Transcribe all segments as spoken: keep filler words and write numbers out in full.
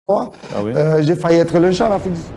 fois. Ah oui? Euh, j'ai failli être lynché en Afrique du Sud.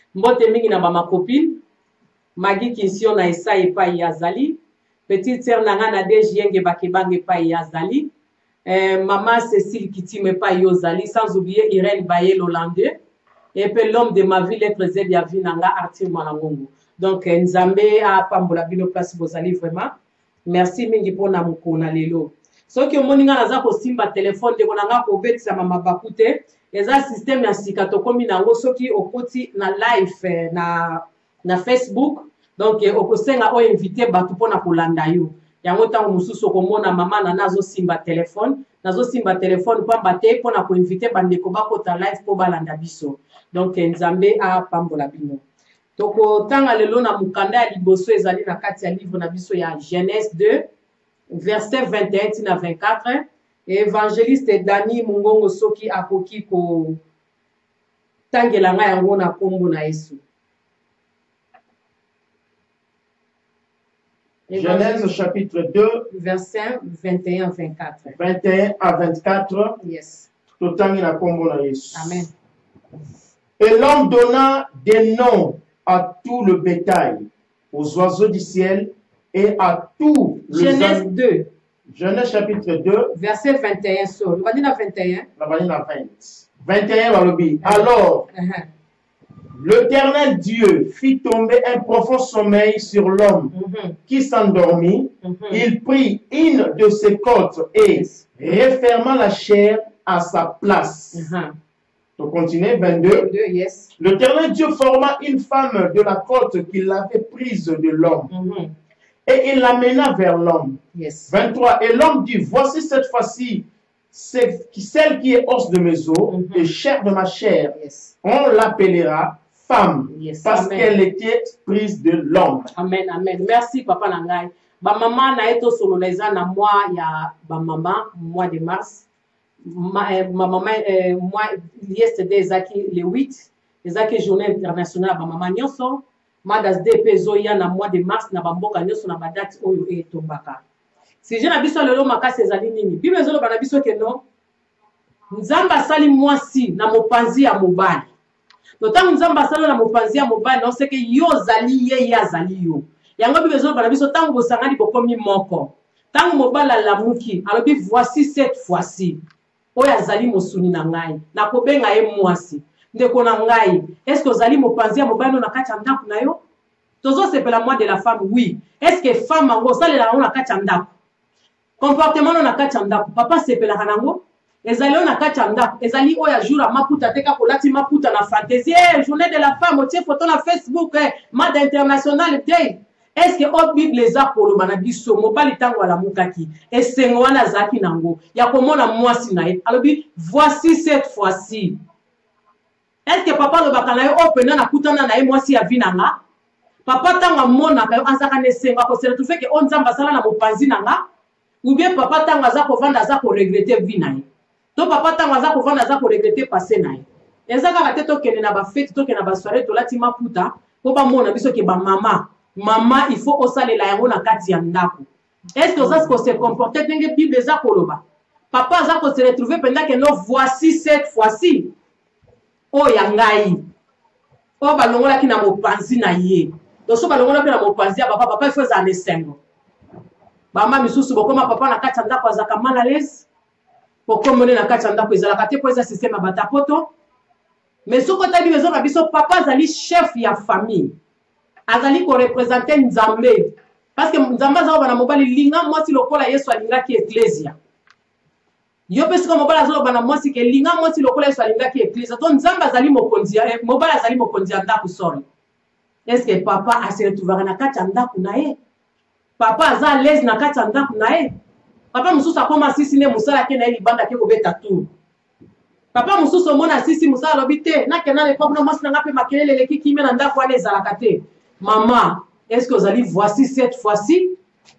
Mbote mingi na ba ma copine. Magi Kinsion na Esa epai yazali. Petite sœur nanga na Dejienge Bakebange epai yazali. Euh, Maman Cécile Kitime epai yozali. Sans oublier Irène Bayel Hollandais. Et puis l'homme de ma ville est présent ya vinanga Arthur Malangongo. Donc Nzambe a pambola bino place bozali vraiment. Merci mingi pona mukona lelo. Soki omoninga naza ko simba téléphone de konanga ko betisa mama bakute. Eza système ya sika tokomi nango soki okoti na live na na Facebook. Donc okosenga o invité batu pona kolanda yo. Yango tango mususu komona mama na nazo simba téléphone, nazo simba téléphone pamba te pona ko invité bandeko bakota live po balanda biso. Donc Nzambe a pambola bino. Toko tanga lelo na mukanda ya liboso ezali na kati ya livre na biso ya Genèse deux verset vingt et un à vingt-quatre. Et évangéliste Dani Mungongo soki akoki ko tangela nga yango na kombo na Yesu. Genèse chapitre deux verset vingt et un à vingt-quatre. vingt et un à vingt-quatre. Yes. Totangi na kombo na Yesu. Amen. Et l'homme donna des noms à tout le bétail, aux oiseaux du ciel et à tous les Genèse deux. Genèse chapitre deux. Verset vingt et un. So, le vanina vingt et un. La vanina vingt. vingt et un Balobi. Alors, uh-huh. l'Éternel Dieu fit tomber un profond sommeil sur l'homme uh-huh. qui s'endormit. Uh-huh. Il prit une de ses côtes et yes. referma la chair à sa place. Uh-huh. Donc, continuez, vingt-deux. vingt-deux, yes. L'Éternel Dieu forma une femme de la côte qu'il avait prise de l'homme. Mm-hmm. Et il l'amena vers l'homme. Yes. vingt-trois. Et l'homme dit, voici cette fois-ci celle qui est os de mes os mm-hmm. et chair de ma chair. Yes. On l'appellera femme yes. parce qu'elle était prise de l'homme. Amen, amen. Merci, Papa Nangai. Ba maman na eto sololeza na moi ya ba maman mois de mars. Ma, ma maman, euh, moi, yesterday, le huit, ezaki journée internationale, ma maman nyonso, ma das D P zoya na mois de mars, na bamboka nyonso na badate oyo e tombaka. Si je na biso lelo makasi ezali nini, bible ezolo bana biso ke no, nzamba sali mwasi na mopanzi ya mobali. Notango nzamba sali na mopanzi ya mobali, no seke yo zali ye ya zali yo. Yango bible ezolo bana biso tango bosangani bokomi moko. Tango mobala la muki, alobi voici cette fois-ci. Oya azali mosuni na ngai na kobenga ye mwasi ndeko na ngai est-ce que ozali mopanzi ya mobali na kati ya ndako na yo tozo sepela moi de la femme oui est-ce que femme ngo salela na kati ya ndako comportement na kati ya ndako papa sepela kanango ezali na kati ya ndako ezali oya jour maputa teka kolati maputa na fantaisie eh, journée de la femme otie photo na Facebook eh, mad international day. Est-ce que au Bible eza koloba na biso mobali tango ala mukaki esengo wana zaki nango ya komona mwasi na ye alobi voici cette fois-ci. Est-ce que papa lo bakana yo opena na kutana na ye mwasi ya vinanga papa tango mona ka anzaka nesengo ko sera tu fait que on nzamba sala na mopanzi nanga ou bien papa tango aza ko vanda aza ko regretter vie na ye to papa tango aza ko vanda aza ko regretter passé na ye ezaka ka teto kene na ba fête to kene na ba soirée to lati maputa ko ba mona biso ke ba mama Maman, il faut osaler la yangona kati ya ndako. Est-ce que ça se comporter dans la Bible za koloba? Papa za ko se retrouver pendant que nous voici cette fois-ci. Oh yangai. Oh balongola ki na mopanzi na ye. Donc so balongola ki na mopanzi ya papa papa il faut za nesengo. Mama misusu bokoma papa na kati ya ndako azaka mal à l'aise. Bokoma na kati ya ndako ezala kati po eza système batapoto. Mais soko tabi bezo na biso papa zali chef ya famille. Azali ko représenter Nzambe parce que Nzambe azaba na mobali linga mwasi lokola Yesu alinga ki ecclesia yo pesi ko mobali azalo bana mwasi ke linga mwasi lokola Yesu alinga ki ecclesia to Nzambe azali mokonzi eh, mobali azali mokonzi ndako sori. Est-ce que papa a se retrouver na kati ndako na ye papa aza l'aise na kati ndako na ye papa mususu akoma sisi ne musala ke na libanda ke kobeta tour papa mususu mona sisi musala lobite na ke na le papa no mwasi na ngape makelele leki kimi na ndako ane ezalaka te. Maman, est-ce que vous allez voici cette fois-ci?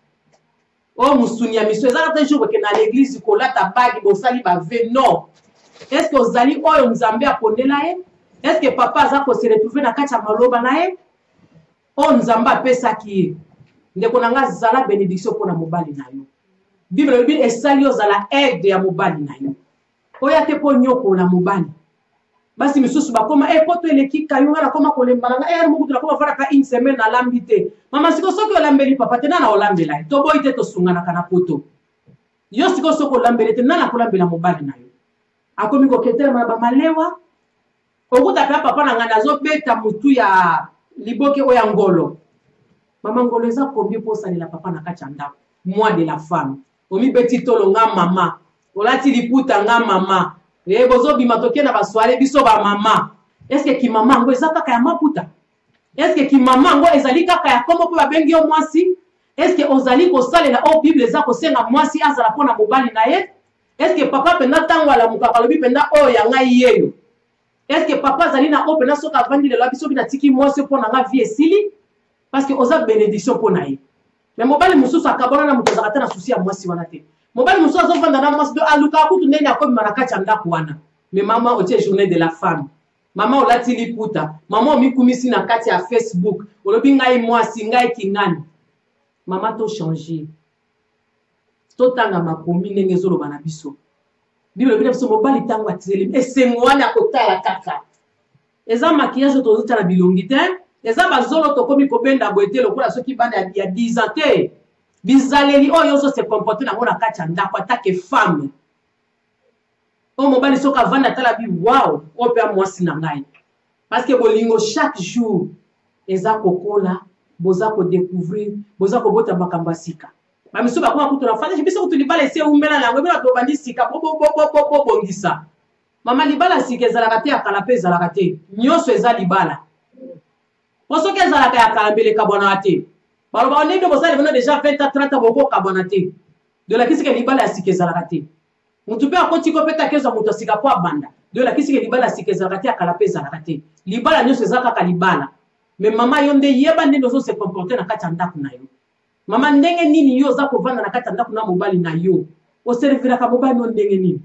Oh, Moussounia, monsieur, vous allez toujours que dans l'église, vous avez ta bague, vous allez baver. Non. Est-ce que vous allez, oh, vous allez apprendre là? Est-ce que papa a se retrouver dans la maloba na? Oh, nous allons appeler ça qui est. Nous allons zala bénédiction pour la mobali na yo. Bible le Bible est sali aux la aide ya mobali na yo. Oh, ya te po nyoko la mobali. basi misusu bakoma e poto eleki kayunga na koma kolembalanga e mo kutu na koma fara ka une semaine na lambite mama siko soki olambeli papa te nana olambela to boy te to sungana kana poto yo siko soko olambeli te nana kolambela mobali na yo akomi ko ketela ba malewa okuta pe papa na ngana zo beta mutu ya liboke oya ngolo mama ngolo eza kombi posa ni la papa na kacha ndako moi de la femme omi beti tolo nga mama olati liputa nga mama e bozo bimatoke na baswale biso ba mama est-ce que ki mama ngo eza kaka ya maputa est-ce que ki mama ngo ezali kaka ya komo po babengi yo mwasi est-ce que ozali ko salela o bible eza ko senga mwasi azala pona mobali na ye est-ce que papa penda tango ala muka kalobi penda o ya ngai yeyo est-ce que papa azali na o penda soka vandi le labiso bina tiki mwasi pona nga vie esili parce que oza bénédiction pona ye mais mobali mususu akabona na muto zakata na susi ya mwasi wana te mobali mususu azovanda na mwasi do aluka kutu ndeni akomi manakati ya ndako wana mais mama otie journée de la femme mama olati liputa mama omikumisi na kati ya Facebook olobi ngai mwasi ngai kingani mama to changer to tanga makomi ndenge ezoloba na biso bible bina biso mobali tango atireli esengo wana akotala kaka eza maquillage tozotala bilongi te eza bazolo tokomi kobenda boete lokola soki bana ya dix ans te bizaleli oyo zo se comporter nango na kati ya ndako atake femme o mobali soka vanda tala bi wow o pe mwasi na ngai parce que bolingo chaque jour eza kokola boza ko découvrir boza ko bota makamba sika ba miso ba kwa kutu na fanya biso kutu libala ese umbela na ngobela to bandi sika bo bo bo bo bo bongisa mama libala sika ezalaka te akala pe ezalaka te nyoso eza libala poso ke ezalaka ya kalambele kabona ate baloba onebe bosali bino déjà vingt à trente boko kabona te de la kisika libala ya sika ezalaka te mutu pe akoti ko peta kezo mutu sika kwa banda de la kisika libala ya sika ezalaka te akala pe ezalaka te libala nyoso ezalaka ka libala mais mama yo nde yeba nde nozo se comporter na kati ya ndako na yo mama ndenge nini yo za kovanda na kati ya ndako na mobali na yo oservira ka mobali no ndenge nini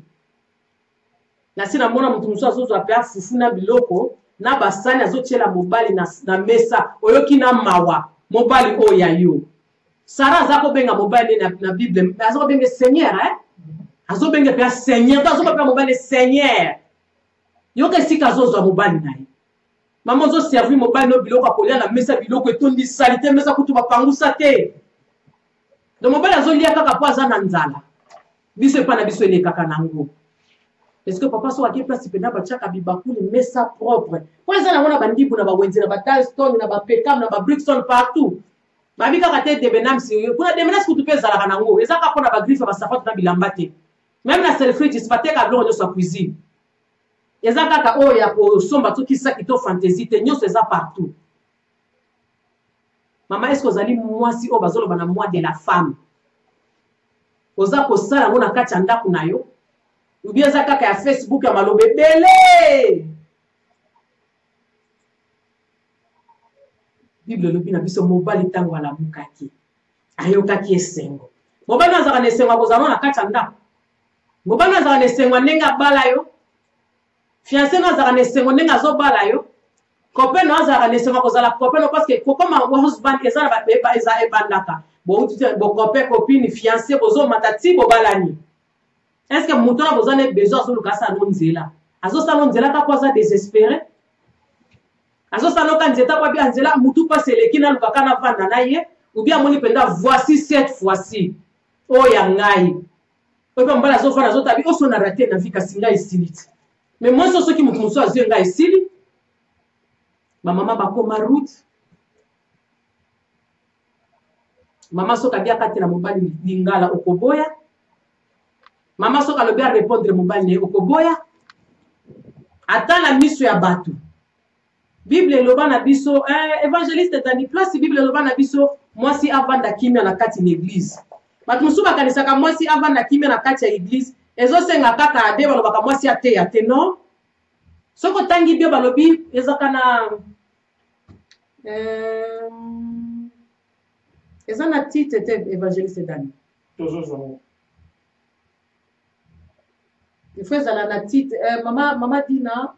na sina mona mutu muso azozo apea fufu na biloko na basani azotiela mobali na, na mesa oyoki na mawa mobali oya yo Sara azako benga mobali na, na Bible azako benga Seigneur eh azo benga pe Seigneur to azo pa mobali Seigneur yo ke sika azozo mobali na ye mama zo servir mobali no biloko akolia na mesa biloko etondi salite mesa kutu bapangusa te do mobali azo lia kaka po aza na nzala biso pa na biso ele kaka nango. Est-ce que papa soit à quelle place il peut n'avoir chaque abibakuli mesa propre? Quoi ça na wana bandibu na ba wenzi na ba Dalston na ba Pekam na ba Brixton partout. Babika kate de benam si kuna de menace kutu pesa la kanango. Ezaka pona ba griffe ba safato na bilamba te. Même la selfridge c'est pas te ka blo sa cuisine. Ezaka ka o ya ko somba to kisa kito fantasy te nyoso eza partout. Maman est-ce que vous allez moi si o bazolo bana moi de la femme? Oza ko sala ngona kacha ndaku nayo. Ou bien ça kaka ya Facebook ya malobe belé. Bible lobi na biso mobali tango ala mukaki. Ayo kaki esengo. Mobali azaka na esengo akozana na kati ndako. Mobali azaka na esengo nenga bala yo. Fiancé na azaka na esengo nenga zo bala yo. Copain na azaka na esengo akozala copain parce que kokoma husband ezala ba beba eza ebandaka. Bo uti bo copain copine fiancé bozo matati bo balani. Est-ce que mouton a besoin de besoin sur le cas ça non zela? Azo salon zela ka quoi ça désespéré? Azo salon quand zeta pas bien zela moutou pas c'est le qui na le kaka na vanda na ye ou bien moni penda voici cette fois-ci. Oh ya ngai. Ope mbala zo fana zo tabi o so na raté na fika singa isilite. Mais moi so so ki moutou so azo ngai isili. Ma maman ba ko ma route. Maman so kabia kati na mobali lingala okoboya. Maman soka lobi a répondre mobali ne okoboya. Ata la miso ya batu. Bible loba na biso eh, évangéliste tani place Bible loba na biso moi si avant da kimia na kati l'église. Batu musuba kanisa ka moi si avant da kimia na kati ya église ezo senga kaka ade baloba ka moi si ate ya te non. Soko tangi bio balobi ezaka na euh ezana titre évangéliste tani. Toujours il faut ça la petite euh, maman maman Dina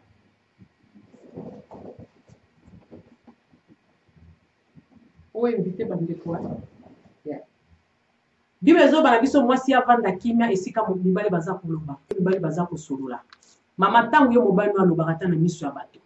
oui invité bande quoi yeah bibezo bana biso mwasi avanda kimia esika mobali baza koloba mobali baza kosolola Mama tangu yo mobali no alobaka na miso ya bato.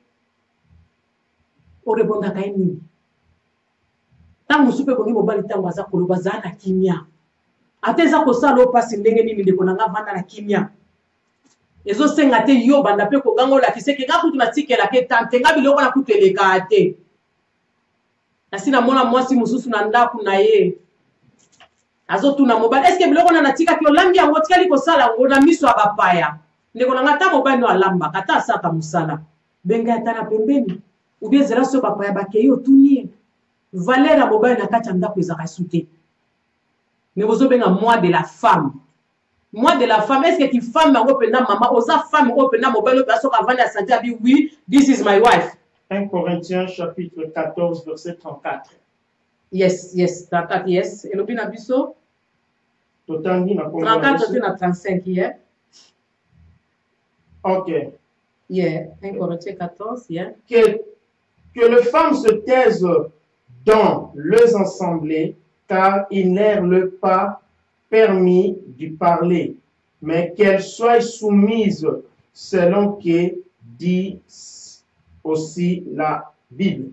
O répondre ka nini? Tangu supe bongi mobali tangu aza koloba za na kimia. Ateza ko sala opasi ndenge nini ndeko na nga vanda na kimia. Ezo senga te yo banda pe ko gango la kiseke nga kutu na tikela ke tante nga biloko na kutu eleka ate. Asina mona mwasi mususu na ndaku na ye. Azo tuna mobali eske biloko na natika ki olambi yango tikali ko sala ngo na miso ya bapaya. Ndeko na nga ta mobali no alamba kata saka musala. Benga tana pembeni. Ou bien zera so bapaya bakeyo tunie. Valera mobali na kati ndako ezaka sute. Mais vous avez un moi de la femme. Moi de la femme, est-ce que tu femme open maman, osa femme open mobile person avant la santé dit oui, this is my wife. un Corinthiens chapitre quatorze verset trente-quatre. Yes, yes, trente-quatre, yes. Et l'opina biso trente-quatre na trente-cinq hier. OK. Yeah, un Corinthiens quatorze, yeah. Que que les femmes se taisent dans les assemblées, car il n'est le pas permis de parler, mais qu'elles soient soumises selon que dit aussi la Bible.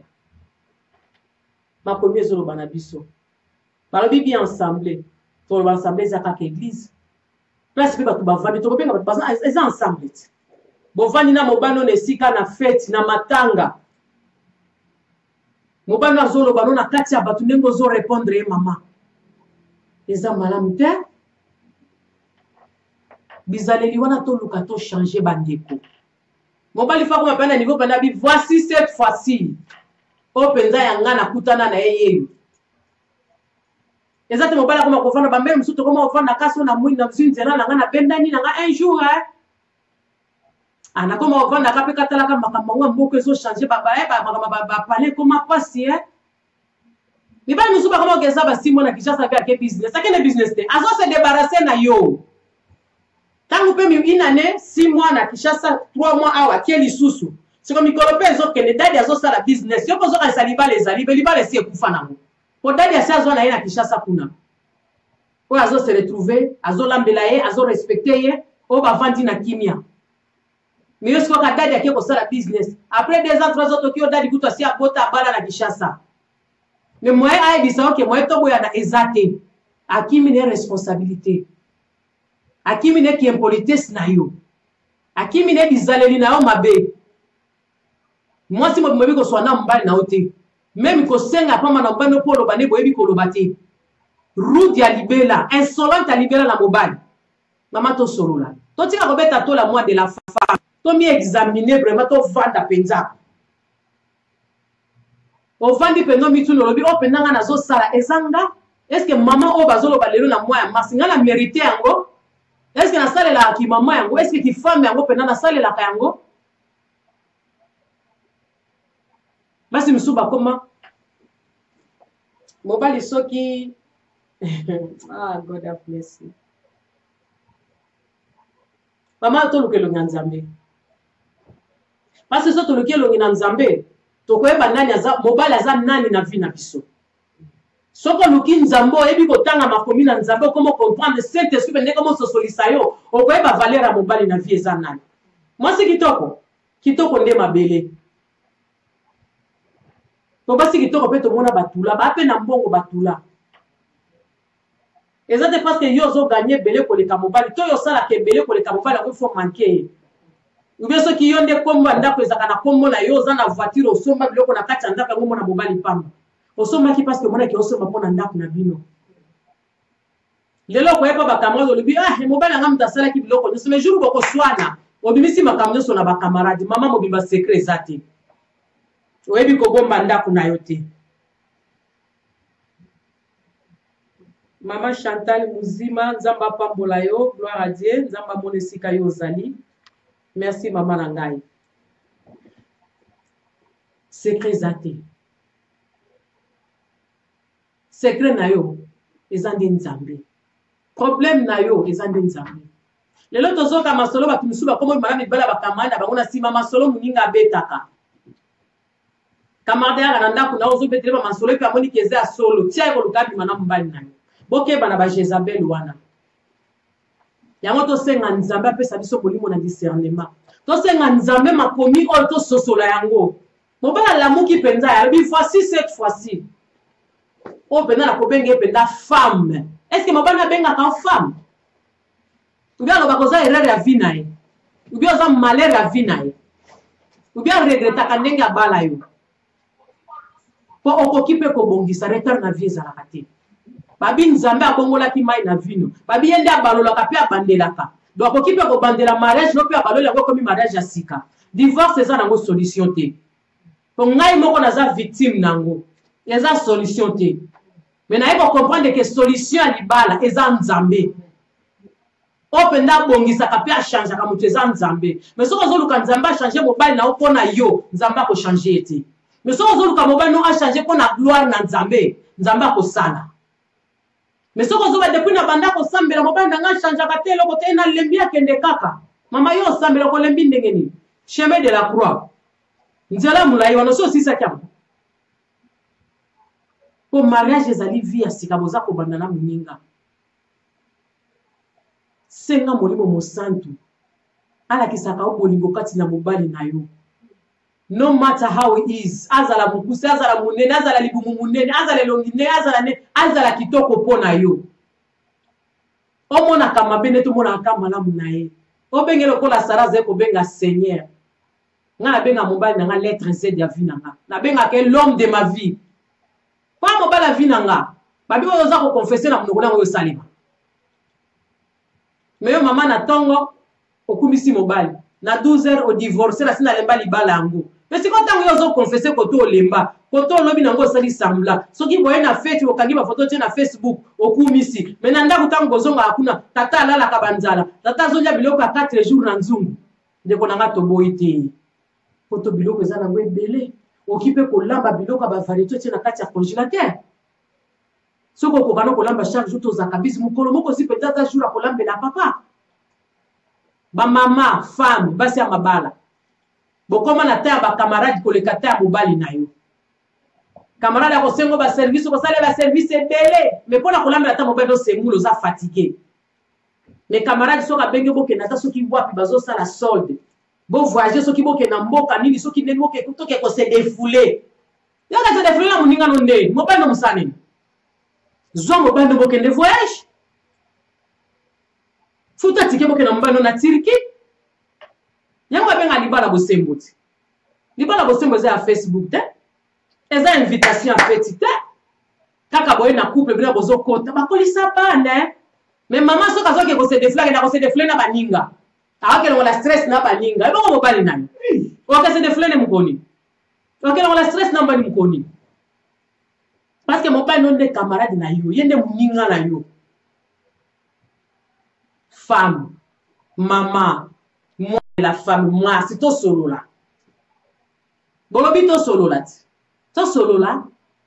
Ma première zone banabiso. Par le Bible ensemble, pour l'ensemble des attaques église. Place que tu vas vendre, tu vas bien parce qu'ils ensemble. Bon vendre na mobano ne sika na fête na matanga. Mobano azolo bano na kati ya batu nengo zo répondre e mama. Eza malamu te. Bizaleli wana to luka to changer bandeko. Mobali fa ko mapana niveau pena bi voici cette fois-ci. O penza yanga na kutana na yeye. Eza te mobali ko makofana ba mbele msuto ko makofana kaso na mwini na mzinzi na nga na bendani na nga un jour hein. Ana koma ovanda kape katala ka makambo ngo mboko ezo changer baba e ba ba parler comme pasi hein. Ni ba nous ba koma okeza ba simo na Kinshasa ka ke business. Akene business te. Azo se débarrasser na yo. Tangu pe mi une année, six mois na Kinshasa, trois mois awa kieli susu. C'est comme mikolo pe ezo kene dadi azo sala business. Yo kozo ka saliba les ali, beli ba les kufa nango. Po dadi asa azo na ye na Kinshasa kuna. O azo se retrouver, azo lambela ye, azo respecter ye, o ba vandi na kimia. Mais yo siko ka dadi ake ko sala business. Après deux ans, trois ans to ki o dadi kuto si abota bala na Kinshasa. Mais moi a ebisa ok, moi to boya na ezate. Akimi ne responsabilité. Akimi ne ki impolitesse na yo. Akimi ne bizaleli na yo mabe. Moi si mo mo biko so na mbali na ote. Même ko senga pa na mbano polo bane boyebi ko lobate. Rude ya libela, insolente ya libela na mobali. Mama to sorola. To tika ko beta to la moi de la femme. To mi examiner vraiment to vanda penza. O vandi penzo mi tu no lobi o penanga na zo sala ezanga. Est-ce que maman o bazolo balelo na moi ya masinga na mérité yango? Est-ce que na sale la ki maman yango? Est-ce que ki femme yango penana sale la yango? Basi msuba koma mobali soki ah God have mercy. Mama to lukelo nyanzambe. Basi so to lukelo nyanzambe. Tokoyeba nani aza mobali aza nani na vie na biso. Soko luki nzambo ebi kotanga makomi na nzambo comment comprendre Saint Esprit bende comment so solisa yo okoyeba valeur mobali na vie eza nani. Moi c'est kitoko. Kitoko nde mabele. To basi kitoko pe to mona batula ba pe na mbongo batula. Ezate parce que yo zo gagner belé ko le kamobali to yo sala ke belé ko le kamobali ko faut manquer. Ube so ki yonde komba ndako ezaka na kombo na yo za na voiture osomba biloko na kati ndako ngo mona mobali pamba. Osomba ki parce que mona ki osomba pona ndako na bino. Lelo ko yeba bakamwa lobi ah mobali ngam tasala ki biloko nyo mais jour boko swana obimisi makamyo so na ba camarade mama mobimba secret zati. Oyebi ko bomba ndako na yote. Maman Chantal Mouzima nzamba pambola yo gloire à Dieu nzamba monesika yo zali. Merci maman Nangai. Secret zate. Secret na yo ezande nzambe. Problème na yo ezande nzambe. Lelo tozoka masolo ba kimisuba komo malami bala bakamanda bangona sima masolo muninga betaka. Kamada ya nanda kuna ozo beteleba masolo pe amoni keze solo tia ko lukabi mana mbali nayo. Boke bana ba Jezabel wana. yango tosenga nzambe apesa biso molimo na discernement tosenga nzambe makomi oyo tososola yango mobala lamuki mpenza yalobi voici cette fois-ci oyo mpenza nakobenge mpenza femme est ce que mobali abengaka femme ou bien aloba koza erreur ya vie na ye ou bien oza malheur ya vie na ye ou bien regretaka ndenge abala yo po okoki mpe kobongisa retard na vie ezalaka te babi nzambe abongolaki mai na vino babi ye nde abalolaka mpe abandelaka donc akoki mpe kobandela mariage no mpe abaloli yango ekomi mariage ya sika divorce eza nango solution te po ngai moko naza victime nango eza solution te me naye kocomprendre ke solution ya libala eza nzambe oyo mpenza abongisaka mpe achangeaka moto eza nzambe me soki ozoluka nzambe achange mobali na yo mpo na yo nzambe akochange ye te me soki ozoluka mobali no achange mpo na gloire na nzambe nzambe akosala me soki ozoba depuis na banda kosambela mobali na nga achangeaka te eloko te na lembi akende kaka mama yo osambela kolembi ndenge nini chemin de la croix nzela molai wana so osisaki yango po mariage ezali vie ya sika boza kobanda na moninga senga molimo mosantu alakisaka yo bolingo kati na mobali na yo no matter how it is azala mokuse azala monene azala libumu monene azala elongi nde azala ne azala kitoko mpo na yo omonaka mabe nde tomonaka malamu na ye obenge lokola sara azali kobenga seigneur nga nabenga mobali na nga lettre z ya vie na nga nabengaka l'homme de ma vie mpo mobali ya vie na nga babi oyo oza kokonfese na monoko nango oyo osalema me yo mama na ntongo okumisi mobali na douze heures odivorce na sina lemba libala yango me siko ntango yo ozokonfese koto olemba koto olobi nango osali sambla soki boye na feti okangi bafoto tie na facebook okumisi me na ndako ntango bozongaka kuna tata alalaka banzala tata azondia biloko ya quatre jours na nzungu ndeko na nga toboyi te poto biloko eza nango ebele oki mpe kolamba biloko ya bavariété tie na kati ya congélateur soki okokana kolamba chaque jour tozaka bisi mokolo moko si peut-être jour ya kolambela papa bamama femme basi ya mabala bokoma na ta ya bakamarade koleka ta ya mobali na yo camarade akosengo baservice okosala baservice ebele me mpona kolambela ta mobali osemula oza fatigué me camarade soki abenge bokenda ata soki wapi bazosala solde bovoyage soki bokenda mboka nini soki ndeni toke kose defoule yoka se defoule na moninga no ndeni mobali no mosala nini zwa mobali no bokende voyage futa tike bokenda mobali no na Turki yango abenga libala bosembo ti libala bosembo eza ya Facebook te eza invitation ya feti te kaka boye na couple bina bozokota bakolisa bana me mama soki azoke kose defoule akenda kose defoule na baninga akende ngola stress na baninga ebongo mobali nani okase defoule ne mukoni okende ngola stress na mbani mukoni parce que mobali no nde camarade na yo yende muninga na yo femme maman moi la femme moi si to solo la bolobi to solo la to solo la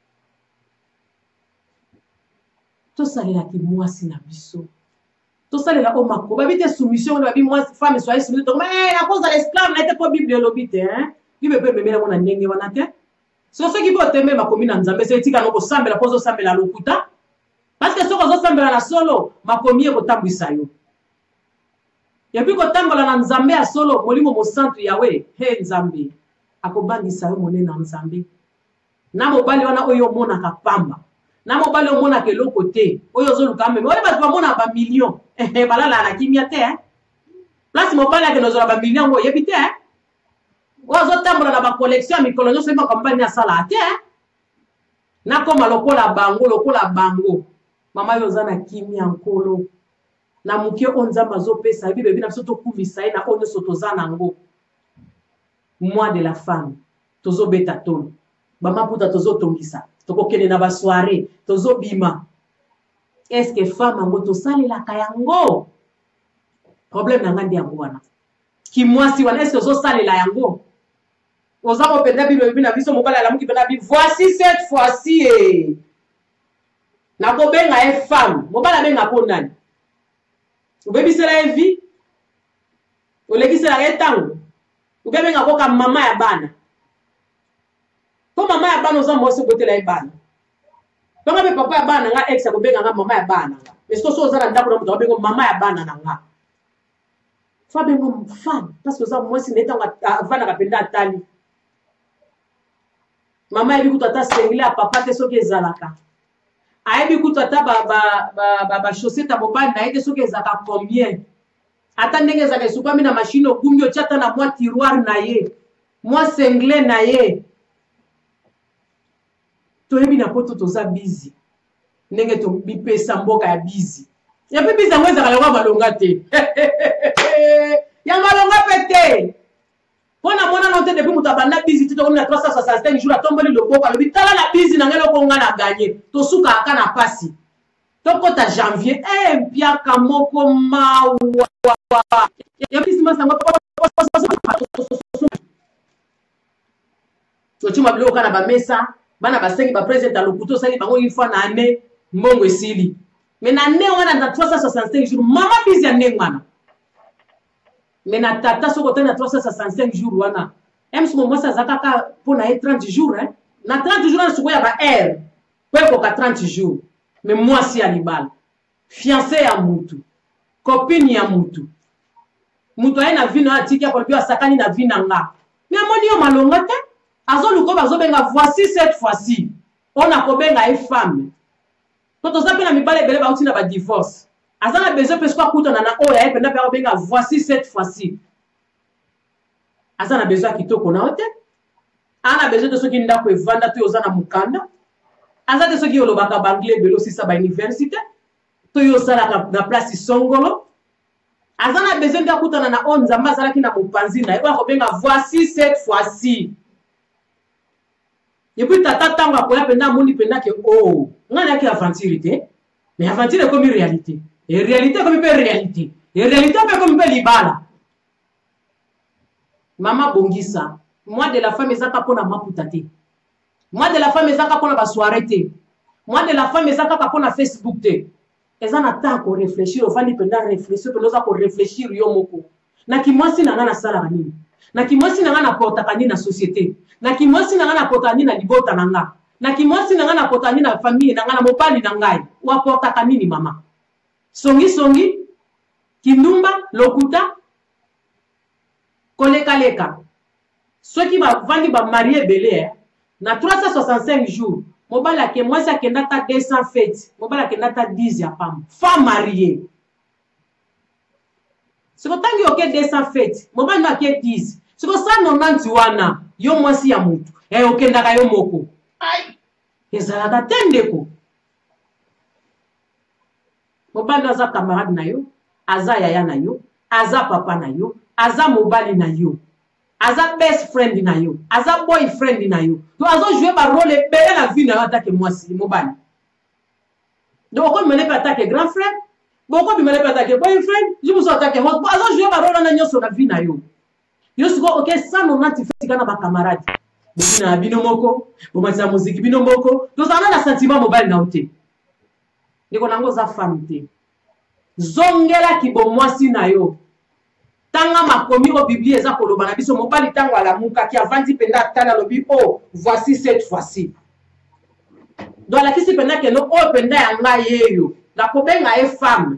to salela ki moi si na biso to salela o mako babi te soumission babi moi femme soyez soumise to mais à cause de l'esclave na été pas bible lobi te hein bible pe memela mona ndenge wana te so so ki bo tembe makomi na nzambe se tika no ko sambela pozo sambela lokuta parce que so ko zo sambela na solo makomi e ko tambwisa yo ya puis kotambola na nzambe ya solo molimo mosantu yawe he nzambe akobandisa yo monene na nzambe na mobali wana oyo monaka pamba na mobali oyo monaka eloko te oyo ozoluka meme oyo bato bamona ba million eh balala na kimia te eh place mobali ake nozola ba million ngo yebi te eh oyo ozotambola na ba collection ya mikolo nyonso ema kambani asala te eh na koma lokola bango lokola bango mama yo oza na kimia nkolo na muke onzamba zopesa bibe bina biso tokumisa ye na oyo nyonso toza nango mois de la femme tozobeta tolo bamaputa tozotongisa tokokende na basoire tozobima est-ce que femme yango tosalelaka yango problème na nga ndi yango wana ki mwasi wana est-ce que ozosalela yango oza kopenda bibe bina biso mobali alamuki penda bi voici cette fois-ci eh nakobenga ye femme mobali abenga po nani ubebisela ye vie olekisela ye ntango ubebenga koka mama ya bana po mama ya bana oza mwasi okotela ye bana tonga mpe papa ya bana nga ex akobenga nga mama ya bana nga mais soso oza na ndako na moto akobenga mama ya bana na nga Femme est femme. Parce que ça, moi, si n'est pas avant la tali. Maman, elle dit que tu as séglé à papa, tu es ce qui est zalaka. Elle dit que tu as chaussé ta mobile, tu es ce qui est zalaka combien. Attendez que ça soit pas mis dans la machine au bout, tu as na moi tiroir naïe. Moi, séglé naïe. Tu es bien à côté de ça busy. Nenge to bipe samboka ya busy. Ya pe busy ngwe za kalwa malonga te. Ya malonga pete. Pona mona note depuis mutabanda busy tito comme na trois cent soixante-cinq jours atomboli loboko alobi tala na busy na ngelo ko nga na gagner. To suka aka na pasi. To kota janvier eh mpia kamoko mawa. Ya busy masanga to chuma bilo kana ba mesa bana basengi ba president alokuto sali bango une fois na année mbongo esili. Mais na ne wana na trois cent soixante-cinq jours mama busy ya nengwana. Mais na tata soko tena trois cent soixante-cinq jours wana. Em sumo mwasa zakaka pona e trente jours hein. Na trente jours na suko ya ba air. Peko ka trente jours. Mais moi si alibala. Fiancé ya mutu. Copine ya mutu. Mutu aina vino atiki ya kolbio asakani na vina nga. Mais amoni yo malonga te. Azo luko bazo benga voici cette fois-ci. On a kobenga e femme. Quand on s'appelle la mibale bele ba uti na ba divorce. Azana besoin parce quoi kuta na na oya e penda pa benga voici cette fois-ci. Azana besoin kitoko na ote. Ana besoin de ceux qui ndako evanda tu ozana mukanda. Azana de ceux qui olobaka banglais belo si sa ba université. To yo sala na place songolo. Azana besoin de kuta na na onza mazala ki na mupanzi na e ba ko benga voici cette fois-ci. Et puis tata tanga ko ya penda moni penda ke oh ngana ki aventure mais aventure comme réalité et réalité comme pe réalité et réalité pe comme pe libala mama bongisa moi de la femme ezaka pona maputate moi de la femme ezaka pona ba soirée te moi de la femme ezaka pona Facebook te ezana ta ko réfléchir au fandi penda réfléchir pe noza ko réfléchir yo moko na ki mwasi na ngana sala nini na ki mwasi na ngana porta kanini na société na ki mwasi na ngana porta nini na libota na nga na ki mwasi na ngana porta nini na famille na ngana mopali na ngai wa porta kanini mama songi songi kindumba lokuta koleka leka ceux qui va vandi ba marié belé na trois cent soixante-cinq jours mobala ke mwasi akenda ta deux cents fêtes mobala akenda ta dix ya pam femme mariée. C'est quand il y a deux cents fêtes, moi je vais dix. C'est quand ça non non tu wana, yo moi si ya mutu. Eh okenda ka yo moko. Ai. Ezala ka tendeko. Mobali aza camarade na yo, aza yaya na yo, aza papa na yo, aza mobali na yo. Aza best friend na yo, aza boyfriend na yo. To azo jouer ba rôle belle la vie na yo attaque moi si mobali. Donc on me ne pas attaquer grand frère. Beaucoup de gens attaquer boyfriend, je me suis attaqué. Alors je vais parler na nyoso na vie na yo. Yo siko OK ça non na ti fait kana ba camarade. Bina bino moko, bo matsa musique bino moko. To ça na sentiment mobile na ote. Ndiko nango za femme te. Zongela ki bo mwasi na yo. Tanga makomi o Bible eza koloba na biso mobali tango ala muka ki avandi penda tana lobi oh voici cette fois-ci. Donc la kisi penda ke no o penda ya ngaye yo. La kobenga e femme.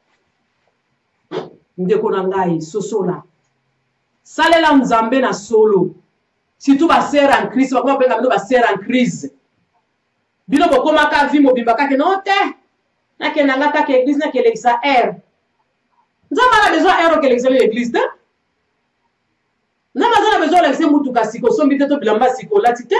Ndeko na ngai sosola. Salela nzambe na solo. Surtout ba sœur en crise, ba kobenga bino ba sœur en crise. Bino bokoma ka vi mobimba ka ke no te. Na ke nanga ka ke église na ke l'église air. Nzamba na besoin air ke l'église l'église de. Na mazana besoin l'église mutuka siko sombi te to bilamba siko latite.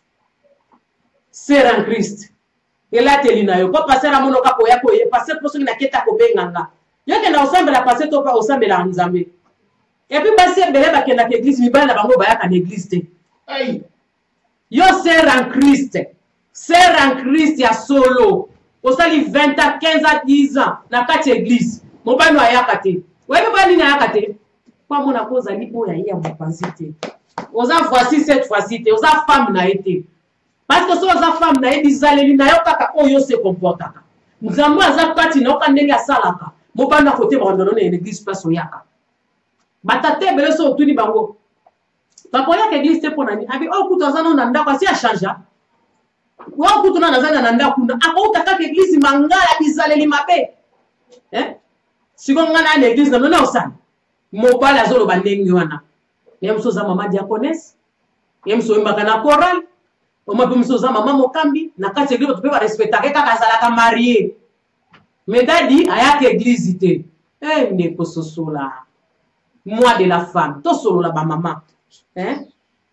Sœur en Christ. Et là telina yo ko passer amono ka ko yako ye passer poso na keta ko benganga yo ke na osambe la passer to pa osambe la nzambe et puis passer bele ba ke na église mi bala bango ba ya ka église te ay yo sœur en Christ sœur en Christ ya solo osali vingt ans quinze ans dix ans na kati église mo bano ayaka te wewe bani na ayaka te kwa mona ko zali o ya ya mopanzi te oza voici cette fois-ci te oza femme na été. Parce que si on a femme na ebizaleli na yo kaka oyo se comportaka. Nzambo aza kati na oka ndenge asalaka. Mobana kote ba ndono na église place oyaka. Batate bele so otuni bango. Papa ya ke église te pona ni abi o kuto azana na ndako asi a changer. Wa kuto na nazana na ndako na akauta kaka église mangala bizaleli mabe. Eh? Siko ngana na église na nona osana. mobali azoloba ndenge wana ye mosusu aza mama diaconesse ye mosusu oyembaka na chorale omoi mpe mosusu aza mama mokambi na kati eglise bato mpe barespectake kaka azalaka marie mais dadi ayaka église te e ndeko sosola mois de la femme tosolola bamama hein?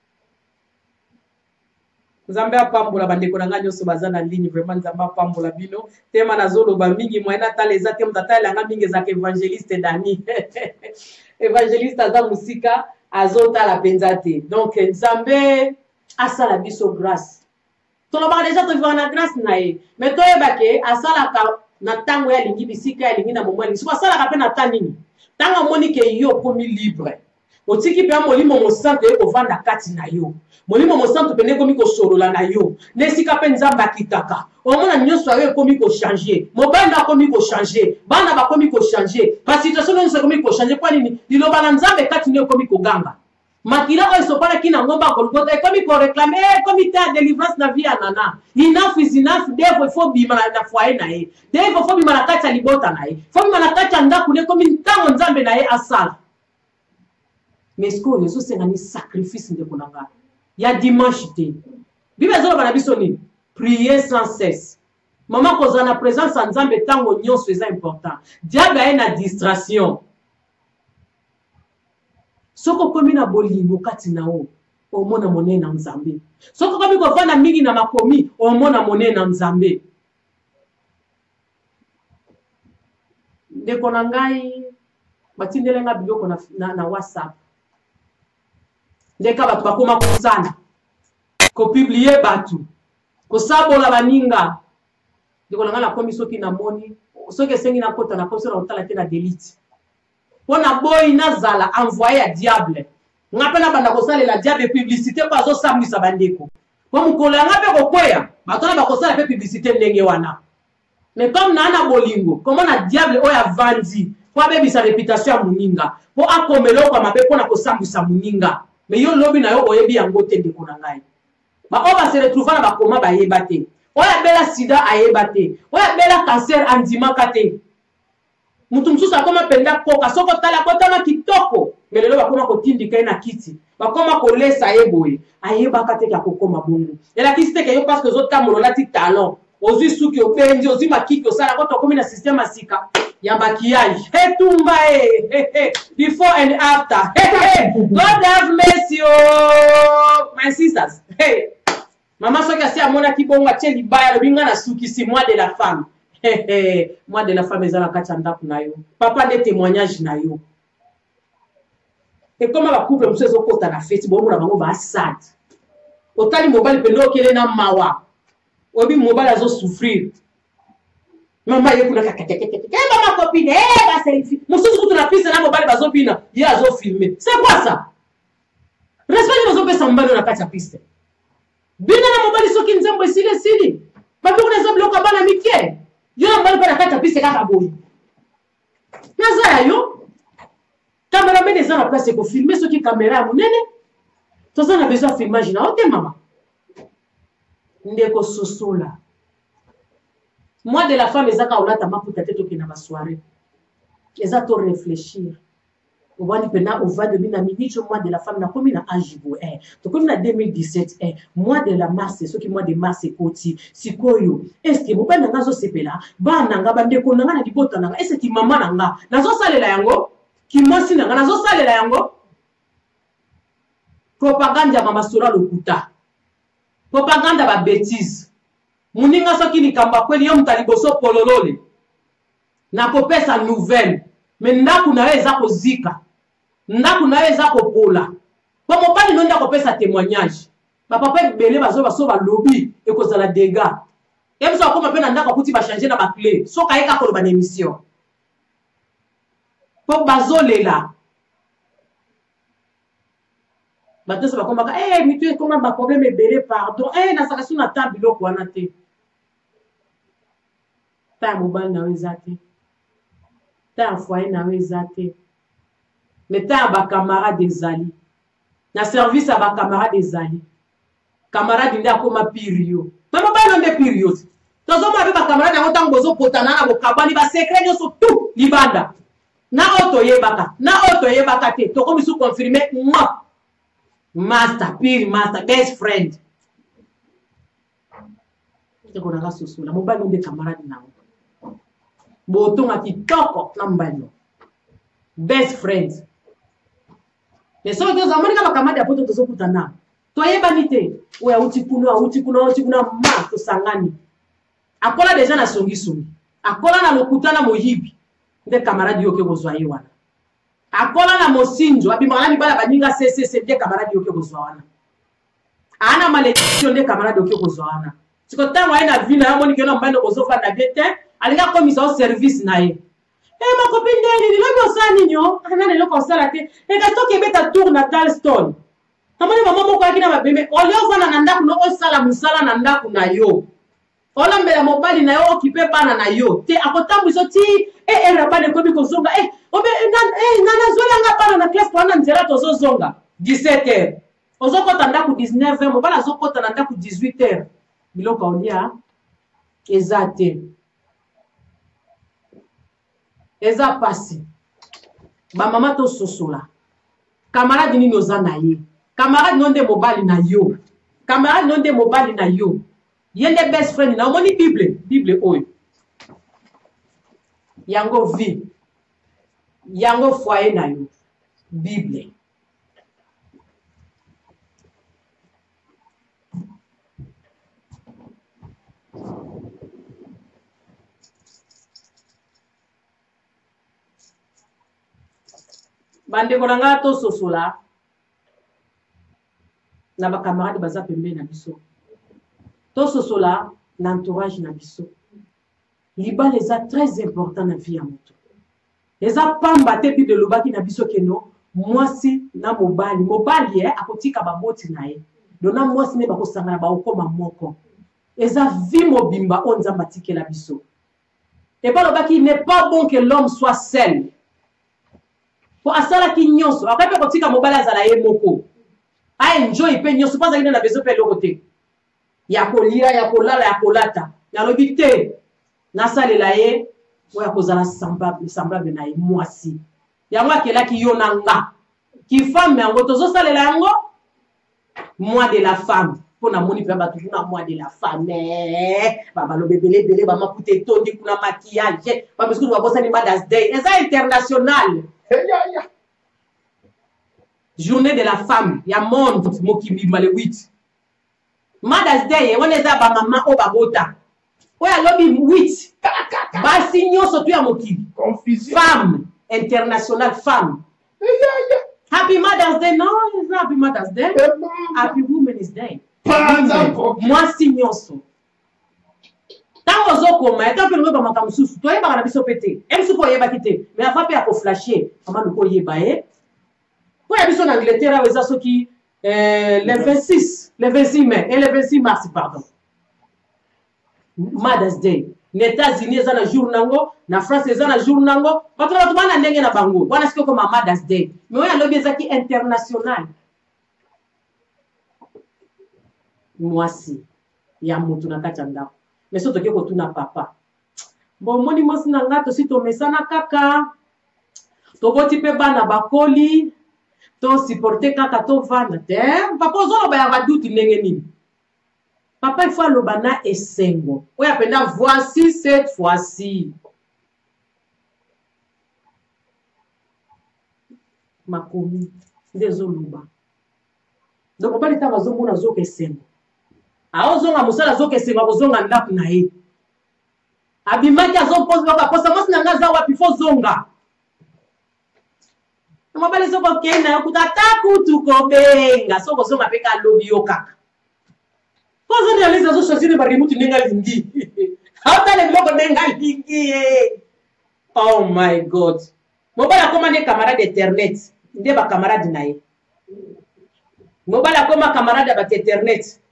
Nzambe apambola bandeko na nga nyonso baza na ligne vraiment nzambe apambola bino tema nazoloba mingi moyena atala eza te moto atalelanga mingi ezaka évangéliste dani évangéliste aza mosika azotala mpenza te donc nzambe asala biso grâce tolobaka deja tovivaka na grâce na ye mais toyebake asalaka na ntango ye alingi bisika ye alingi na momo alingi soko asalaka mpe na ta nini ntango amoni ke yo okomi libre otiki mpe molimo mosantu ye kovanda kati na yo molimo mosantu mpe nekomi kosolola na yo na esika mpe nzambe akitaka omona nyonso ayo ekomi kochange mobali akomi kochange bana bakomi kochange basituation nyonso ekomi kochange mpo nini liloba na nzambe kati nde ekomi koganga makila oyo esopanaki na ngomba kolokota ekomi koreklame ekomi te ya délivrance na vie ya nana enough is enough devo ifo bima na foye na ye devo ifo bima na kati ya libota na ye fo bima na kati ya ndako ne ekomi ntango nzambe na ye asala mais sikoyo ezosengani sacrifice ndeko na ngai ya dimanche te bible ezoloba na biso nini prier sans cesse mama kozala na présence ya nzambe ntango nyonso eza important diable aye na distraction soko okomi na bolingo kati na o omona monene na nzambe soko okomi kovanda mingi na makomi omona monene na nzambe ndeko na ngai batindelenga biloko na, na, na whatsapp ndeka bato bakoma kosala kopiblie bato kosabola baninga ndeko na ngai nakomi soki namoni soki esengi nakota nakomi soki nakotala te na delite pona boy nazala envoyé ya diable nga pena banda kosalela diable publicité po azosambwisa bandeko po mokolo yanga mpe kokweya bato na bakosala mpe publicité ndenge wana mais comme na na bolingo komo na diable oyo avandi po abebisa réputation ya moninga po akomela oko mabe mpona kosambwisa moninga mais yo lobi na yo oyebi yango te ndeko na ngai baoyo base retrouva na bakoma bayeba te oyo abela sida ayeba te oyo abela cancer andimaka te mutu mosusu akoma mpenza koka soko tala kotama kitoko me lelo bakoma kotindika ye na kiti bakoma kolesa ye boye ayebaka te akokoma bongo elakisi te ke yo parce que ozotambola olati talon ozwi suki obendi ozwi makiki osala koto okomi na système ya sika ya maquillage etumba e before and after God have mercy oh my sisters hey mama soki asi amonaki bongo atie libaya lobi nga na sukisi moi de la femme moi de la femme ezala kati ya ndako na yo papa nde témoignage na yo ekoma bakouple mosusu ezokota na feti bomona bango baasade otali mobali mpenza okele na mawa obi mobali azosouffrir mama ye kuna kakakakakaka mama copine eh baselfie mosusu kutu na piste na mobali bazobina ye azofilme c'est quoi ça respect bazopesa mobali na kati ya piste bina na mobali soki nzembo esili esili babi kuna ezobiloka bana mike yo na mobali mpe na kati ya piste kaka boye naza ya yo kamera mene eza na place ekofilme soki kamera ya monene toza na besoin ya filmage na yo te mama ndeko sosola moi de la femme ezaka olata maputa te tokenda basoirée eza to réfléchir obandi mpena ovade bina minute mois de la femme nakomi na age boye eh. tokomi na deux mille dix-sept eh. mois de la mars soki mois de mars ekoti sikoyo eske mobali nanga azosepela bana nanga bandeko nanga na libota nanga eseki mama nanga nazosalela yango kimwasi nanga nazosalela yango propagande ya mamasora lokuta propagande ya babétise muninga soki likamba kweli yo muta liboso pololole nakopesa nouvelle me ndaku na yo eza kozika ndaku na yo eza kopola po mobali no nde akopesa témoignage bapapa ebele bazo baso balobi ekozala dégâts ye biso akoma mpe na ndako akuti bachange na baclé soki ayeka koloba na émission po bazolela batoso bakombaka eh mitu ekoma baproblème ebele pardon eh nazaka so na ta biloko wana te ta ya mobali na yo eza te ta ya foyer na yo eza te me ta ya bacamarade ezali na service ya bacamarade ezali camarade nde akoma pire yo me mobali no nde pire yo te tozomona mpe bacamarade yango ntango bozopotana na bokabwani basekret nyonso tu libanda Na oto yebaka, na oto yebaka te, to comme sous confirmer, moi, master, pire master, best friend. C'est qu'on a la sous la mobile des camarades na. Boton a kitoko na mbano. Best friend. Mais so que zamani kama camarade apoto to sokutana. To yebani te, we auti kuno, auti kuno, auti kuno ma to sangani. Akola déjà na songi songi. Akola na lokutana moyibi. Nde camarade yoke bozwa ye wana. Akola na mosinjo abimala bibala baninga cc nde camarade yoke bozwa wana. Ana malédiction nde camarade yoke bozwa wana. Siko tango aina vina ya moni kena mbano bozofa na bete alinga komisa au service na ye. Eh ma copine ndeni lobi osani nyo ana lelo kosala te e ka to kebeta tour na Dalston. Namoni mama moko akina mabebe olio vana na ndaku no osala musala na ndaku na yo. Ola mbela mobali na yo okipe bana na yo te akotambu so ti e e rabane ko bi ko zonga eh obe nan eh nana zola nga bana na classe pour na nzela to zo zonga dix-sept heures ozoko tanda ku dix-neuf heures mobala zoko tanda ku dix-huit heures biloko olia ezate eza pasi ba mama to sosola camarade ni noza na ye camarade nonde mobali na yo camarade nonde mobali na yo yende best friend na omoni bible bible oyo yango vie yango foyer na yo bible bandeko na nga to sosola na ba camarade baza pembe na biso to sosola l'entourage na biso libala eza très important na vie ya moto eza pamba te bi de lobaki na biso keno mwasi na mobali mobali ye akotika baboti na ye dona mwasi ne bakosangana baokoma moko eza vie mobimba o nzamba tikela biso et pas lobaki il n'est pas bon que l'homme soit seul po asala ki nyonso akape kotika mobali azala ye moko a enjoy pe nyonso pas akina na beso pe lokote ya kolia ya kolala ya kolata ya lobi te nasalela ye oya kozala semblable semblable na ye mwasi yango akelaki yo na nga ki femme yango tozosalela yango moi de la femme pona moni pe bato kuna moi de la femme baba lo bebele bele ba makuta etondi kuna maquillage ba parce que ba bossa ni Mother's Day eza international journée de la femme ya monde mokimbi male huit Mother's Day on eza ba mama o babota oya lobi huit basi nyonso tu ya mokili femme international femme happy Mother's Day no it's not happy Mother's Day happy Women's Day moi si nyonso tango zokoma eta pe ngeba makamususu to yeba na biso pete em suko yeba kite mais afa pe ako flasher ama ndoko yeba e ko ya biso na Angleterre weza soki euh, le vingt-six le vingt-six mai et le vingt-six mars pardon Mother's Day les États-Unis eza na jour nango na France eza na jour nango bato bato bana ndenge na bango wana siko ko Mother's Day mais oya lobi eza ki international mwasi ya mutu na kati ya ndako mais so toke kotuna papa bon moni mwasi na nga tosi tomesana kaka toboti pe bana bakoli to supporter kaka to vanda te papa ozoloba ya baduti ndenge nini papa il faut aloba na esengo oyo apenda voici cette fois-ci makomi nde ezoloba donc mobali ntango azomona azoka esengo aozonga mosala azoka esengo akozonga ndako na ye abimaki azoposa mwasi na nga aza wapi fo zonga mobali soko okei na yo kuta ata kutu kobenga soko ozonga mpe ka alobi yo kaka po ozoni alisi azochoisine barimutu ndenge alingi aotala biloko ndenge alingi ye oh my god mobali akoma nde camarade internet nde bacamarade na ye mobali akoma camarade ya bato internet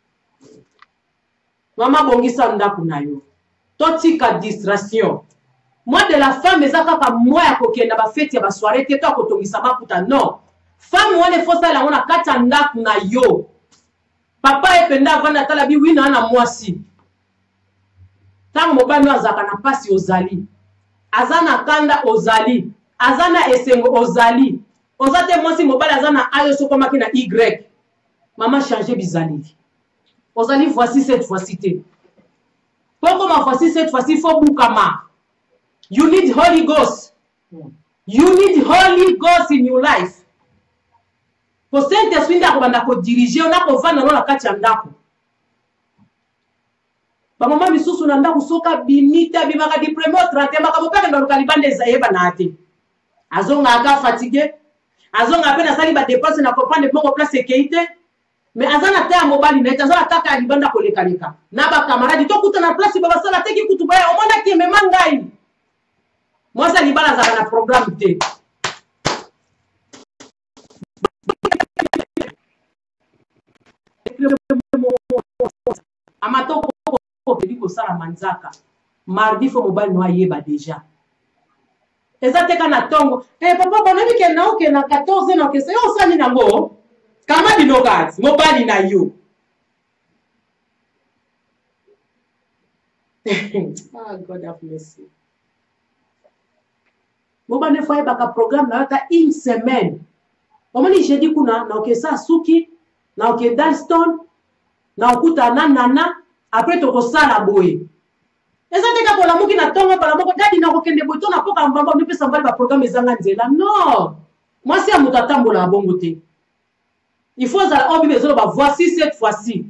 mama bongisa ndako na yo totika distraction moi de la femme eza kaka moi ya kokenda bafeti ya basoire te to akotongisa makuta non femme wana efosala yango na kati ya ndako na yo papa ependa avanda atala bi wina ana mwasi ntango mobali oyo azalaka na mpasi ozali aza na kanda ozali azana esengo ozali ozate mwasi mobali azana ayo sokomaki na y maman changer bizaleli ozali voici cette fois-ci te pokoma voici cette fois-ci faut bukama. You need Holy Ghost. You need Holy Ghost in your life. Po Saint-Esprit ndako banda ko diriger ona ko vana na kati ya ndako. Ba mama misusu na ndako soka bimita bimaka diplôme au trente maka mopaka ndo kalibande zayeba na ate. Azonga aka fatigué. Azonga pena sali ba dépense na comprendre moko place sécurité. Mais azana ta mobali na azana taka alibanda ko leka leka. Na ba camarade to kuta na place baba sala teki kutubaya omona ki mema ngai. Moi ça libala za na programme te. Amato ko pedi ko sala manzaka. Mardi fo mobile no ayeba déjà. Eza teka na tongo. Eh papa bonabi ke na oke na quatorze na ke se o sali nango. Kama dinogat mobile na yo. Ah God have mercy. Moba ne foye baka programme na yota une semaine. Omoni jeudi kuna na oke sa suki, na oke Dalston, na okuta na nana, après to ko sala boye. Eza teka ko la muki na tongo pala moko dadi na ko kende boto na poka mbamba ni pesa mbali ba programme ezanga nzela. Non. Moi si amuta tambola bongo te. Il faut ça on besoin ba voici cette fois-ci.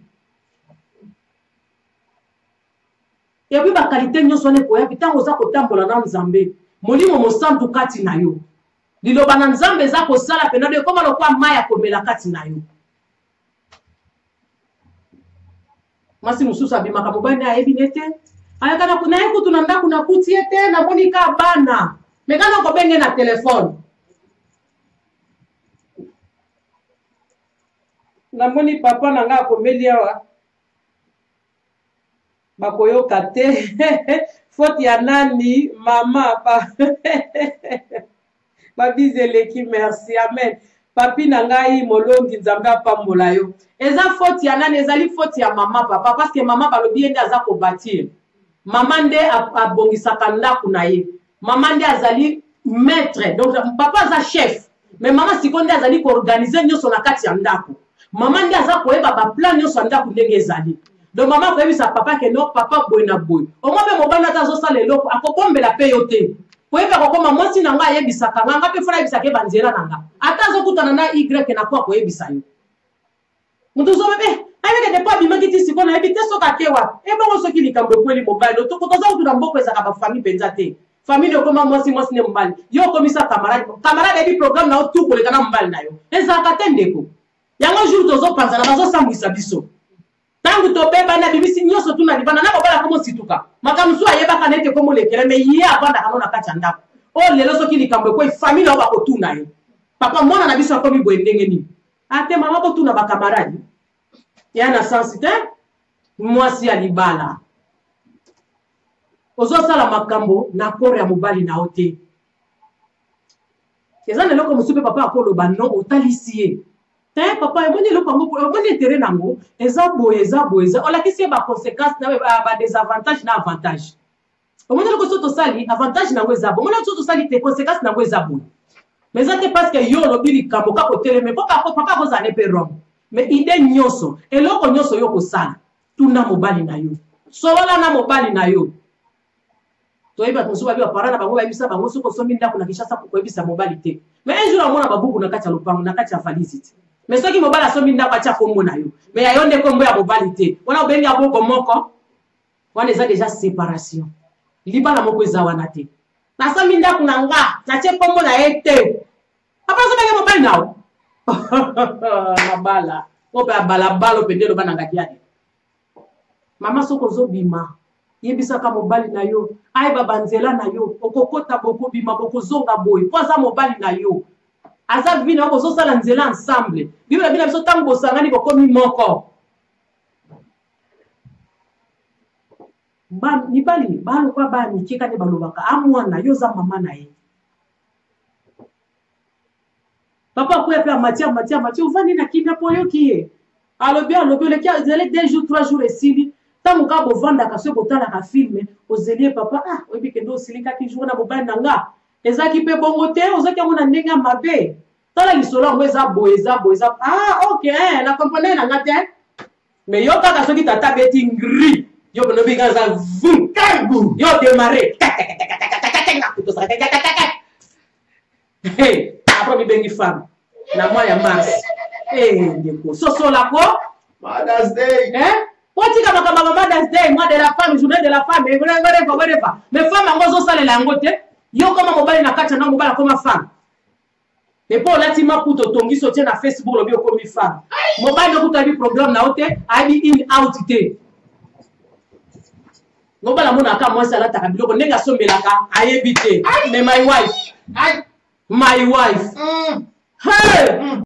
Et puis ba qualité nyonso ne ko ya bitango za ko tambola na Nzambe. Molimo mosantu kati na yo. Liloba na Nzambe za ko sala pena de koma lokwa maya komela kati na yo. Masi mususu abimaka mobali na ebinete. Aya kana kuna yeku tunanda kuna kutiete na monika bana. Mekana ko benge na telefone. Na moni papa na nga komeli awa. Bakoyoka te. Faute ya nani mama pa. Babizeleki merci amen. Papi na ngai molongi Nzambe apambola yo. Eza faute ya nani ezali faute ya mama papa parce que mama balobi ende aza ko bâtir. Mama nde abongisaka ndako na ye. Mama nde azali maître. Donc papa aza chef. Mais mama sikonde azali ko organiser nyonso na kati ya ndako. Mama nde aza ko eba ba plan nyonso ndako ndenge ezali. Donc maman ko ebisa papa ke no papa boy na boy. O mo be mobali na tazo sala eloko akobombela pe yo te. Po eba ko koma mwasi na nga yebisa ka nga pe fona yebisa ke banzela na nga. Ata zo kutana na y na kwa ko yebisa yo. Mutu zo bebe ayeke de pa bima kiti siko na ebite soka kewa. E ba so ki likambo kweli mobali to ko toza kutu na mboko ezaka ba famille penza te. Famille de koma mwasi mwasi ne mbali. Yo komisa camarade camarade ebi programme na o tout ko le kana mbali na yo. Ezaka tendeko. Yango jour tozo panza na bazo sambwisa biso. Tangu to beba na bibisi nyoso tuna libana na bobala komo situka. Makamusu ayeba kana ete komo lekere me ye abanda kanona kati ndako. O lelo soki likambo ko famille oba ko tuna ye. Papa mwana na biso akomi boye ndenge ni. Ate mama ko tuna ba camarade. Ya na sensité mwasi ya libala. Ozo sala makambo na kore ya mobali na ote. Eza lelo ko musupe papa akolo ba non otalisie. Te papa e moni loko ngo o moni terrain nango eza boye eza boye eza ola kisi ba conséquences na ba désavantages na avantage. O moni loko soto sali avantage nango eza bo moni soto sali te conséquences nango eza boye. Mais ça c'est parce que yo lobili kamoka ko tele mais papa papa ko zane pe rom. Mais ide nyoso eloko nyoso yo ko sala tuna mobali na yo. Solola na mobali na yo. To eba tosuba bi parana bango ba bisa bango soko somi ndako na Kishasa ko ebisa mobali te. Mais un jour amona babuku na kati ya lopango na kati ya falisite. Mais soki mobali asomi ndako acha kombo na yo. Mais ya yonde kombo ya mobali te. Wana obengi aboko moko. Wana eza déjà séparation. Libala moko eza wana te. Na somi ndako na nga, na che kombo na ete. Papa so bengi mobali nawo. Mabala. Ope abala balo pendelo bana ngatiade. Mama soko zo bima. Yebisa ka mobali na yo. Ai baba nzela na yo. Okokota boko bima boko zonga boy. Poza mobali na yo. Aza vina ko so sala nzela ensemble. Bibla bina biso tango sangani boko mi moko. Ba ni bali ba lo kwa ba ni kika ne balobaka amwana yo za mama na ye. Papa ko ya pe matia matia matia uvani na kimia po yo kiye. Alobi alobi le kia zele deux jours trois jours esili. Tango ka bo vanda ka se botala ka filme ozelie papa ah obi kendo silika ki jour na mobali nanga. ezaki pe bongo te ozaki yango na ndenge ya mabe tala lisolo yango eza boye eza boye eza ah ok eh, na comprendre na nga te mais yo kaka soki tata beti ngri yo bono binga za vum kangu yo démarrer hey après bibengi femme na mois ya mars eh ndeko sosola ko Mother's Day hein otika makamba Mother's Day mois de la femme journée de la femme et vrai vrai vrai vrai mais femme yango zo salela yango te yo koma mobali na kati na mobali koma femme mais pour la tima puto tongi sotie na Facebook lobi okomi femme mobali no kutali programme na ote ali in out te mobali mona ka moi sala ta biloko nenga sombelaka ayebi te mais my wife Aïe. my wife Mm. hey Mm.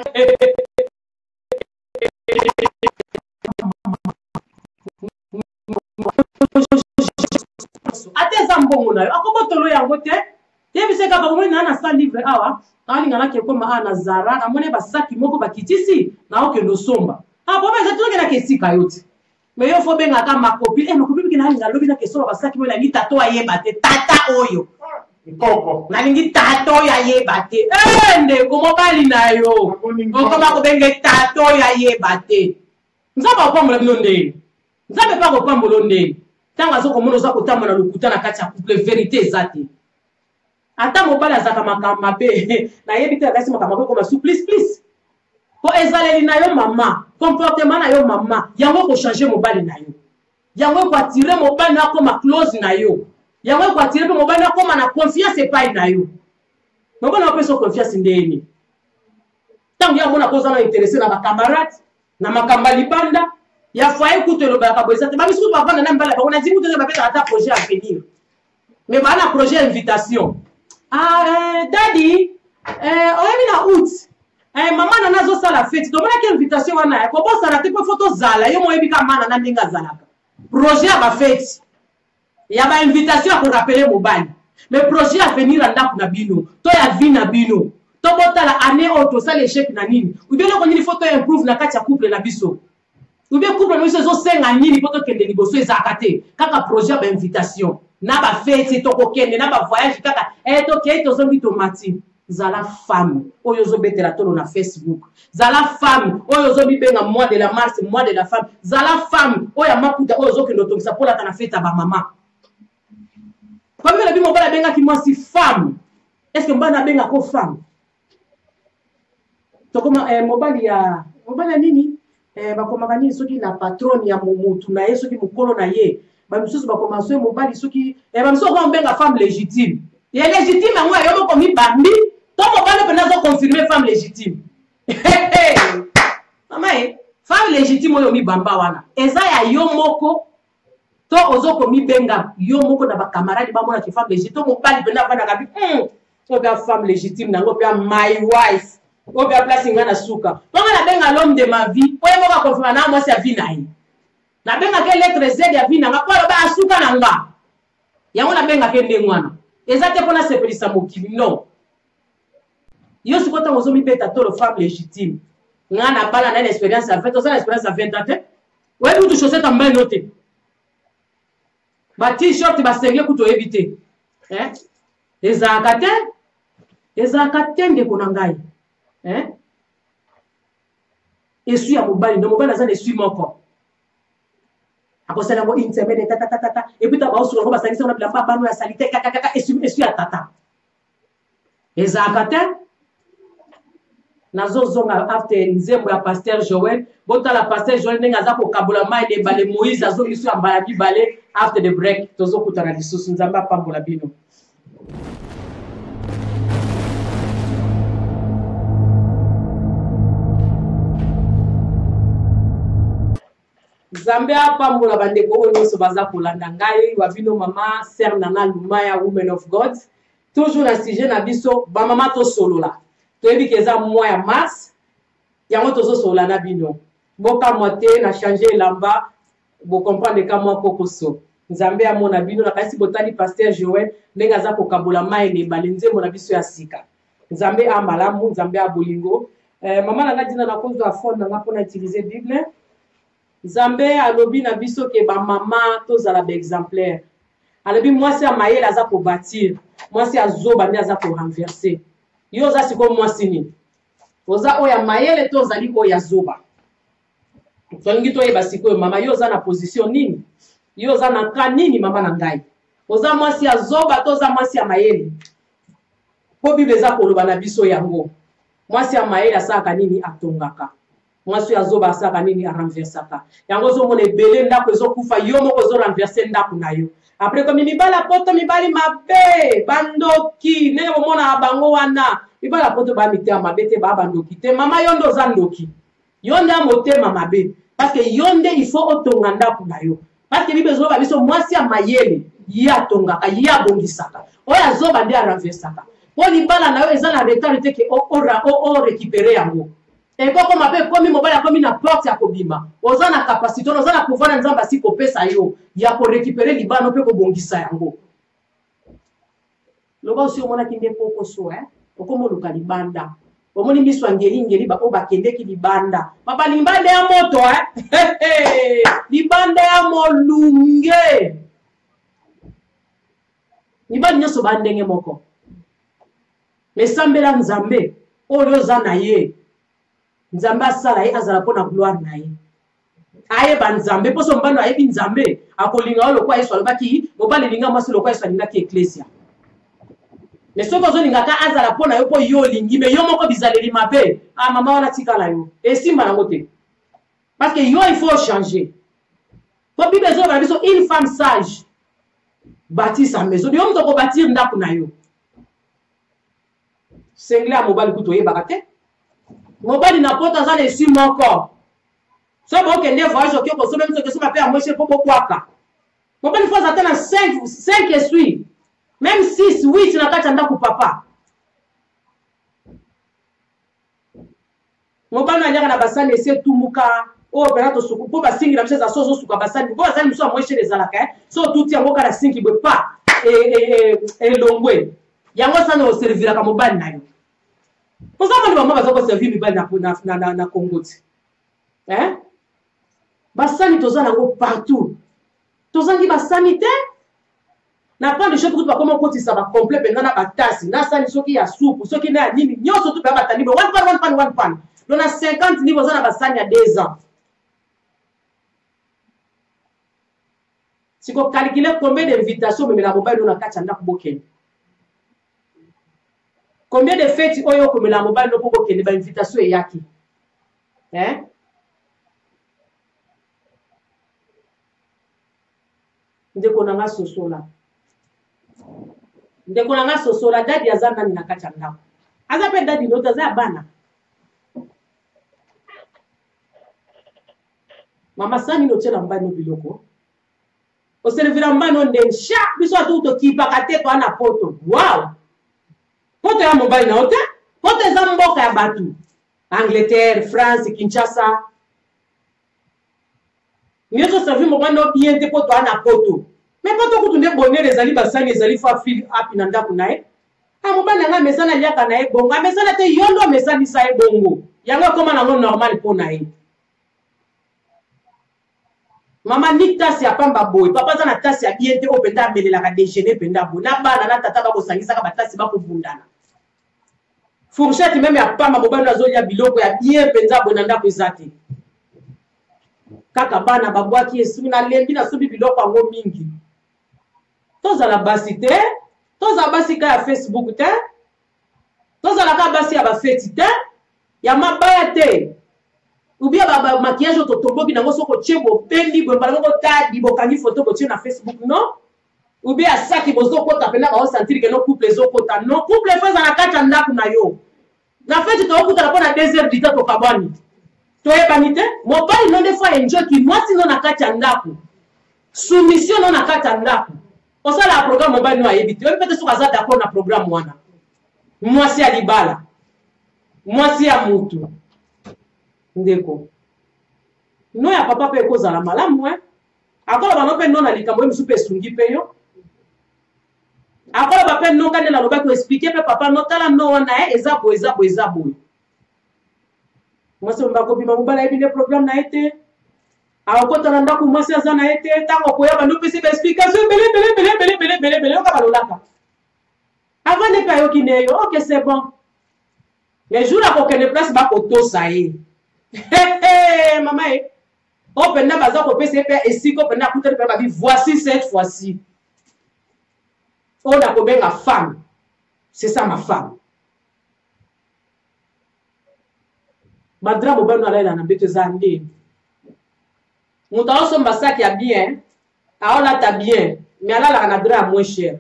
ate za mbongo na yo akobotolo yango te yebiseka bango na na sa livre awa alinga ke koma ana Zara na mone basaki moko bakitisi na okendo somba ah bo ba zatuke na kesika yote me yo fo benga ka makopi eh makopi bikina alinga lobi na kesolo basaki mo na ngi tato ayeba te tata oyo Koko. na ngi tato ayeba te eh ndeko mobali na yo okoma ko benge tato ayeba te nzaba opambola bino ndeni nzambe pa kopambola ndeni tanga zo komona za kotambola lokuta na kati ya couple vérité ezate ata mobali azaka makamba pe na yebi te kasi makamba ko koma please please po ezaleli na yo mama comportement na yo mama yango ko changer mobali na yo yango ko attirer mobali na koma close na yo yango ko attirer pe mobali na koma na confiance epai na yo mobali na peso confiance ndeni tangu ya mona koza na intéressé na ba camarade na makamba libanda ya foyer kutelo ba ka boisa te ba bisu ba vanda na mbala ba on a dit que ba peta ata projet à venir mais ba na projet invitation ah euh, daddy euh on est na août eh maman na nazo sala fête to mona ke invitation wana ko bossa na te ko photo zala yo moyebi ka mana na ndinga zalaka projet à ba fête ya ba invitation ko rappeler mobali mais projet à venir anda na bino to ya vie na bino to botala année auto sala échec na nini ou bien ko nini photo improve na kati ya couple na biso ou bien couple na biso zo senga nini poto kende liboso ezakate kaka projet ba invitation na ba fête to ko kende na ba voyage kaka eh to ke to zo bito mati zala femme oyo zo betela tolo na Facebook zala femme oyo zo bibenga mois de la mars mois de la femme zala femme oyo maputa oyo zo kendo tongisa pola ta na fête ba mama comme la bi mobala benga ki moi si femme est-ce que mbana benga ko femme to koma eh mobali ya mobali nini eh bakoma nini soki na patron ya mutu na ye soki mukolo na ye ba misusu bakoma so mobali soki eh ba misusu ko benga femme légitime ya légitime ngo yo ko mi bambi to mobali pe nazo confirmer femme légitime mama eh femme légitime oyo mi bamba wana eza ya yo moko to ozo ko mi benga yo moko na ba camarade ba mona ki femme légitime to mobali pe na bana ka bi hmm to ba femme légitime nango pe my wife o bien place ngana suka bonga na benga l'homme de ma vie oye moka confirmer na moi c'est vie na yi na benga ke lettre Z ya vie na nga palo ba suka na nga yango na benga ke ndengwana ezate pona sepelisa mokili non yo sikota ngozo mi beta to le femme légitime ngana bala na expérience à vingt ans ça expérience à vingt ans ouais tout chaussette en main noté ba t-shirt ba sengle kuto éviter hein ezakate ezakate ndeko na ngai hein esu ya mobali no mobali azana esu moko akosala ngo intermède tata tata tata et puis taba osu ngo basangisa na bilamba bano ya salite kaka kaka esu esu ya tata ezakate nazo zonga after nzembo ya pasteur Joël bota la pasteur Joël nenga za ko kabula mai de bale Moïse azo isu ambala bi bale after the break tozo kutana lisusu nzamba pambola bino. Zambia pambola bandeko oyo so baza kolanda ngai wa bino mama Sœur Nana Lumaya Women of God toujours na sujet na biso ba mama to solola to ebi keza mois ya mars yango tozo solola na bino boka mote na changer lamba bo comprendre ka moi kokoso Nzambe amona bino na kasi botali pasteur Joël ndenga za ko kabola mai ne balenze mona biso ya sika Nzambe amalamu Nzambe abolingo eh, mama na dina na kozo afond na ngapona utiliser bible Nzambe alobi na biso ke ba mama tozala ba exemplaire alobi mwasi ya mayele aza ko bâtir mwasi ya zoba nde aza ko renverser yo oza sikoyo mwasi nini oza oyo ya mayele to ozali oyo ya zoba tolingi toyeba sikoyo mama yo oza na position nini yo oza na ka nini mama na ngai oza mwasi ya zoba to oza mwasi ya mayele po bible eza koloba na biso yango mwasi ya mayele asalaka nini atongaka mwasi ya zoba asalaka nini arenversaka yango ozomona ebele ndako ezokufa yo moko ezorenverse ndako na yo apres komi mibala poto mibali mabe bandoki ndenge bomona bango wana mibala poto ba mitema mabe te ba bandoki te mama yo nde oza ndoki yo nde motema mabe parce que yo nde il faut otonga ndako na yo parce que bible ezoloba biso mwasi ya mayele ye atongaka ye abongisaka oyo azoba nde arenversaka po libala na yo eza na retard te ke orécupere yango ekoko mabe komi mobali akomi na porte ya kobima oza na capacité oza na pouvoir na nzambe asi kopesa yo ya korécupere libala mpe kobongisa yango loba osi omonaki nde pokoso okomoluka libanda omoni miso ya ngeli-ngeli oyo bakendeki libanda maba libanda ya moto libanda ya molunge mibali nyonso bandenge moko mesambela nzambe oyo oza na ye nzambe asala ye azala mpo na gloire na ye ayeba nzambe mposo mobali ayebi nzambe akolinga oyo lokwa yesu alobaki mobali linga mwasi lokwa yesu alingaki eklesia me soki ozolingaka azala mpo na yo mpo yo olingi me yo moko bizaleli mabe ah mama wana tikala yo esimba nango te parce que yo il faut changer po bible ezoloba na biso une femme sage bâtit sa maison yo moto okobâtir ndako na yo sengle ya mobali kutu oyebaka te mobali na poto aza na esi moko so bokende voyage oki okosomba biso kesoma mpe ya mweshe mpo bokwaka mobali fo aza te na cinq esui même six huit na kati ya ndako papa mobali aliaka na basani esi etumbuka oyo pena tosuku mpo basingi na biso eza so ozosuka basani mpo basani biso ya mweshe ezalaka so otuti yango kaka na sinki bwe pa elongwe yango sani oserviraka mobali na yo ozamoni bango baza koservir mibali na Congo ti basani toza nango partout tozangi basani te na pan de shop kutu bakoma okotisa bacomplet mpenza na batasi na sani soki ya supu soki na ya nini nyonso tu baya batandi one pan one pan one pan lo na cinquante nive oza na basani ya deux ans sikokalikile combien d'invitation omemela mobali no na kati ya ndako bokende combien de fêtes oyo okomela mobali no mpo bokende bainvitation eyaki hein ndeko na nga sosola ndeko na nga sosola dadi aza nani na kati ya ndako aza mpe dadi noto aza ya bana mama sani notiela mobali no biloko oservira mobali no ndeni sha biso atu tokipaka te toa na poto wow poto ya mobali na yo te poto eza mboka ya bato Angleterre, France, Kinshasa nyonso servi mobali no bien te poto ana poto me poto kutu nde bonere ezali basani ezali fa fil api na ndako na ye a mobali na nga amesana aliaka na ye bongo amesana te yo ndo amesanisa ye bongo yango ekoma nango normal mpo na ye mama ni tasi ya pamba boye papa aza na tasi ya bien te oyo mpenza amelelaka déjeuner mpenza boye na bana na tata bakosangisaka batasi bakobundana fourchette meme ya pamba mobali azolia biloko ya bien mpenza boye na ndako eza te kaka bana babwaki esumi na lembi nasobi biloko yango mingi tozala basi te tozala basi ka ya Facebook te tozalaka basi ya bafeti te ya mabaya te ubia ba maquillage oyo totomboki nango soko tie bopendi boye mbala moko tadi bokangi foto botie na Facebook non ubia saki bozokota mpena baosentir ke no couple ezokota non couple efo eza na kati ya ndako na yo na feti tookutana mpo na deux heures du temps tokabwani toyebani te mobali no nde fo enjoy ki mwasi no na kati ya ndako soumission no na kati ya ndako osala ya programme mobali no ayebi te oyebi pete soki aza d'accord na programme wana mwasi ya libala mwasi ya mutu ndeko no ya papa mpe ekozala malamu e akoloba no mpe no na likambo oyo misu mpe esungi mpe yo akoloba mpe no kande nalobaki koexplike mpe papa no tala no wana ye eza boye eza boye eza boye mwasi omba kobima mobali ayebi nde programme na ye te akota na ndako mwasi aza na ye te ntango koya bando pesi ba explication bele bele bele bele bele bele bele oka balolaka avant ne pas yoki ne yo ok c'est bon mais jour akokende place bakotosa ye mama e openda baza kopesa pe esiko openda akuteli pe babi voici cette fois-ci on a kobenga femme c'est ça ma femme madra mobano alaila na mbeto za ndeni mutu aosomba saki ya bien aolata bien mais alalaka na dra ya moins cher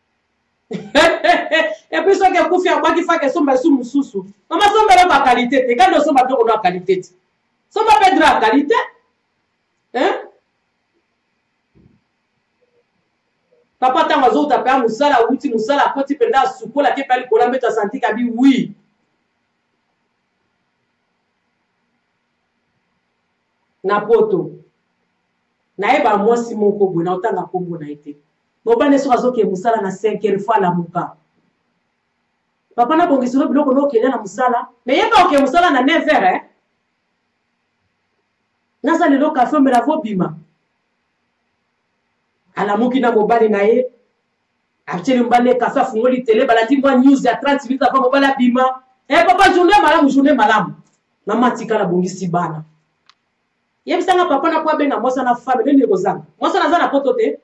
et puis soki ekufi abwaki faki esomba esu mosusu mama sombela ba qualité te kandi osomba biloko no ya qualité te somba mpe dra ya qualité hein? Papa ntango azouta mpe ya mosala awuti mosala akoti mpenza asukola ke mpe alikola mbeto asanti kabi wi na poto nayeba mwasi moko boye na otanga kombo na ye te mobane soki azoke mosala na cinq heures fois alamuka papa nabongiselo biloko nokende na mosala me yeba oke mosala na neuf heures eh? naza lelo kafe omela vobima alamuki na mobali na ye atieli mobali kafe afungoli tele balati mwa news ya trente minutes avant mobali abima eh papa journée malamu journée malamu mama atikala bongisi bana yebisanga papa na kwa benga mwasa na femme nini ekozanga mwasa naza na poto te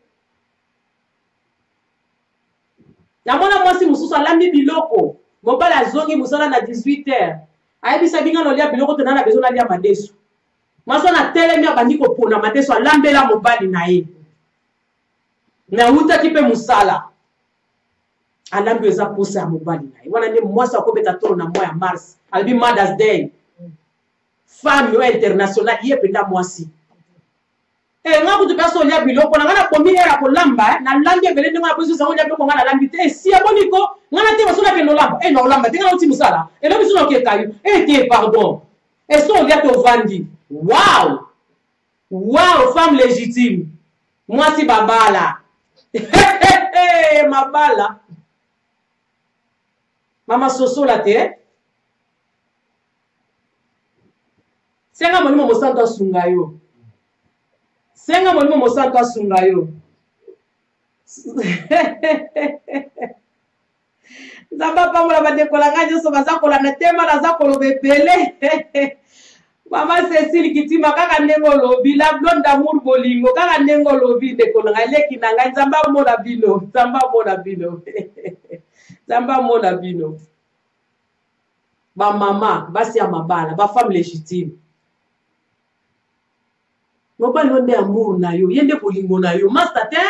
na mwana mwasi mosusu alambi biloko mobali azongi mosala na dix-huit heures ayebisa binga nolia biloko te na besoin nalia madesu mwasa na telemi abandi kopona madesu alambela mobali na ye na utaki mpe mosala alambi eza posa ya mobali na ye wana nde mwasi akobeta tolo na mwa ya mars alobi Mother's Day femme yo international ye penda mwasi eh nga kutu peso lia biloko na ngana komi era ko lamba na lambi ebele ndinga na pozo sango lia biloko ngana lambi te si aboniko ngana te basona ke no lamba eh no lamba te ngana uti musala e lo biso no ke kayu eh te pardon et so lia to vandi wow wow femme légitime mwasi babala mabala mama sosola te senga molimo mosanto asunga yo senga molimo mosanto asunga yo nzamba pambola badekola nga nyonso baza kolanda tema naza koloba ebele mama Cécile Kitima kaka ndenge olobi la blonde d'amour bolingo kaka ndenge olobi ndekola nga eleki na ngai nzamba amona bino nzamba amona bino nzamba amona bino bamama basi ya mabala bafemme légitime mobali onde amour na yo yende bolingo na yo master te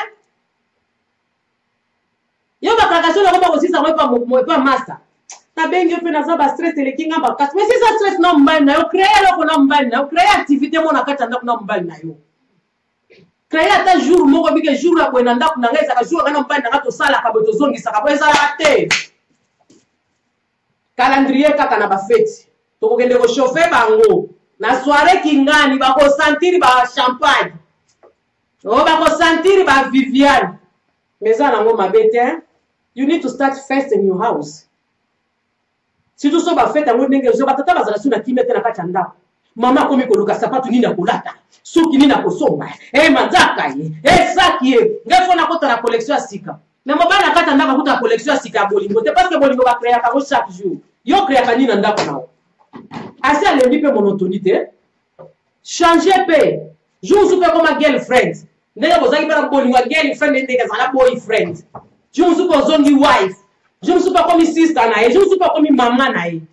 yo bakakasio na ko kosisa mo pa mo pa master na bengi pe na za ba stress eleki nga bakasi mais si ça stress na mbali na yo créer loko na mbali na yo créer activité mo na kati ndako na mbali na yo créer ata jour moko bike jour ya kwenda ndako na ngai saka jour ngana mbali na ngato sala ka boto zongisa ka boza te calendrier kaka na ba fête to ko kende ko chauffer bango na soirée kingani bako sentir ba champagne o bako sentir ba Viviane meza nango mabete you need to start first in your house si tu so ba fête ngo ndenge zo batata bazala suna kimete na kati ndako mama komi koluka sapatu nini akolata suki nini akosomba eh manzaka ye eh saki ye ngefo na kota na collection ya sika na mobana kata ndako kuta collection ya sika bolingo te parce que bolingo ba créer ka chaque jour yo créer ka nini ndako nao assez à l'équipe monotonité changer pe jour super comme girlfriend ndenge bozaki para bolingo girlfriend ndenge za boyfriend jour super zongi wife jour super comme sister na ye jour super comme maman na ye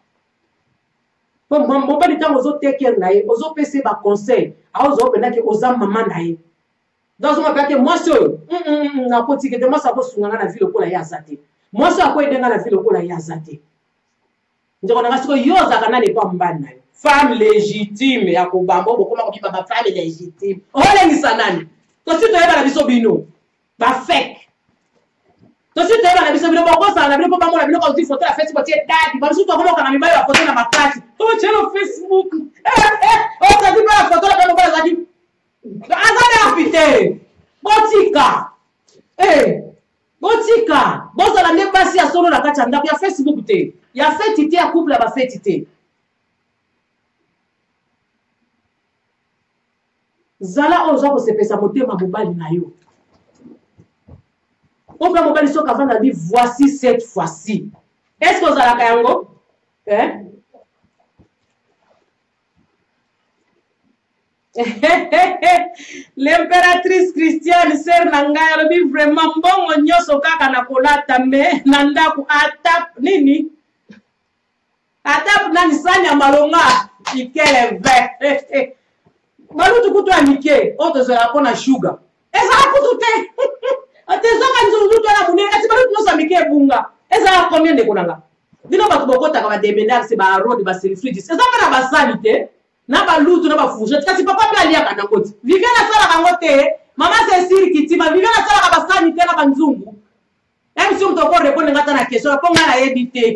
bon bon ba ditango zo take care na ye ozo pese ba conseil a ozo pena ke oza maman na ye dans uma pa ke moi so mm na potike de moi ça ko sunga na ville ko la ya zate moi so ko edenga na ville ko la ya zate ndeko na ngasiko yoza kana ne pa mbani na yo femme légitime ya kobamba bokoma ko kiba ba femme légitime olengisa nani to sito yeba na biso bino ba fake to sito yeba na biso bino bokosa na bino pa mona bino ko ti photo la Facebook ti dadi ba biso to komo kana mibayo ya photo na makasi to chelo Facebook o ta di ba photo la kana ba zaki azana apite botika eh botika boza la ne basi ya solo na kati ndako ya Facebook te ya fête te ya couple ba fête te Zala oza ko sepesa motema mobali na yo. On peut mobali so kavanda dit voici cette fois-ci. Est-ce que zala kayango? Hein? L'impératrice Christiane sœur Nanga elle dit vraiment bon nyoso kaka na kolata me nanda ku atap nini atap nani sanya malonga ikele ve malutu kutu anike oto zela pona sugar eza kutu te otezoka nzulu to na munene ati malutu no samike bunga eza combien de konanga dino batu bokota ka ba demenar se ba road ba selfridge eza na ba sanité na ba lutu na ba fourchette kasi papa pe alia kana ngoti vivia na sala kangote mama se siri kitima vivia na sala ka ba sanité na ba nzungu même si on te encore répondre ngata na question ponga na yebite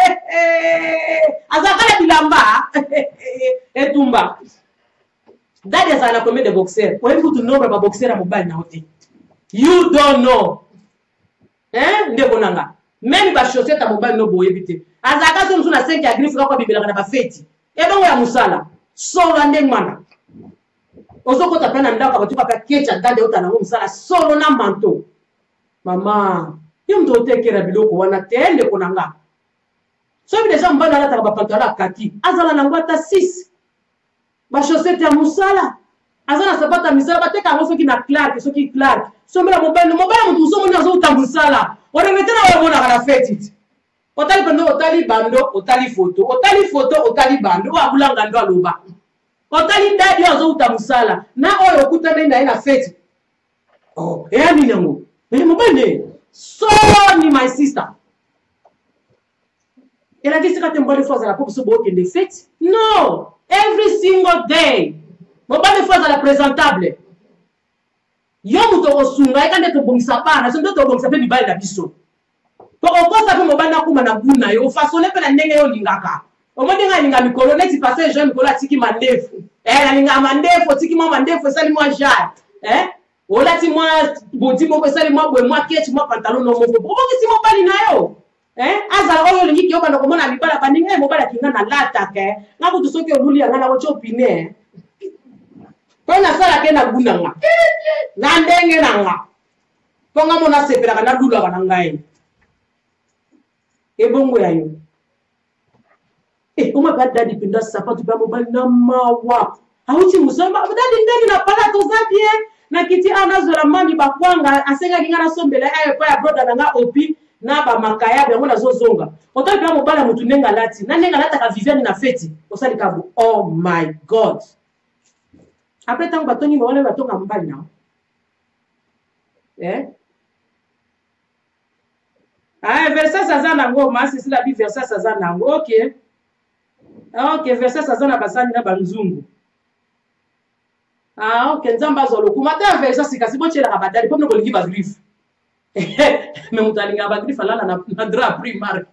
azakala bilamba etumba that is an command de boxer when you know ba boxer na mobile na hote you don't know hein ndeko nanga même ba chaussette à mobile no boyebite azaka so msuna cinq ya griffe kwa bibela kana ba feti ebongo ya musala solo ndengmana ozoko tapana ndaka batuka pa kecha dade utana ngo musala solo na manto mama yo ndo tekera biloko wana tende konanga so bi deja mbana la ba pantalon kaki azala na ngwata six ba chaussette ya musala azala sapata misala bateka ngo soki na Clark soki Clark so mbela mobile mobile mutu so mona zo utammusala ore metena wa mona kana feti otali bando otali bando otali photo otali photo otali bando wa bulanga ndo aloba otali dadi azo utamusala na oyo kutana na ina feti oh e ani nango e mobile so ni my sister et la question quand bonne fois à la pop so bo kende feti no every single day mobile fois à la présentable yo muto osunga ekande to bongisa bana so ndo to bongisa pe bibali na biso to okosa pe mobanda kuma na guna yo fasole pe na ndenge yo lingaka omondenga linga mikolo neti passer jeune mikolo atiki mandefu eh na linga mandefu tiki mo mandefu sali mo ja eh ola ti mo bodi mo ko sali mo bwe mo ketch mo pantalon no mo bo ki mo bali na yo eh azala oyo lingi yo bana ko mona libala bandinga e mo bala kinga na lata ke na kutu soki oluli anga na wocho pine pona sala ke na guna nga na ndenge nanga ponga mona sepela kana lula kana ngai ebongo ya yo eh uma bada dipinda sapatu ba mobile na mawa auti musamba dadi ndeni na pala to zabie na kiti anazo la mami bakwanga asenga kingana sombela ayo pa ya brother nanga opi na ba makaya bango na zozonga otali pa mobile mutu nenga lati na nenga lata ka Viviane na feti osali ka oh my god après tant batoni ba wale batonga mobile na eh ah verset saza nango masi sila bi verset saza nango okay okay verset saza na basani na banzungu ah okay nzamba zolo kumata verset sikasi bochela ka badali pomno kolingi ba griffe me mutalinga ba griffe lala na na drap primaire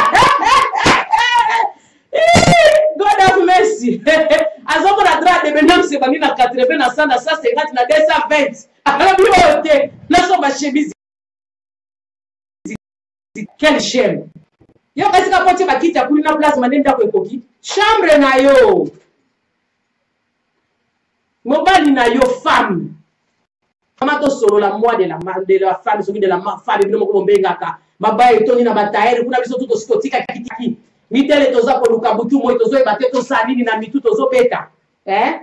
God have mercy azoko na drap de benam se bani na quatre-vingts na cent na cent cinquante na deux cent vingt ala bi ote na so ba chemise quel shame yo kasi ka poti bakiti ya kuli na place manenda ko ekoki chambre na yo mobali na yo femme mama to solo la moi de la de la femme soki de la femme bino moko bombenga ka babaye toni na bataere kuna biso tuto sikotika kitiki mitele toza ko luka butu moi tozo e bateto salini na mitu tozo beta eh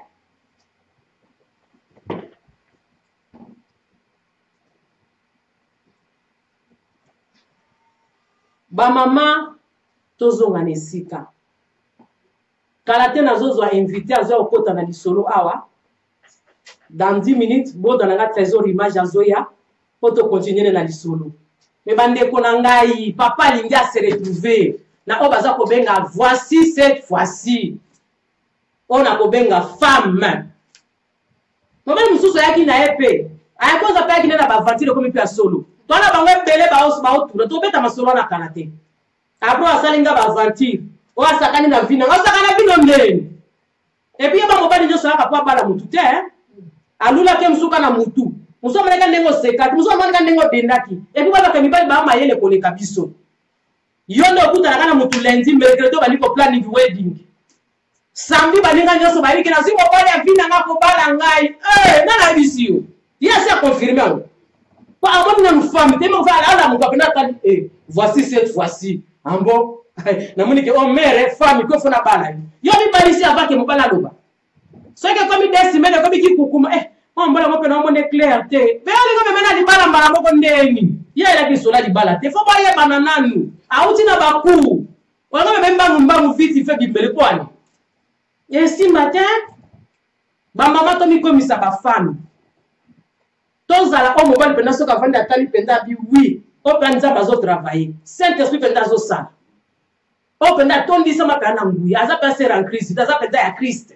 ba mama tozonga nesika kala te nazozwa invité azo okota na lisolo awa dans dix minutes boda na trésor image azoya poto continuer na lisolo me bande ko na ngai papa lingi a se retrouver na o baza ko benga voici cette fois-ci on a ko benga femme mama mususu yaki na epe ayakoza pa yaki na ba vantile comme pe solo tona bango bele ba os ba otura to beta masolo na kanate apro asalinga ba aventure o asakani na vina asakana vino ndeni et puis ba mobali nyo sala pa bala mutu te alula ke msuka na mutu muso maleka ndengo sekati muso maleka ndengo dendaki et puis ba ka mibali ba mayele ko le kabiso yondo kuta na kana mutu lundi mercredi ba liko planning wedding samedi baninga nyoso bayiki na zimo bali avina nga ko bala ngai eh nana bisio il a ça confirmé pas avant une femme te mo va là mon papa na eh voici cette fois-ci en bon na moni ke o mère femme ko fona bala yo mi balisi avant que mo bala loba so que comme des semaines comme ki kukuma eh on bala mo pe na mo ne clair te pe ali ko mena di bala mbala moko ndeni ya ila bisola di bala te fo ba ye banananu auti na baku wanga me mbangu mbangu vite fait bibele kwani et si matin ba maman to mi komisa ba femme tozala o mobile penda soka vanda tali penda bi oui o penda bazo travailler saint esprit penda zo sa o penda tondi sama kana ngui aza passer en Christ aza penda ya Christ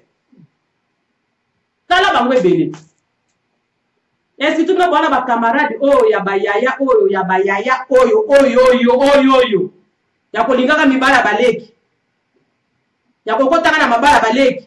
tala bangwe bele et si tu na bana ba camarade o ya bayaya oyo ya bayaya oyo oyo oyo oyo oyo ya kolingaka mibala baleki ya kokotanga na mabala baleki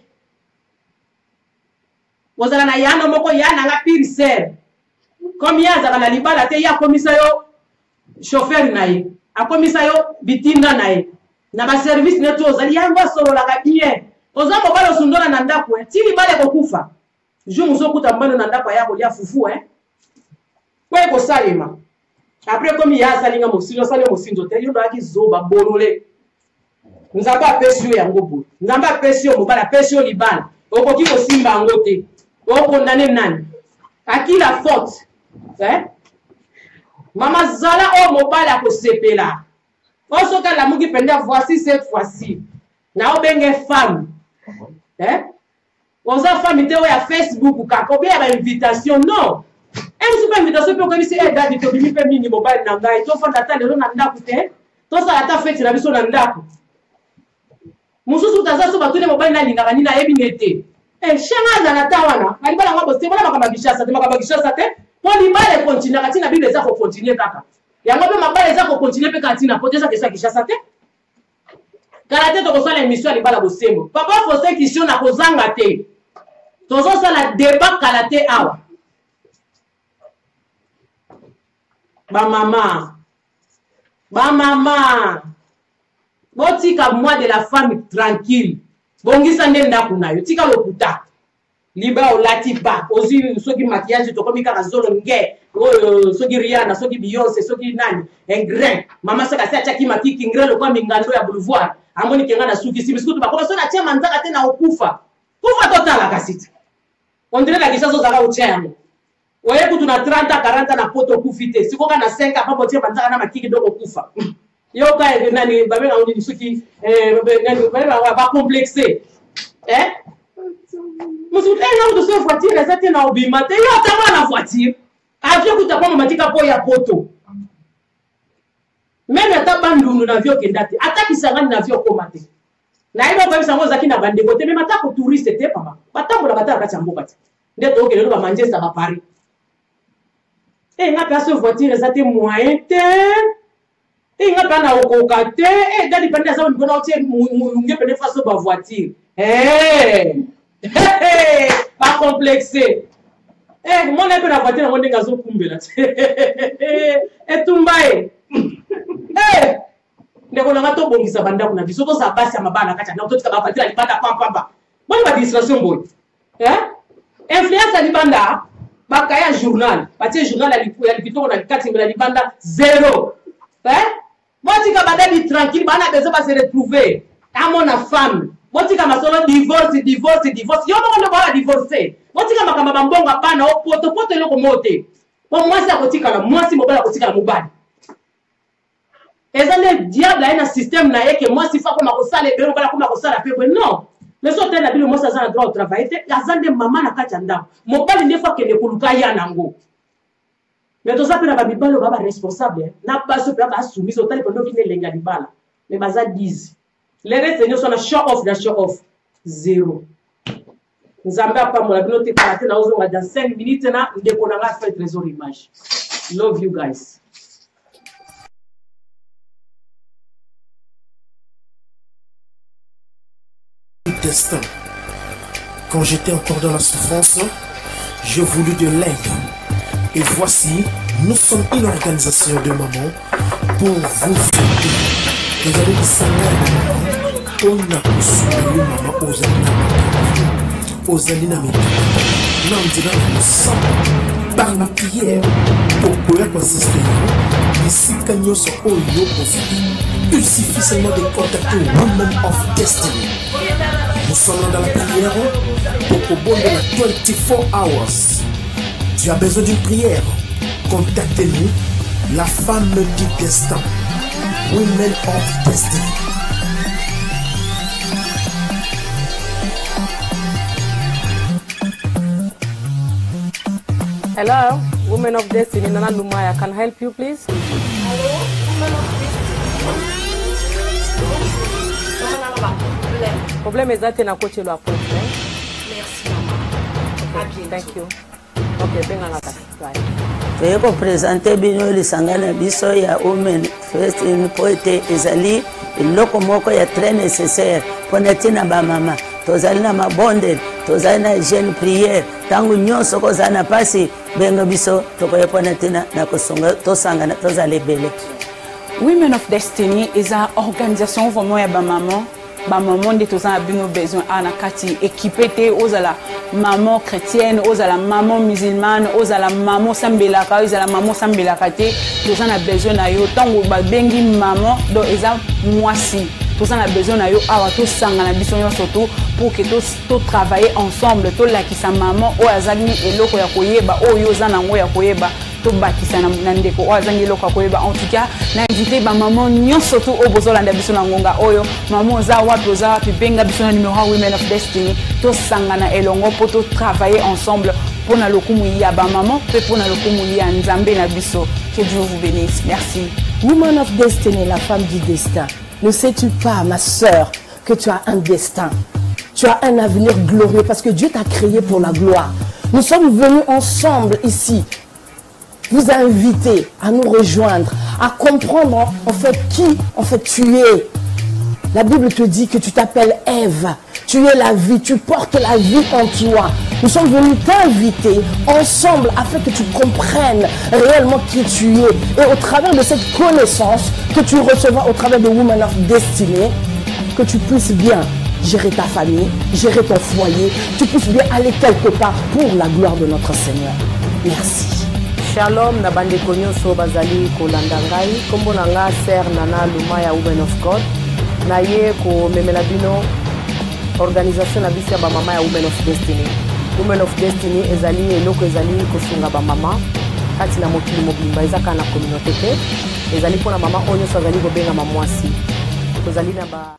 bozala na yana moko yana nga pire ser comme ya zaka na libala te ya komisa yo chauffeur na ye akomisa yo bitinda na ye na ba service neto ozali yango solo la ka bien oza mobala sundona na ndako eh ti libala ko kufa je muso kuta mbano na ndako ya ko lia fufu eh kwa ko salema après comme ya salinga mosinzo sale mosinzo te yo ndo aki zoba bolole nzamba pesio yango bo nzamba pesio mobala pesio libala okoki ko simba ngo te o condamner nani akila faute eh mama zala o mobala ko sepela oso ka la muki penda voici cette fois-ci na obenge femme eh oza femme te o ya Facebook ka ko bia ba invitation non em super invitation pe ko bisi e dadi to bimi pe mini mobile na ngai to fonda ta lelo na ndako te to sa ata fete na biso na ndako mususu taza so batune mobile na linga ni na yebi nete eh shanga za na tawana ali bala ngabo se bona makamba bishasa te makamba bishasa te po ni bale continue kati na bible za ko continuer kaka yango pe mabale za ko continuer pe kati na poteza kesha kishasa te karate to ko sala émission ali bala bosembo papa fose question na kozanga te tozo sala débat karate awa ba mama ba mama botika moi de la femme tranquille bongisa ndenda kunayo tika lokuta liba olati ba ozi soki maquillage to komika kazolo nge o soki Rihanna soki Beyoncé soki nani en grain mama saka sa chaki makiki ngrelo kwa mingando ya boulevard amoni kenga na suki sibiskutu ba ko so na tia manzaka tena okufa kufa totala kasiti on dirait la kishazo zaka uchemo oye kutu na trente quarante na poto kufite sikoka na cinq hapo tia manzaka na makiki dogo kufa yo ka nani babela on dit soki eh nani babela ba complexer eh musu tena ndo so voiture ezate na obima te yo tama na voiture afio kutapa matika po ya poto même ata bandundu na vio kendate ata kisangani na vio komate na ibo ba bisango zaki na bande kote même ata ko touriste te papa batambola bataka kati mboka te ndeto okele ba Manchester ba Paris eh nga ka so voiture ezate moyen te eh nga kana okoka te eh dali pande za on bona otie munge pende faso ba voiture eh pas complexé eh mon épée la voiture mon dinga zo kumbela et tumbaye eh ndeko na ngato bongisa banda kuna biso to sa basi amabana kata na totika ba voiture alipata pam pam boni ba distraction boy eh influence alibanda bakaya journal batie journal alikuya alipito na kati mbele alibanda zéro eh botika badali tranquille bana bezo ba se retrouver à mon femme botika masolo divorce divorce divorce yo no bala divorcer botika makamba bambonga pana o poto poto loko mote po mwasi akotika na mwasi mobala akotika na mobali ezale diable ina système na yeke mwasi fa koma kosala ebelo bala koma kosala pepe non mais so tena bilo mwasi azana droit au travail te azande mama na kati ndako mobali ndefa kende kuluka ya nango mais to sapela ba bibalo baba responsable na baso pe ba soumise au tali pendant qu'il lenga libala mais baza dix les restes sont na show off na show off zéro nzambe apamola bino te karate na ozonga dans cinq minutes na ndeko na nga fait trésor image love you guys. Destin. Quand j'étais encore dans la souffrance, j'ai voulu de l'aide. Et voici, nous sommes une organisation de mamans pour vous aider. Vous allez vous savoir, Pona kusulu mama ozalina ozalina mi nandina na sang par la prière pourquoi consister ici kanyoso oyo ozali il suffit seulement de contacter Women of Destiny. Nous sommes dans la prière pour Kobo de la vingt-quatre hours. Tu as besoin d'une prière? Contactez-nous, la femme du destin. Women of Destiny. Hello, Women of Destiny, Nana Lumaya, can I help you please? Hello, Women of Destiny. Problème est that na coach lo appointment. Merci maman. Okay, thank you. Okay, benga ngata. Right. Je vais présenter bino lisangana biso ya women first in poete ezali iloko moko ya très nécessaire pona tina ba mama tozali na mabonde tozali na jeune prière tangu nyonso kozana pasi benga biso tokoye pona tina na kosonga tosangana tozali bele. Women of Destiny is une organisation vraiment ya ba maman ba maman de tous en bino besoin ana kati équipée aux la maman chrétienne aux la maman musulmane aux la maman sambelaka aux la maman sambelaka te tous en a besoin na yo tango ba bengi maman do eza moisi tous en a besoin na yo awa to sangana biso yo surtout pour que tous to travailler ensemble to la ki sa maman o azali eloko ya koyeba o yo za nango ya koyeba to bakisa na ndeko o azangi eloko ya koyeba en tout cas na invité ba maman nyon surtout o bozolanda biso na ngonga oyo maman za wapi za wapi benga biso na numéro Women of Destiny to sangana elongo pour to travailler ensemble pour na lokumu ya ba maman pe pour na lokumu ya nzambe na biso. Que Dieu vous bénisse. Merci. Woman of Destiny, la femme du destin. Ne sais-tu pas, ma sœur, que tu as un destin? Tu as un avenir glorieux parce que Dieu t'a créé pour la gloire. Nous sommes venus ensemble ici vous inviter à nous rejoindre, à comprendre en fait qui en fait tu es. La Bible te dit que tu t'appelles Ève, tu es la vie, tu portes la vie en toi. Nous sommes venus t'inviter ensemble afin que tu comprennes réellement qui tu es. Et au travers de cette connaissance que tu recevras au travers de Women of Destiny, que tu puisses bien gérer ta famille, gérer ton foyer, tu puisses bien aller quelque part pour la gloire de notre Seigneur. Merci. Shalom na bande konyoso bazali kolanda ngai kombo na nga Sœur Nana Lumaya Women of God na ye ko memela bino organisation na biso ya ba mama ya Women of Destiny. Women of Destiny ezali eloko ezali kosunga ba mama kati na mokili mobimba ezaka na communauté te ezali pona mama onyo so ezali kobenga mamwasi tozali na ba.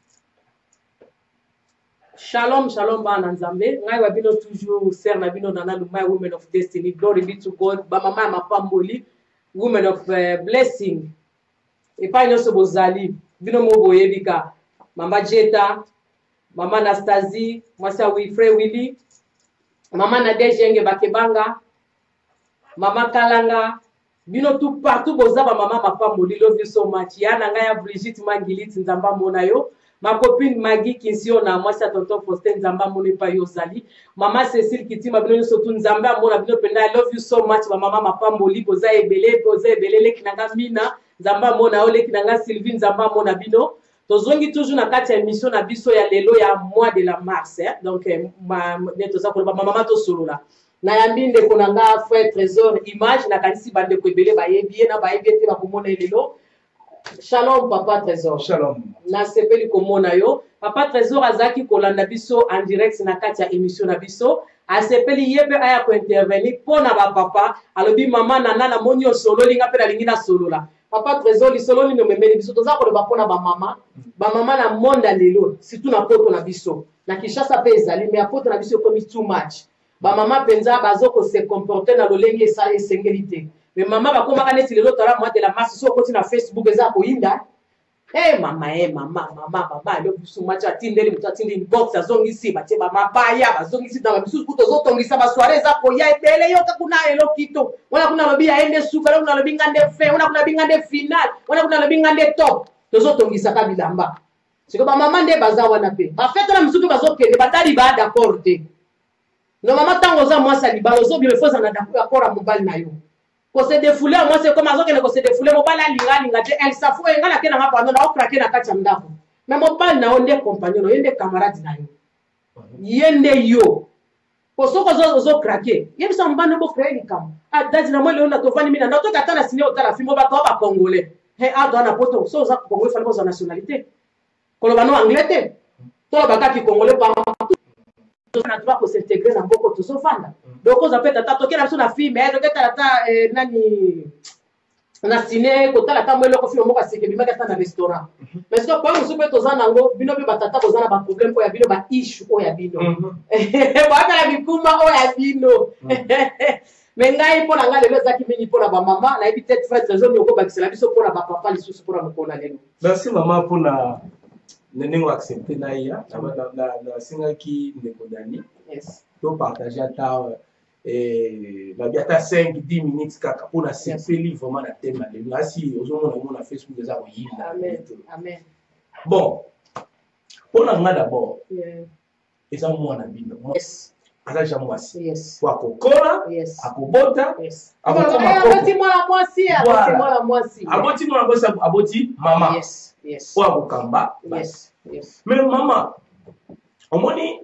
Shalom, shalom, bana nzambe. Ngai wa bino toujours Sœur na bino Nana Lumaya Women of Destiny. Glory be to God. Ba mama ma pamboli Women of uh, Blessing. E pa nyoso bozali bino mo boyebika. Mama Jeta, Mama Anastasie, Mwasa Wilfred Willy, Mama Nadejenge Bakebanga, Mama Kalanga. Bino tout partout bozaba mama ma pamboli. Love you so much. Yana ngaya Brigitte Mangilit nzamba mona yo. Ma copine Maggie Kinsiona, moi c'est tonton Faustin Nzamba mone pa yozali. Mama Cécile Kitima bino surtout Nzamba mona bino penda. I love you so much. Ma mama ma pamboli poza ebele poza ebele le kinanga mina Nzamba mona ole kinanga Sylvie Nzamba mona bino. Tozongi toujours na kati ya émission na biso ya lelo ya mois de la mars hein? Donc ma neto za ko ba mama to solola. Na yambi ndeko nanga frère Trésor image na kanisi bande ko ebele ba yebi na ba yebi te ba komona lelo. Shalom Papa Trésor. Shalom. Na sepeli komona yo. Papa Trésor azaki kolanda biso en direct na kati ya émission na biso. A sepeli yebe aya ko intervenir pona ba papa. Alobi mama nana na monyo solo linga pe na lingina solo la. Papa Trésor li solo li no memeli biso toza ko ba pona ba mama. Ba mama na monde lelo. Surtout na poto na biso. Na Kinshasa pe ezali mais poto na biso comme too much. Ba mama penza bazoko se comporter na lolenge sa esengelité. Mais maman va comment on est sur l'autre mois de la masse sur côté na Facebook eza ko inda. Eh mama eh mama mama baba le busu macha tindeli mutatindi inbox azongi si bache mama baya bazongi si dans bisu kuto zoto ngisa ba soirée eza ko ya ebele yo kuna elo kito. Wana kuna lobi ya ende suka kuna lobi ngande fe wana kuna lobi ngande final wana kuna lobi ngande top. Tozoto ngisa ka bilamba. Siko ba mama nde baza wana pe. Ba fete na misuki bazokende batali ba d'accord te. No mama tango za mwasa libalo zo bi mefoza na d'accord a mobile na yo. Ko se défouler moi c'est comme azo que ko se défouler mo bala linga linga te elle s'afou engala ke na ngapa no na okrake na kacha ndako mais mobali na yo nde compagnon ye nde camarade na yo ye nde yo po soko ozo krake ye bisa mobali bo créer likambo adadi na moi leo na tovandi mina na toka tala signé otala fimo ba ba congolais he ado na poto so za congolais fallait boza nationalité koloba no anglais te to ba kaki congolais par na droit ko s'intégrer na mboko to so fanda donc oza peta tato kena so na fille mais donc tala ta nani na ciné ko tala ta mwelo ko fi moko asike bimaka ta na restaurant mais ce que kwa musu pe to za nango bino bi batata ko za na ba problème ko ya bino ba issue o ya bino ba kala bikuma o ya bino mais ngai pona nga lelo zaki mingi pona ba mama na ebi peut-être frère trésor nyoko bakisela biso pona ba papa lisusu pona mokona lelo. Merci maman pona nenengo accepter na ya na na na singaki ndeko dani. Yes. To partager ata eh ba biata cinq dix minutes kaka pona sepeli vraiment na thème na lelo. Asi ozomona mona Facebook za ko yinda. Amen. Amen. Bon. Pona nga d'abord. Yeah. Eza mwana bino. Yes. Azaja mwasi. Yes. Kwa kokora, yes. Akobota, yes. Akokoma aboti mwana mwasi, aboti mwana mwasi. Aboti mwana mwasi, aboti mama. Yes, yes. Kwa kokamba. Yes, yes. Mais mama, omoni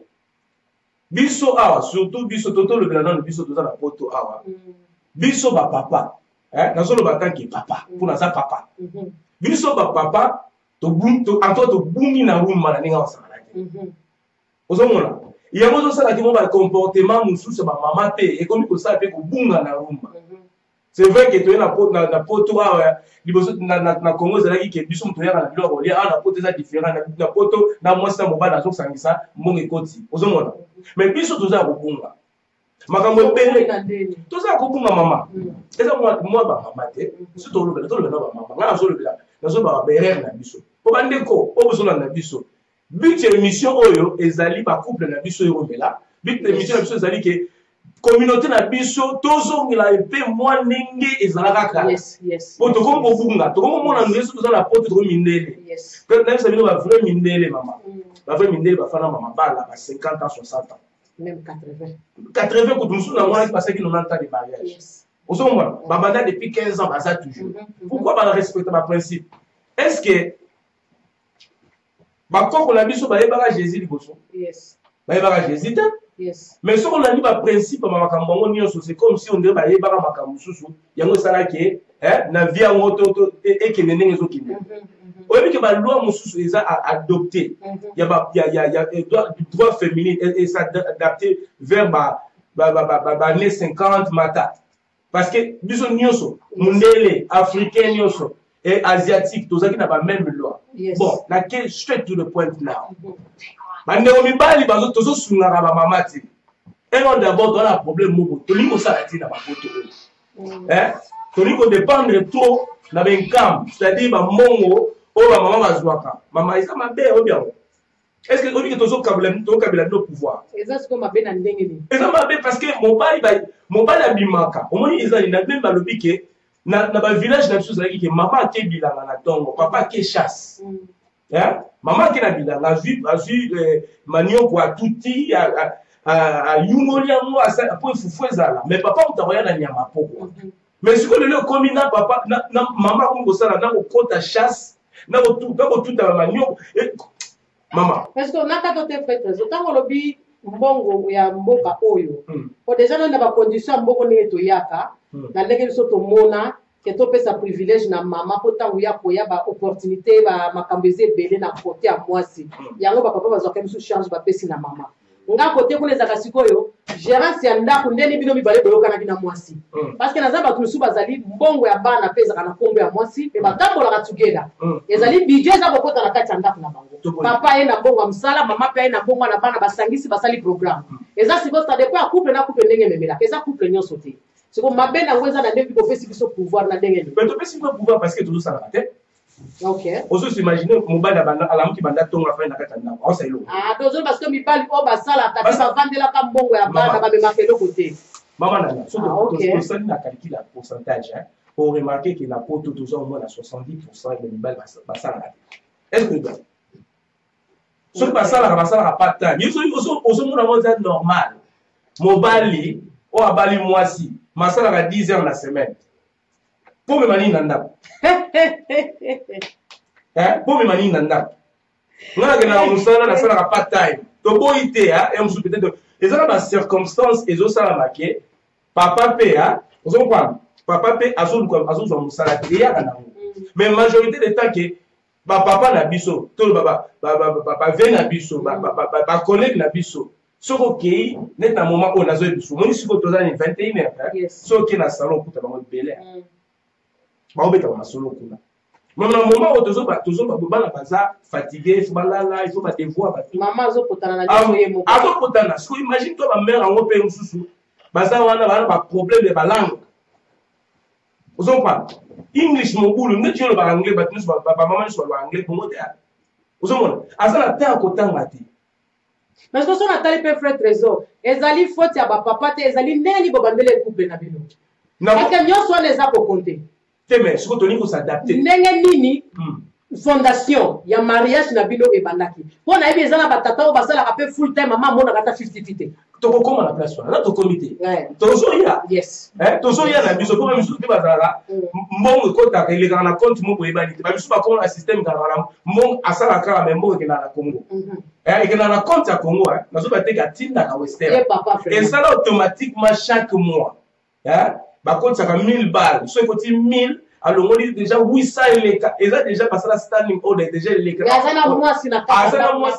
biso awa, surtout biso toto le blanc biso toza na poto awa. Biso ba papa, hein, na solo batanki papa, pour na sa papa. Biso ba papa, to bum to anto to bumi na rumba na ninga wasala. Mhm. Ozomona il y a des gens qui ont un comportement moussou ba maman pe et comme ko ça pe ko bunga na rumba. C'est vrai que tu es na poto na poto liboso na na Congo zalaki ke biso mto ya na biloko lia na poto za différent na poto na mwasa mobala na sokisangisa mbonge koti. Ozomona. Mais biso toza ko bunga. Makambo ebele toza ko bunga mama. Eza moi moi ba mama te. Si to lo bela to lo bela ba mama. Na zo lo bela. Na zo ba berer na biso. Po bandeko, o bozo na biso. But émission oyo ezali ba couple na biso yorobela but émission na biso ezali ke communauté na biso tozongela epe mwa ndenge ezalaka kaka yes yes po to kombo bunga to kombo mona ndeso toza na poto to mindele yes peut na biso ba vrai mindele mama ba vrai mindele ba fana mama bala ba cinquante ans soixante ans même quatre-vingts quatre-vingts ko tumusu na mwana qui passait qui quatre-vingts ans de mariage yes osomba ba banda depuis quinze ans baza toujours pourquoi ba respecter ba principe est-ce que bakoko na biso bayebaka Jésus liboso yes bayebaka Jésus te yes mais ce qu'on a dit ba principe ma makambo ngo nyonso c'est comme si on dirait bayebaka makambo susu yango sala ke hein na vie ngo to et que ndenge zo kinde oyebi ke ba loi mususu eza adopté ya ba ya ya ya droit féminin et s'adapter vers ba ba ba ba ba années cinquante mata parce que biso nyonso mundele africain nyonso et asiatique, tous qui n'ont pas même loi. Yes. Bon, laquelle straight to the point now. Mais on ne pas les bases, tous sous la maman. Et on d'abord dans le problème mot, tout le monde s'arrête dans ma photo. Hein? Tout le monde dépend trop dans un camp, c'est-à-dire ma mongo, oh ma maman va jouer quand. Maman, est-ce que ma belle ou bien? Est-ce que on dit que tous au Kabila nos pouvoirs? Est-ce que ma belle a ndengeni? Est-ce que ma belle parce que mon père, mon père a bimaka. Au moins ils ont une même dans le piqué. Na na ba village na biso zalaki ke mama ke bilanga na tongo papa ke chasse hein mama ke na bilanga vu vu manio kwa tuti a a yungoli ngo asa po fufu ezala mais papa utakoya na nyama poko mais siko lelo komi na papa na mama ko sala na ko kota chasse na ko tout na ko tout na manio mama est-ce que on a ka te fait zo tango lobi mbongo ya mboka oyo o déjà na ba condition mboko ne to yaka na ndenge biso tomona ke topesa privilège na mama po ntango ya koya ba opportunité ba makambo eza ebele na kote ya mwasi yango bapapa bazwaka biso charge bapesi na mama nga kote kuna ezaka sikoyo gérance ya ndako ndeni bino mibale boyokanaki na mwasi parce que naza bato mosusu bazali mbongo ya bana mpe ezaka na nkombo ya mwasi mpe batambolaka together ezali budget eza kokota na kati ya ndako na bango papa ye na mbongo ya mosala mama mpe ye na mbongo na bana basangisi basali programme eza sikoyo ça dépend ya couple na couple ndenge ememelaka eza couple nyonso te c'est comme ma belle a besoin d'un début pour faire ce pouvoir na dengue. Mais tu peux si pouvoir parce que tout ça la tête. OK. On se imaginer mon banda banda ala mki banda tonga fa na katanda. On sait lo. Ah, donc parce que mi bali o ba sala ta ba vandela ka mbongo ya bana ba me makelo côté. Maman nana, so to so na calcule le pourcentage hein. Pour remarquer que la poto toujours au moins à soixante-dix pour cent de mi bali ba sala. Est-ce que bien? So ba sala ba sala pas tant. Ils sont ils sont mon amour normal. Mon bali o abali mwasi. Masala à dix heures la semaine. Pour me manier nanda. Hein? Pour me manier nanda. Nga na musala na sala pas time. To boité hein, et on se peut-être et ça dans circonstances et ça la marqué papa pe hein, vous comprenez? Papa pe azul comme azul zo musala ya kana. Mais majorité des temps que ba papa na biso, to baba baba papa vient na biso, ba ba collègue na biso. So OK, net na moment on a zo biso. Moni siko to za ni vingt et une heures. So OK na salon kuta ba mo belé. Ba obeta na solo kuna. Mais dans le moment où tu es fatigué, il faut il faut te voir. Maman, zo potana na biso yemo. Azo potana. So imagine toi ma mère en haut pays mususu. Basa wana wana ba problème de ba langue. Vous comprenez? English mon boulot, ne tu le ba anglais, ba tu ba maman soit ba anglais pour moi. Vous comprenez? Asa na ta kota ngati. Mais ce que son atali pe frère trésor, ezali faute ya ba papa te ezali neni bo bandele couple na bino. Na que nyonso wana eza ko compter. Mais ce que tu as s'adapter. Ndenge nini fondation ya mariage na bino ebandaki. Pona yebi ezala batata o basala ka pe full time mama mona kata cinquante cinquante. To ko koma na place wana, to comité. To so ya. Yes. Eh, to so ya na biso ko misu te bazala. Mbongo ko ta ka ile kana compte mo ko ebani te. Ba biso ba ko na système ka na mbongo asala ka na mbongo ke na Congo. Eh, ke na compte ya Congo eh. Na so ba te ka tinda ka Western. Et ça automatiquement chaque mois. Eh? Par contre, ça fait mille balles. Si on dit mille, alors on dit déjà huit cents et ça déjà passé la standing order, déjà l'écran. Il y a un mois, c'est la carte.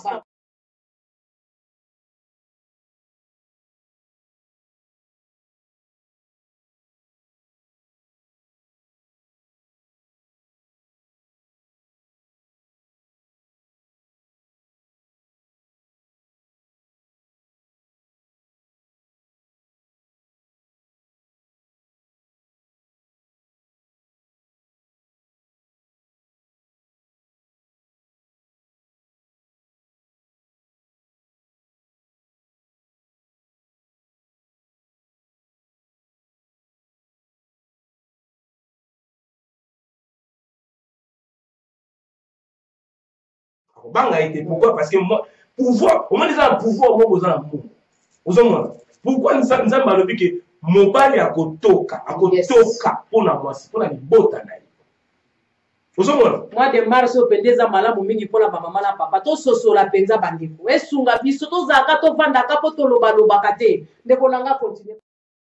Banga été pourquoi parce que moi pouvoir au moins déjà pouvoir moi aux amour aux hommes pourquoi nous sommes nous sommes malobi que mobali akotoka akotoka pona mwasi pona libota na ye aux hommes moi de mars au pendeza malamu mingi pona ba mama na papa to sosola penza bandeko esunga biso to zaka to vanda ka poto loba loba kate ndeko nanga continue.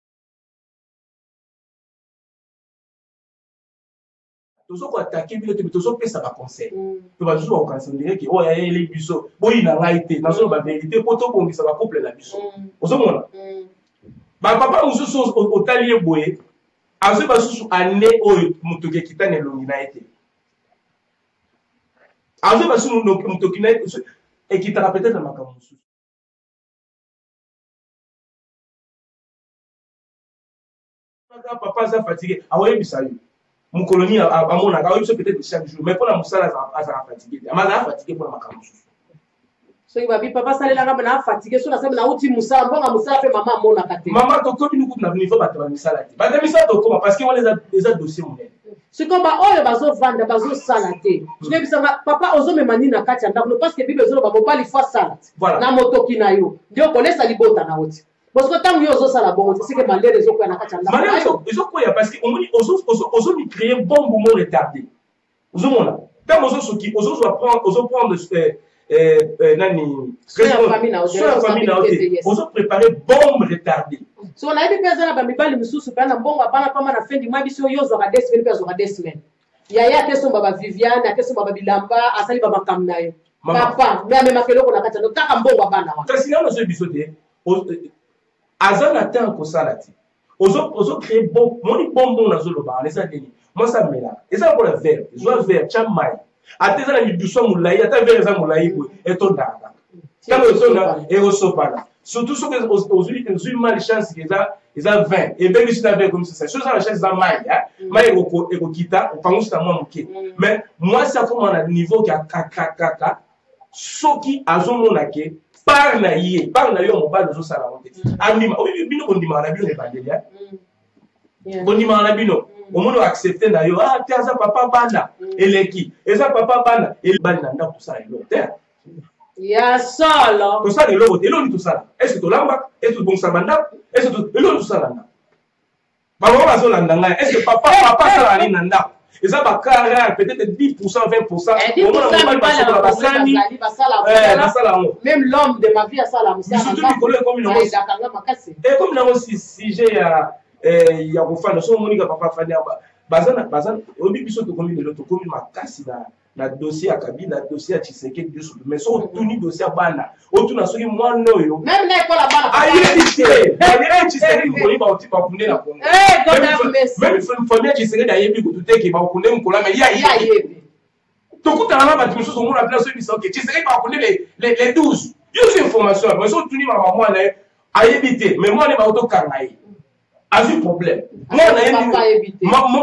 Tous ceux qui attaquent bien, tous ceux qui ça va conseil. Tu vas juste au conseiller qui oh il y a les biso, bon il n'a pas été, dans la vérité pour tout bon ça va couper la biso. Au moment là. Ba papa nous sommes au talier boé, à ce pas sous année oh mutoke kitane longina été. À ce pas sous mutoke na et qui t'a peut-être ma kamusu. Papa ça fatigué, ah ouais bisayo. Mon colonie à mon avis, peut-être chaque jour, mais pour la moussala, ça va fatiguer. Elle m'a fatigué pour la macaron. So il va dire papa ça là na fatigué sur la semaine na outi moussala, bon la moussala fait maman mon akate. Maman to comme nous na niveau ba moussala. Ba de moussala to comme parce que on les a déjà dossier mon. C'est comme ba oyo bazo vendre bazo salate. Tu sais ça papa ozo me mani na kati ndako parce que bibe zo ba mo pas li fa salate. Na moto kinayo. Ndio connaît libota na outi. Parce que tant que vous avez la bonne, c'est que malgré les autres, ils ont quoi parce que on a créé un bon moment retardé. Vous avez là. Tant que vous qui, vous avez prendre, vous prendre nani. Soit la famille vous avez préparé bombe retardée. Si on a des personnes à Bamibali, nous sommes super bon, on va pas la fin du mois, bisous yo zora des semaines, zora des semaines. Il y a ya question baba Viviane, ya question baba Bilamba, asali baba Kamnayo. Papa, mais même makelo ko na kata no kaka mbongo bana wa. Kasi na zo bisote. Azan attend que ça là. Ozo ozo créer bon, mon bonbon na zo loba, les adeni. Moi ça me là. Et ça pour le verre, zo verre chamai. Ateza na biduso mulai, ata verre za mulai ko eto dada. Quand ozo na e oso pala. Surtout ceux que aux unis ils ont mal chance qu'ils a ils a vingt et ben ils avaient comme ça. Ceux ça la chance za mai, hein. Mai eko eko kita, on pense à moi moké. Mais moi ça comme on a niveau qui a kakakaka. Soki azomona ke par na ye par na yo mobile zo sala monte anima obi bino ondima na bino ne bandelia ondima na bino omono accepter na yo ah te aza papa bana eleki eza papa bana el bali na ndako sala yo te ya sala to sala lo te lo ni to sala est-ce que to lamba est-ce que bon sabanda est-ce que lo to sala na ba ba zo landa ngai est-ce que papa papa sala ni na ndako Ils ont pas rare, peut-être dix pour cent, vingt pour cent. dix pour cent, même l'homme de ma vie a ça là. Surtout Nicolas, comme il a aussi. Et comme il a aussi, si j'ai il y a un fan, nous sommes Monica Papa Fania, Bazan, Bazan, au début, ils sont comme il est l'autre, comme il m'a cassé la dossier à Kabila, dossier à Tshisekedi, mais sont tous les dossiers à Bana. Autour de ce qui moi, non, même n'est pas la Bana. Ah, il est ici. Il est Tshisekedi, il va aussi pas connaître la Congo. Même une famille Tshisekedi, il y a eu tout qui va connaître mon collègue, mais il y a eu. Tout le monde a dit que on a plein de choses qui Tshisekedi va connaître les douze. Il y a une information, mais sont tous les mamans à éviter. Mais moi, on est pas auto carnaï. A un problème. Moi, on a évité.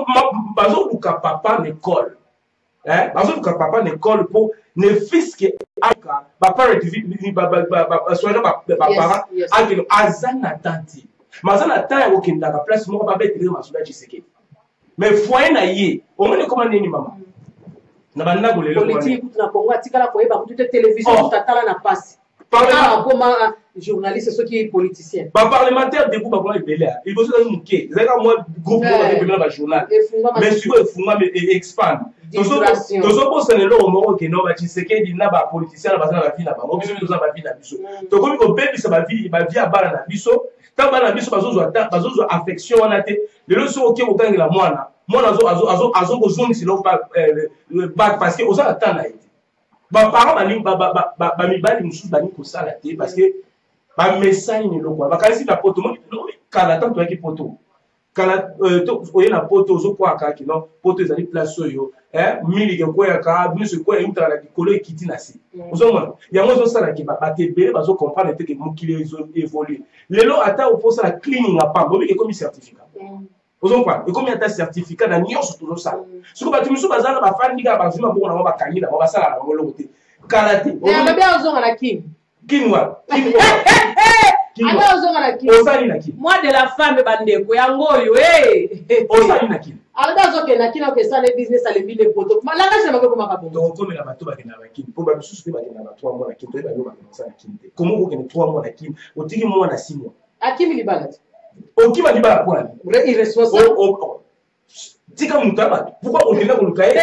Ma papa l'école. Hein? Parce que papa n'école pour ne fils qui a papa est soyez pas parents a que azan attenti mais azan attend au kinda la place moi pas être ma soda Tshisekedi mais foyer na yé au moins comment nini maman na banda go lelo politique na Congo atikala ko eba toute télévision tatala na passe ah comment journaliste ceux qui est politicien ba parlementaire debout ba comment belé il faut ça muké zaka moi groupe pour ba journal mais si vous fuma mais expand tozo posa lelo omoko ke no ba Tshisekedi na ba politicien na bazana ba vie na ba mo biso biso ba vie na biso to komi ko bebisa ba vie ba vie abana na biso ta bana na biso bazozo ata bazozo affection wana te lelo so oke okangela mwana mwana azo azo azo azo ko zongi silo ba ba parce que oza ata na été ba parents bani ba ba ba mibali musu bani ko sala te parce que ba message ni lokwa ba kalisi na poto mo kala tanto yaki poto kala to oye na poto zo kwa ka ki no poto ezali place oyo eh mili ke kwa ka biso kwa yuta la kolo ekiti na si ozo mona yango zo sala ki ba tebele bazo comprendre te ke mukile zo évoluer lelo ata o posa la cleaning apa bobi ke comme certificat ozo kwa e comme ata certificat na nyonso to sala siko ba timiso bazana ba fandi ka ba zima bongo na ba kanyina ba sala na ngolo te kala te o lobi ozo na kin kinwa kinwa alors ozo na kin osali na kin moi de la femme bandeko yango yo eh osali na kin alors ozo ke na kin ke ça le business ale bile poto malanga je mako kuma kabongo donc comme la bato ba kena ba kin pour ba bisu te ba kena ba trois mois na kin to ba yo ba kena ça na kin te comment ko kena trois mois na kin otiki mois na six mois akimi libala okima libala kwa ni irresponsable tika mutaba pourquoi on kena ko lukaye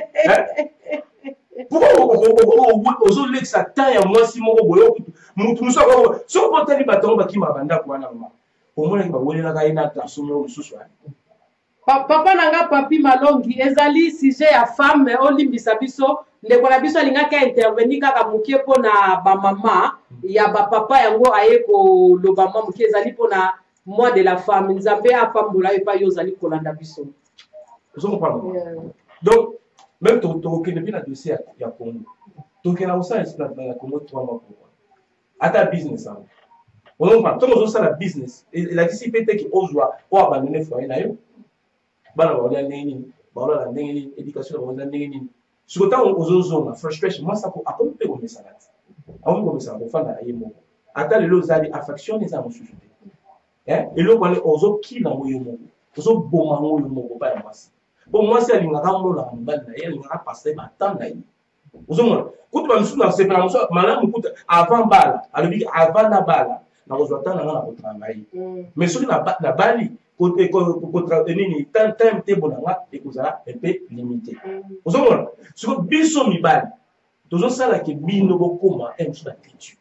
pourquoi ozo lexa temps ya moi si moko boyo mutu muso ko so ko tali batongo bakima banda kwa na mama omona ba welela ka ina garçon mo mususu papa nanga papi malongi ezali sujet ya femme olimbisa biso ndeko na biso alinga ka intervenir kaka mukie pona ba mama ya ba papa yango aye ko loba mama mukie ezali pona mois de la femme nzambe apambola epa yo zali kolanda biso ozo comprendre donc même to to ke depuis la dossier ya Congo to ke na usa estra na Congo trois mois pour ata business hein on pas comme on ça la business et la discipline qui ozwa o abandonner foyer na yo bana ba ndenge nini ba la ndenge nini éducation ba ndenge nini sur temps ozo zona frustration moi ça ko akompe ko mesala awu ko mesala ko fana yemo ata le lozali affection les amos société hein et le ko ozo kila moyo mo ozo boma moyo mo ba ya masi pour moi c'est alingaka mona mbali na ye alingaka passer batanda yi ozomona kutu ba misusu na sepela muso malamu kutu avant bala alobi avant na bala na kozwata na na ko travailler mais soki na na bali côté côté nini tant temps te bonanga et kozala un peu limité ozomona siko biso mibali tozo sala ke bino bokoma un petit attitude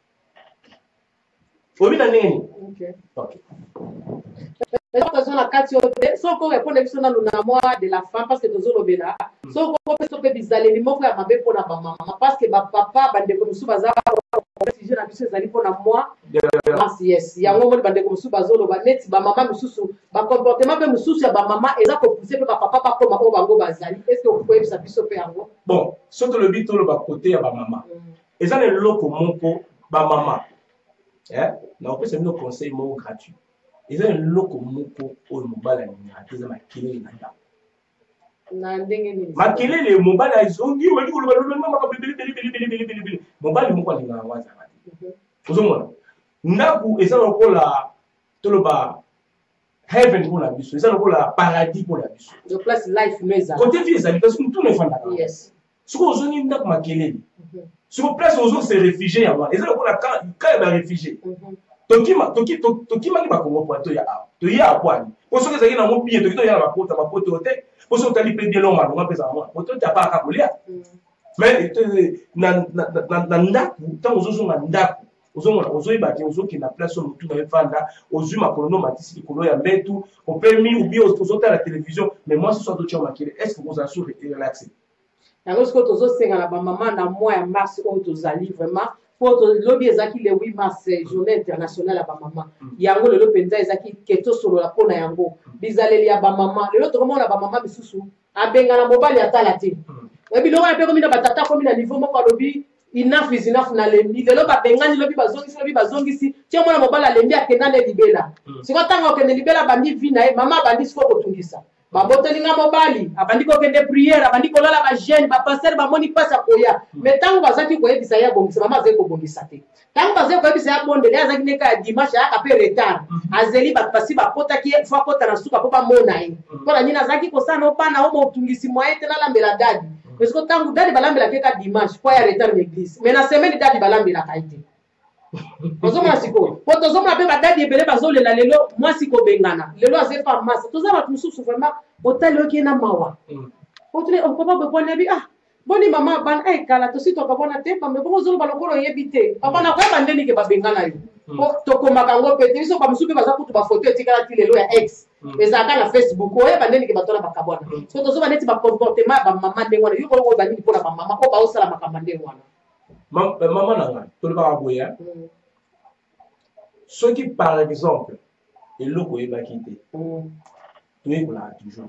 obi na nini okay okay Tozo na kati yote soko répondre biso na luna mois de la femme parce que tozo lobela soko ko peso pe bizaleli moko ya mabe pona ba mama parce que ba papa bandeko musu baza sujet na biso ezali pona mois mars yes yango moni bandeko musu bazolo ba net ba mama mususu ba comportement pe mususu ya ba mama eza ko pousser pe ba papa pa koma o bango bazali est ce que vous pouvez bisa biso pe yango bon soto le bito lo ba côté ya ba mama eza le loko moko ba mama eh na opesa no conseil mo gratuit eza loko moko oyo mobala ni ateza makilele na ndako na ndenge nini makilele mobala izongi wali koloba lolo mama ka bibili bibili bibili bibili bibili mobala moko alinga na waza ngati ozomona ndaku eza lokola toloba heaven pour la biso eza lokola paradis pour la biso de place life meza côté vie ezali parce que tout ne fanda yes siko ozongi ndaku makelele siko place ozo se réfugier ya wana eza lokola ka ka ba réfugier tokima toki tokima ki bakongo po to ya to ya kwani poso ke zaki na mo bien toki to ya ba kota ba poto te poso tali pe bien lo ma ngo pesa mo poto ta pa ka kolia mais na na na ndaku tango zozo na ndaku ozomona ozoyeba ozoki na place au mutu na evanda ozwi makolono matisi likolo ya mbetu opemi ubi ozotala la télévision mais moi ce soir to choma kile est-ce que vous en sourez relaxé yango siko tozosenga na bamama na mois ya mars oyo tozali vraiment po tolobi ezaki le huit mars journée internationale ya bamama yango lelo mpenza ezaki ke tosolola mpona yango bizaleli ya bamama lelo tokomona bamama misusu abengana mobali atala te biloko ya mpe komi na batata komi na niveau moko alobi enough is enough na lembi lelo babengani lobi bazongisi lobi bazongisi tie mwana mobali alembi akenda nde libela siko ntango okende libela bandi vi na ye mama abandi siko kotungisa babotelinga mobali abandi kokende priere abandi kolala bagene bapaster bamoni mpasi akoya me ntango bazaki koyebisa ye abongisa mama azali kobongisa te ntango bazali koyebisa ye abondele ye azaki neka ya dimanche ayaka mpe retard azeli bato basi bakotaki ye fo akota na suka mpo bamona ye mpona nini azalaki kosala opana o motungisi mwaye te nalambela dadi parce que ntango dadi balambelaka eka dimanche po ya retard na église me na semaine dadi balambelaka ye te ozomona sikoyo po tozomona mpe badadi ebele bazolela lelo mwasi kobengana lelo azali pa masa toza bato mosusu vraiment otali oki ye na mawa otuli papa bepona bi ah boni mama bana ekala tosi tokabona te pambe bongo ozoloba lokolo oyebi te papa nakoyeba ndeni ke babengana yo po tokomaka yango mpe te biso bamosusu mpe baza kutu bafoto etikala ti lelo ya ex ezalaka na facebook oyeba ndeni ke batona bakabwana so tozoba neti bacomportement ya bamama ndenge wana yo koloko bandini mpona bamama po baosala makambo ndenge wana mama na ngai tolobaka boye soki par exemple eloko oyebaki te toyekolaka toujours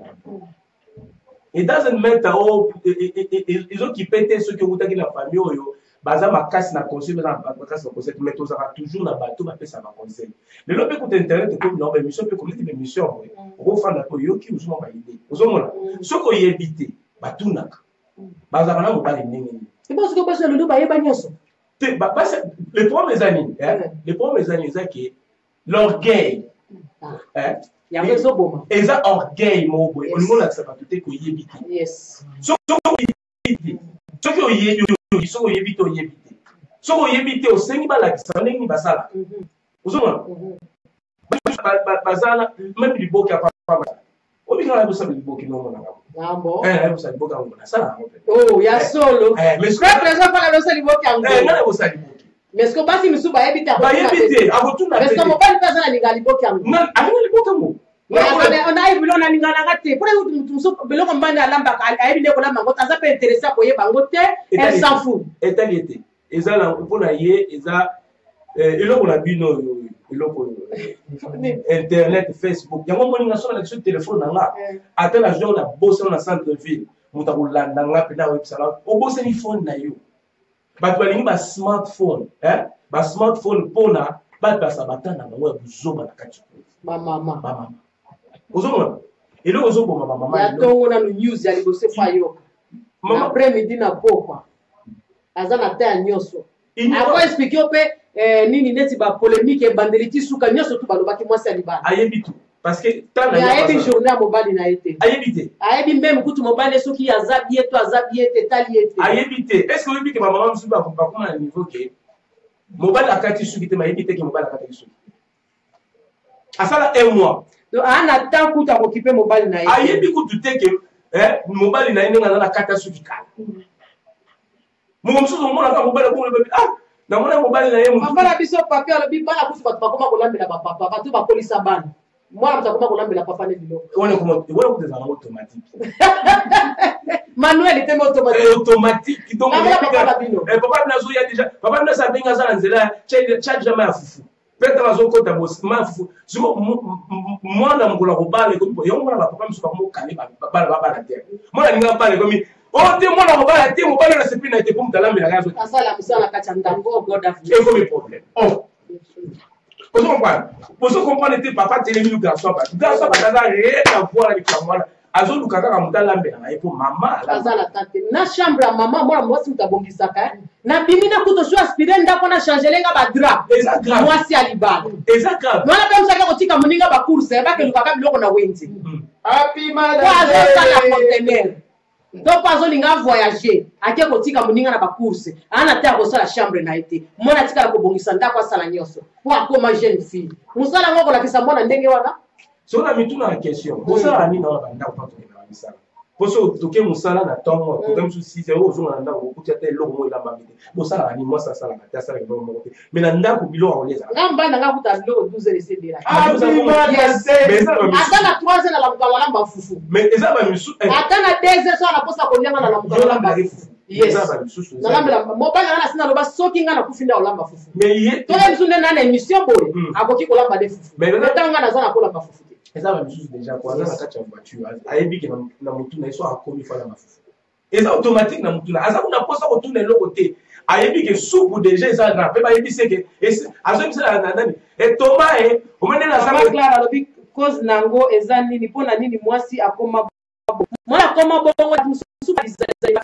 it doesn't matter o ezokipe te soki okutaki na famille oyo baza makasi na conseil baza makasi na conseil mais tozalaka toujours na bato bapesa baconseil lelo mpe kuta internet ekomi na bamission mpe komiti bamission okofanda mpe oyoki ozoma baide ozomona soki oyebi te batunaka bazalaka na mobali ndenge nini c'est parce que parce que le baye banyoso te ba le problème des amis hein le problème des amis c'est que l'orgueil hein ya beso boma eza orgueil mo boy on mo la sabatu te ko yebite yes so so yebite so ko yebite so ko yebite o yebite so ko yebite o sengi ba la kisane ni basala uzuma bazala même liboka papa obi kana bosa liboka no mona ngabo ngabo eh bosa liboka ngona sala oh ya solo eh mais quoi présent pas la bosa liboka ngabo eh ngana bosa liboka mais ce que basi misu ba yebite ba yebite abotuna parce que mobali pesa na linga liboka ngabo non ali liboka ngabo on a vu l'on a lingana ngate pour les mutu beloko mbanda alamba ayebi ndeko la mango taza pe intéressé koyeba ngo te elle s'en fout etaliete eza la mpona ye eza eloko na bino eloko internet Facebook yango moni nga sona sur téléphone na nga ata la jour na bosse na centre ville muta kolanda nga pe na website o bosse ni phone na yo bato balingi ba smartphone hein ba smartphone pona ba pasa batana bango ya buzoba na kati ba mama ba mama ozomona eloko ozoboma ba mama ya tongo na news ya libose fa yo mama après midi na pokwa aza na ta nyoso ako expliquer pe eh nini neti ba polémique e bandeliti suka nyoso tu balobaki mwasi alibana ayebi tu parce que tana ya ayebi journée ya mobali na été ayebi te ayebi même kutu mobali soki aza bieto aza biete tali ete ayebi te est-ce que oyebi ke ba mama musu ba ba kuma na niveau ke mobali akati suki te mayebi te ke mobali akati suki asala un mois donc ana temps kutu akokipe mobali na été ayebi kutu te ke eh mobali na ine ngana na kata suki kala mo musu mona ka mobali ko le ah na mona mobali na ye mo mobali biso papier alobi bana kutu bato bakoma kolambela ba papa bato bakolisa bana moi mtakoma kolambela papa ne biloko on comment on ko des automatique manuel était automatique automatique donc eh papa na zo ya déjà papa na sa benga za nzela cha jamais afufu peut-être bazo kota boss ma fufu siko mwana mkola ko bale ko yo mwana ba papa msuka mo kale ba ba ba ba terre mwana ninga bale ko mi o te mwana ko bale te mo bale na sepina te pour mtalambela gazo asala musala kacha ndango god of et comme problème oh vous comprenez vous comprenez papa télé mi garçon ba garçon ba za rien à voir avec la mwana azoluka kaka mutalambela na epo mama azala tante na chambre ya mama mwana mwasi mutabongisaka na bimi na kuto sho aspiré ndako na changer lenga ba drap mwasi alibala eza grave mwana pe msaka kotika muninga ba course ba ke lukaka biloko na wenzi happy mother kwa azala conteneur donc azolinga voyager ake kotika moninga na bacourse ana te akosala chambre na ete mwana atikala kobongisa ndako asala nyonso po akoma jeune fille mosala yango kolakisa mwana ndenge wana sona mituna na question bosala nini na bandako patokena na misala poso toke musala na tongo toke musu six heures ozonga na ndako okutia te eloko mo elamba mite bosala nini moi ça sala ta sala eloko mo te mais na ndako biloko oleza ngamba ndanga kuta biloko douze heures c'est déjà ah mais ata na trois heures na la mukala lamba fufu mais eza ba misu ata na deux heures so na posa kolianga na la mukala lamba fufu yes na lamba mobala na sina loba soki nga na kufinda olamba fufu mais to le sunde na na émission boye akoki kolamba de fufu mais tanga na zana kolamba fufu eza ba misu déjà kwa za na kati ya voiture ayebi ke na mutu na iso akomi fala mafufu eza automatique na mutu na aza kuna posa ko tuna eloko te ayebi ke soupe déjà eza na pe ba yebi se ke azo bisala na nani et toma e o mene na sama clara lobi cause nango eza nini pona nini mwasi akoma mwana akoma bongo soupe eza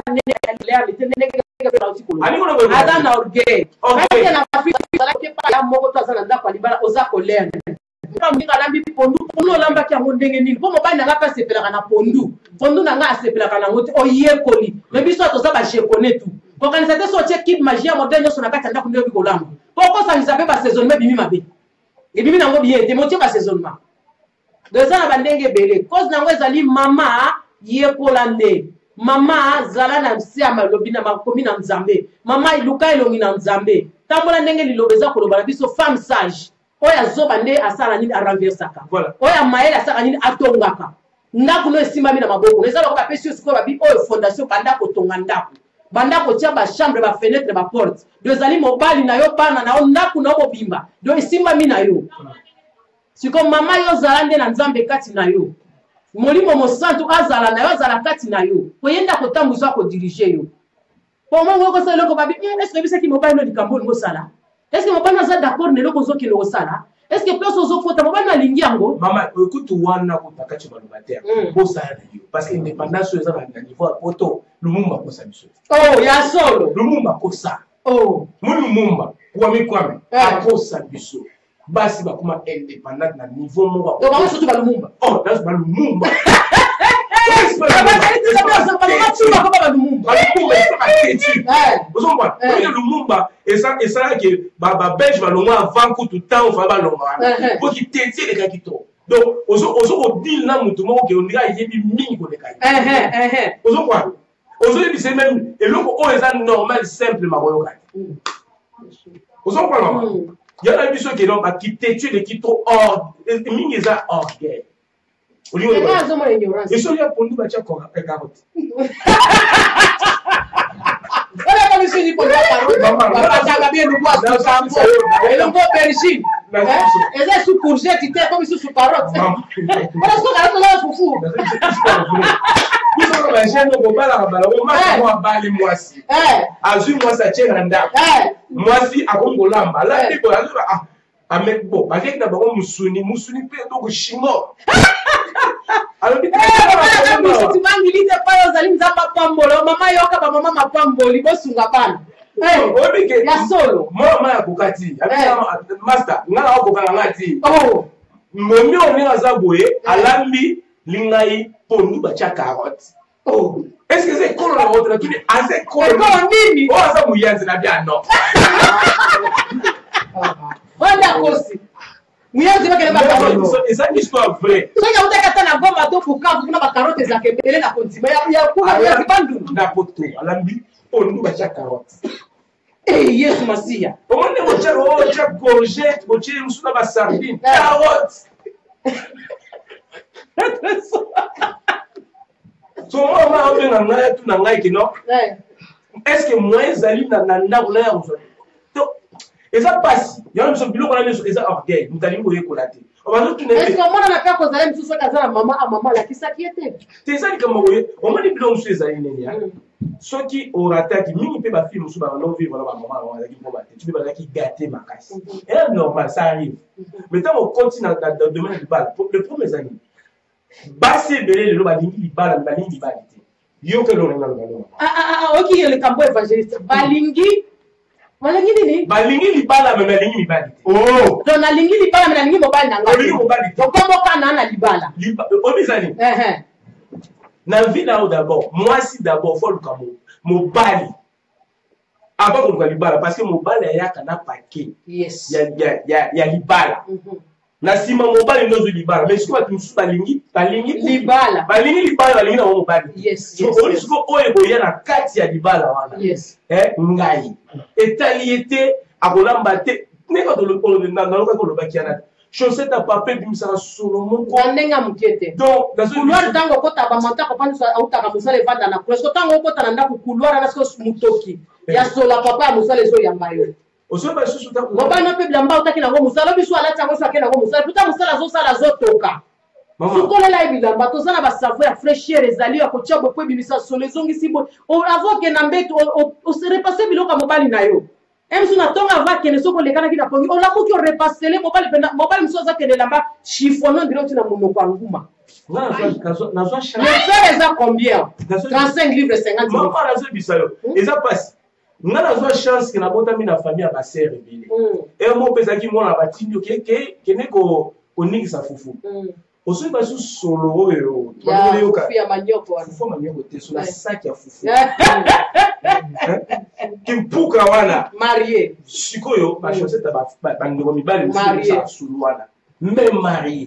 aza na orgueil ake na afrika azalaki pa ya moko to aza na ndako alibala oza kolere mingi alambi pondu pondu olambaki yango ndenge nini mpo mobali nanga mpe asepelaka na pondu pondu nanga asepelaka nango te oyekoli me biso toza bajekone tu kokanisa te so otie kit magie ya modele nyonso na kati ya ndako nde obi kolamba mpo okosangisa mpe basaisonnement ebimi mabe ebimi nango biye te motie basaisonnement do eza na bandenge ebele cause nango ezali mama yekola nde mama zala na nse ya malobi na makomi na nzambe mama iluka elongi na nzambe tambola ndenge liloba eza koloba na biso femme sage oyo azoba nde asala nini aranversaka oyo amayele asala nini atongaka ndako no esimbami na maboko eza loko bapesi yo sikoyo babi oyo fondation banda kotonga ndako banda kotia bachambre bafenetre baporte do ezali mobali na yo bana na yo ndako na yo mobimba do esimbami na yo sikoyo mama yo ozala nde na nzambe kati na yo molimo mosantu azala na yo azala kati na yo koyenda kotambusa kodirige yo po mongo okosala eloko babi eske bisaki mobali no likambo olingo osala est-ce que mobali aza d'accord na eloko ozokende osala est-ce que place ozofota mobali alingi yango mama ekutu wana kotaka ti maloba te bosala na yo parce que indépendance oyo eza na niveau ya poto lumumba akosa biso oh ya solo lumumba akosa oh mo lumumba kwame kwame akosa biso basi bakoma indépendante na niveau moko donc bango surtout balumumba oh that's balumumba lumumba esalaki babelge balongwa avant kutu ntango fala balonga wana po kiteti elekaki to donc ozokobile na motu moko ke ondika ayebi mingi koleka ye ozokwana ozoyebisa meme eloko oyo eza normal simple makoyoka ozokwana mama yana biso ke donc akiteti eleki to or mingi eza orgueil et so ya pondu batia carotte Olha como isso de poder para pagar bem no quadro do sambo. Ele não pode perigir. Ele é su courgette, tem como isso su carotte. Olha só carotte lá fufu. Isso não vai ser no bala bala. O mais uma bala moisi. Eh. Azui moisa tchera nda. Eh. Moisi akongolamba. Lá tipo ah avec bon avec na bango musuni musuni pe donc chimo. Alors eh bana tu mangilite pa ozali nzamba pambolo mama yoka ba mama mapamboli bosunga bana eh obike ya solo mama ya kokati abika master ngala okokanga ngati oh momi oni azaboye alambi lingai pondu ba cha carotte oh est-ce que c'est kolo la autre lakini ase kolo nini oh asa muyanzi na bia no wanda kosi muyanzi bakele ba carotte c'est une histoire vraie so ya utaka tana goma to kuka kuna ba carotte za kebele na kontima ya ya kuna ya kibandu na poto alambi pondu ba cha carotte eh Yesu Masia omone mo cha o cha courgette mo cha musuna ba sardine carotte so moi on a ngai tu na ngai kino est-ce que moi ezali na nanda ko la ya muso to eza pasi ya muso biloko na meso eza orgueil mutali ngo yekola te obazo tu ne est-ce que mona na peko zala muso ka zala mama a mama la kisaki ete te ezali kama oye omoni biloko muso ezali nene ya soki orataki mingi pe ba film muso ba no vivre na ba mama on azaki po ba te tu peux ba ki gâter makasi et normal ça arrive mais tant on continue dans le domaine du bal le premier année basi belé le balingi libala balingi libala te yo ke lo na lo ah ah ah OK le campo évangéliste balingi balingi nini balingi libala mais balingi libala te oh donc na lingi libala mais na lingi mobali na ngaki lingi mobali donc comme kana na libala obizani eh eh na vie na d'abord moi si d'abord faut le kamo mobali avant qu'on libala parce que mobali ya kana paquet yes ya ya ya ya libala na sima mobali ndozo libala mais siko batu musu balingi balingi libala balingi libala balingi na mobali yes so oli siko oye boya na kati ya libala wana yes eh ngai etaliete akolamba te neka to le polo na na ko lo bakiana chaussette à papier bimsara solo moko ndenga mukete donc dans une couloir tango kota ba manta ko panza autaka musala evanda na presque tango kota na ndako couloir na siko mutoki ya sola papa musala zo yamba yo oso ba susu ta ko ba na pe blamba utaki na go musala biso ala tango so akena go musala puta musala zo sala zo toka sukola la bilamba to sana ba savo ya fraîcheur ezali ya ko tia bokwe bimisa solo zongi sibo o avoke na mbeto o se repasser biloko mobali na yo Emsu na tonga va kene soko lekana kina pongi. On a mo ki o repasser mobile penda mobile msoza kene lamba chiffonon bilo tina monoko nguma. Na zo na zo chance. Le frère eza combien? trente-cinq livres cinquante. Maman na zo bisayo. Eza passe. Nga na zo chance que na bota mi na famille ya ba sœur ebile. Et mo pesa ki mo na batinyo ke ke kene ko oningisa fufu. Oso ba su solo oyo. Ya fufu ya manyoko wana. Fufu manyoko te so na sac ya fufu. Kimpuka wana marié sikoyo ba chaussette ba ba ndeko mibali msa sulu wana même marié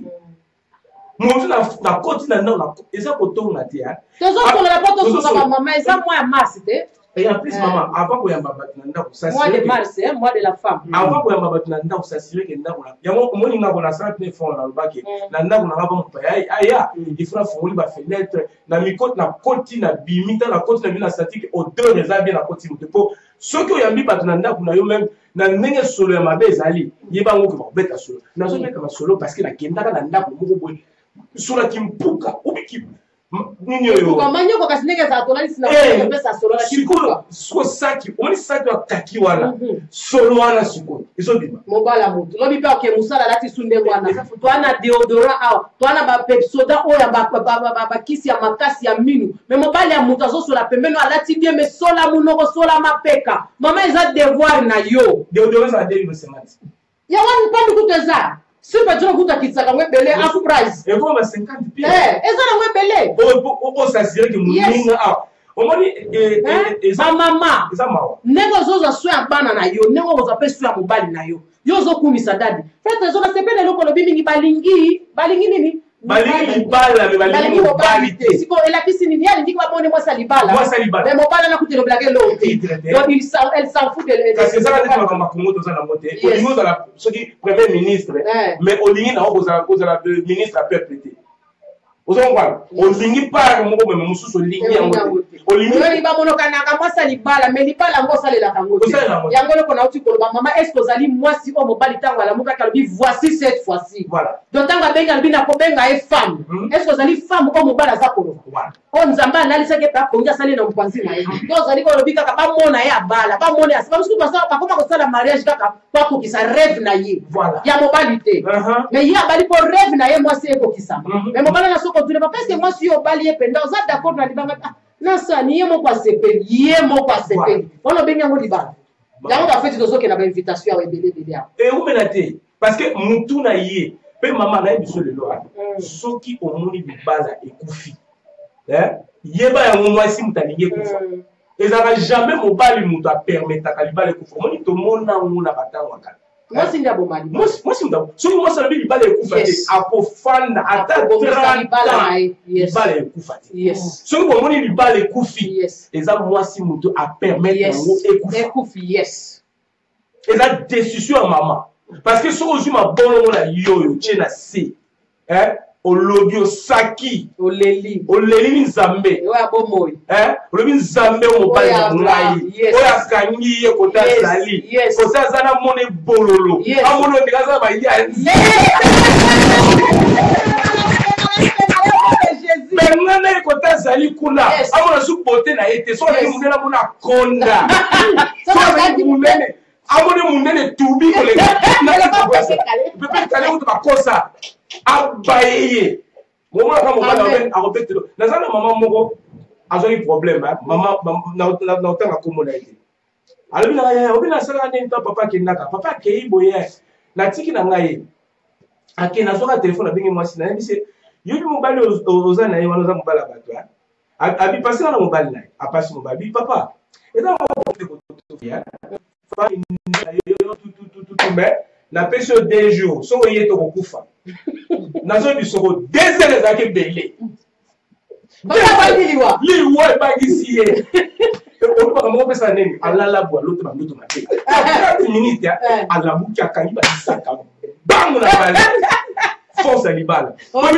mon na na koti na na eza kotonga te ha tozo ko la poto so ba mama eza moi ya mars te et en plus maman avant ko yamba batu na ndako ça mois de mars hein mois de la femme avant ko yamba batu na ndako ça sire ke ndako na yango omoni ngako na sa te fond na lobaki na ndako na ngaba mpa aya il faut fongoli ba fenêtre na mikoti na koti na bimita na koti na bina statique odeur eza bien na koti mutepo soki oyambi batu na ndako na yo même na ndenge solo ya mabe ezali yeba ngo ko beta solo na so meka solo parce que na kendaka na ndako moko boye solo kimpuka ubiki nini yo kwa manyo kwa kasinenge za tolali sina eh, pesa solo la kimpuka siko saki oni saki wa kaki wana solo wana siko iso bima mobala mutu lobi pa ke musala lati sunde wana twana deodorant aw twana ba pepsoda oya ba ba ba kisi ya makasi ya minu mais mobala ya mutu azo sola pembeno alati bien mais sola munoko sola mapeka mama eza devoir na yo deodorant za deli semati ya wani pandu kuteza super jona kuta kitsaka ngwebele a price et vous ma cinquante pieds eh eza na ngwebele o o o s'assurer que muninga a omoni eh eza mama eza mawa nego zoza soya bana na yo nego zoza pe soya mobali na yo yo zo kumisa dadi fete zo na sepele loko lobi mingi balingi balingi nini balingi libala me balingi mobali te siko elakisi nini yali ndiko bamone mwasa libala mwasa libala mais mobala na kutelo blage lo donc il s'en elle s'en fout de parce que ça va être comme Congo to ça na moté olingo za la soki premier ministre mais olingi na oza oza la ministre à peuple te ozongwa olingi para moko me mususu olingi yango olingi ni ba mono kanaka mwasa libala mais libala ngo salela kango yango loko na uti koloba mama est-ce que ozali mwasi o mobali tango ala muka kalobi voici cette fois-ci voilà donc tango benga bina ko benga e femme est-ce que ozali femme o mobali za koloba voilà o nzamba analisa ke ta konja sali na mpanzi na ye donc ozali kolobi kaka ba mona ya bala ba mona ya parce que basa ba koma ko sala mariage kaka kwa ko kisa rêve na ye voilà ya mobali te mais ya bali po rêve na ye mwasi e ko kisa mais mobali na soko tu ne parce que moi si yo bali e penda oza d'accord na libanga na sa ni ye moko asepeli ye moko asepeli ono benga ngo libala yango ba feti tozoke na ba invitation ya ebele ebele ya e umena te parce que mutu na ye pe mama na biso lelo soki omoni libala ekufi eh yeba yango mwasi mutalingi ekufa ezaka jamais mobali mutu a permettre libala ekufa omoni to mona nguna batangwa kala mwasi ndia bomali mwasi mwasi mutabu soki mwasi na libala ekufa te akofanda ata trente libala ekufa te soki bomoni libala ekufi eza mwasi mutu a permettre yango ekufi yes eza décision ya mama parce que soki ozwi mabongo na yoyo tie na se eh olobi osaki oleli oleli nzambe oya bomoi eh olobi nzambe o mobali na ngai oya akangi ye kota azali kota aza na mone bololo amone ondeka aza baidi ya bengana ye kota azali kuna amona su bote na ye te so aleki munene amona konda so aleki munene amone munene tubi koleka pepe kale kutu bakosa abayeye moma ka mobala oben akopetelo nazana mama moko azali problème mama na na otanga komona ite alobi na ya obina sala nini to papa kinaka papa kei boye na tiki na ngai akena soka telefone abingi mwasi na yebise yobi mobali ozana ye wana za mobala bato abi passer na mobile na a passer mobile bi papa et dans ya fa yo tout tout tout tout mais na pese deux jours so yé to kokufa nazo bi soko deux heures za ke belé Oya ba liwa liwa ba gisiye on va comment pesa nini alala bwa l'autre ba l'autre maté trente minutes ya alabuki akangi ba saka bang na bala force libala